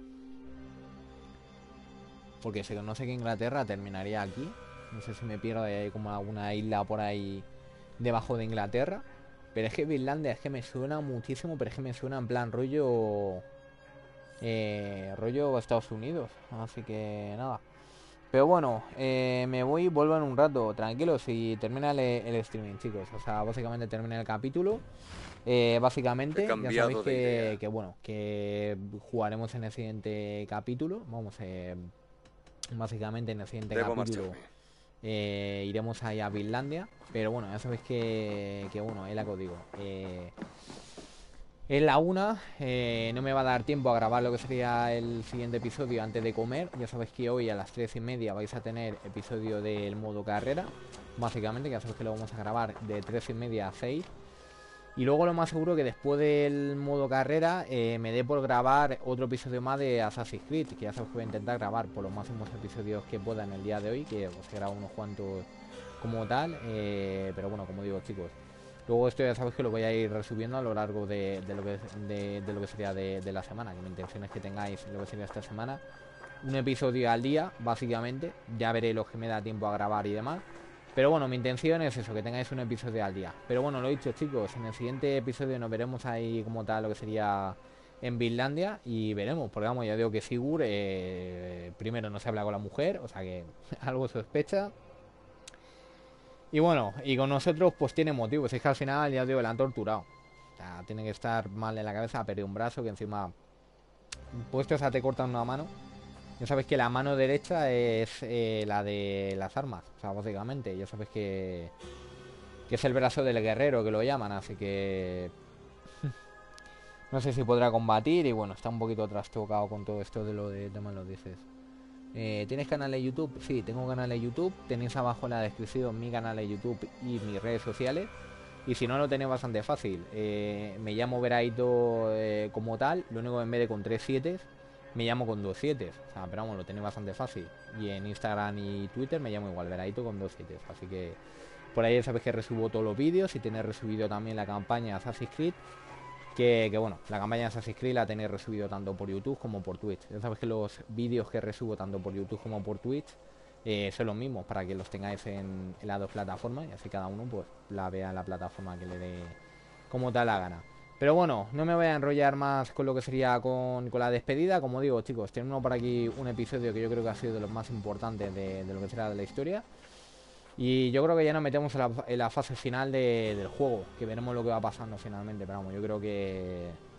Porque se conoce que Inglaterra terminaría aquí. No sé si me pierdo, hay como alguna isla por ahí debajo de Inglaterra. Pero es que Bitlandia es que me suena muchísimo, pero es que me suena en plan rollo... Eh, rollo Estados Unidos. Así que nada. Pero bueno, eh, me voy, vuelvo en un rato, tranquilos, y termina el, el streaming, chicos. O sea, básicamente termina el capítulo. Eh, básicamente, ya sabéis que, que, bueno, que jugaremos en el siguiente capítulo. Vamos, eh, básicamente en el siguiente Debo capítulo eh, iremos ahí a Bitlandia. Pero bueno, ya sabéis que, que bueno, es la que os digo. Eh, Es la una, eh, no me va a dar tiempo a grabar lo que sería el siguiente episodio antes de comer. Ya sabéis que hoy a las tres y media vais a tener episodio del modo carrera. Básicamente, que ya sabéis que lo vamos a grabar de tres y media a seis. Y luego lo más seguro que después del modo carrera eh, me dé por grabar otro episodio más de Assassin's Creed. Que ya sabéis que voy a intentar grabar por los máximos episodios que pueda en el día de hoy. Que os he grabado unos cuantos como tal. Eh, pero bueno, como digo, chicos, luego esto ya sabéis que lo voy a ir resubiendo a lo largo de, de, lo, que, de, de lo que sería de, de la semana. Que mi intención es que tengáis lo que sería esta semana un episodio al día, básicamente. Ya veré lo que me da tiempo a grabar y demás. Pero bueno, mi intención es eso, que tengáis un episodio al día. Pero bueno, lo he dicho, chicos, en el siguiente episodio nos veremos ahí como tal lo que sería en Bitlandia. Y veremos, porque vamos, ya digo que Sigurd eh, primero no se habla con la mujer, o sea que algo sospecha. Y bueno, y con nosotros pues tiene motivos. Es que al final, ya digo, la han torturado. O sea, tiene que estar mal en la cabeza, ha perdido un brazo, que encima puesto esa te cortan una mano. Ya sabes que la mano derecha es eh, la de las armas. O sea, básicamente, ya sabes que que es el brazo del guerrero, que lo llaman. Así que no sé si podrá combatir. Y bueno, está un poquito trastocado con todo esto de lo de temas, lo dices. Eh, ¿Tienes canal de YouTube? Sí, tengo canal de YouTube. Tenéis abajo en la descripción mi canal de YouTube y mis redes sociales. Y si no, lo tenéis bastante fácil. Eh, me llamo Veraito eh, como tal. Lo único que en vez de con tres siete me llamo con dos siete. O sea, pero vamos, lo tenéis bastante fácil. Y en Instagram y Twitter me llamo igual, Veraito con dos siete. Así que por ahí ya sabéis que resubo todos los vídeos. Y tenéis resubido también la campaña Assassin's Creed. Que, que bueno, la campaña de Assassin's Creed la tenéis resubido tanto por YouTube como por Twitch. Ya sabéis que los vídeos que resubo tanto por YouTube como por Twitch eh, son los mismos, para que los tengáis en, en las dos plataformas. Y así cada uno pues la vea en la plataforma que le dé como tal la gana. Pero bueno, no me voy a enrollar más con lo que sería con, con la despedida. Como digo, chicos, tenemos por aquí un episodio que yo creo que ha sido de los más importantes de, de lo que será de la historia. Y yo creo que ya nos metemos en la, en la fase final de, del juego, que veremos lo que va pasando finalmente. Pero vamos, yo creo que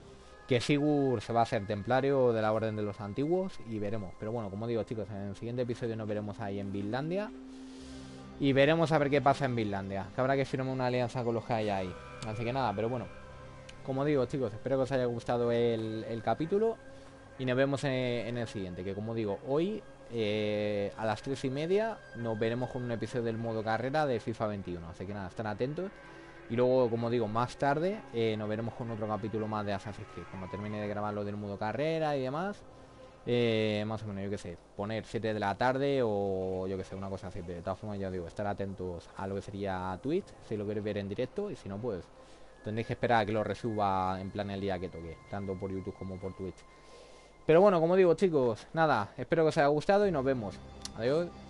que Sigurd se va a hacer templario de la Orden de los Antiguos y veremos. Pero bueno, como digo, chicos, en el siguiente episodio nos veremos ahí en Vinlandia y veremos a ver qué pasa en Vinlandia, que habrá que firmar una alianza con los que hay ahí. Así que nada, pero bueno, como digo, chicos, espero que os haya gustado el, el capítulo y nos vemos en, en el siguiente, que como digo, hoy eh, a las tres y media nos veremos con un episodio del modo carrera de FIFA veintiuno. Así que nada, estén atentos. Y luego, como digo, más tarde eh, nos veremos con otro capítulo más de Assassin's Creed. Cuando termine de grabar lo del modo carrera y demás, eh, más o menos, yo que sé, poner siete de la tarde o yo que sé, una cosa así. De todas formas, ya digo, estar atentos a lo que sería Twitch, si lo queréis ver en directo. Y si no, pues tendréis que esperar a que lo resuba en plan el día que toque, tanto por YouTube como por Twitch. Pero bueno, como digo, chicos, nada, espero que os haya gustado y nos vemos. Adiós.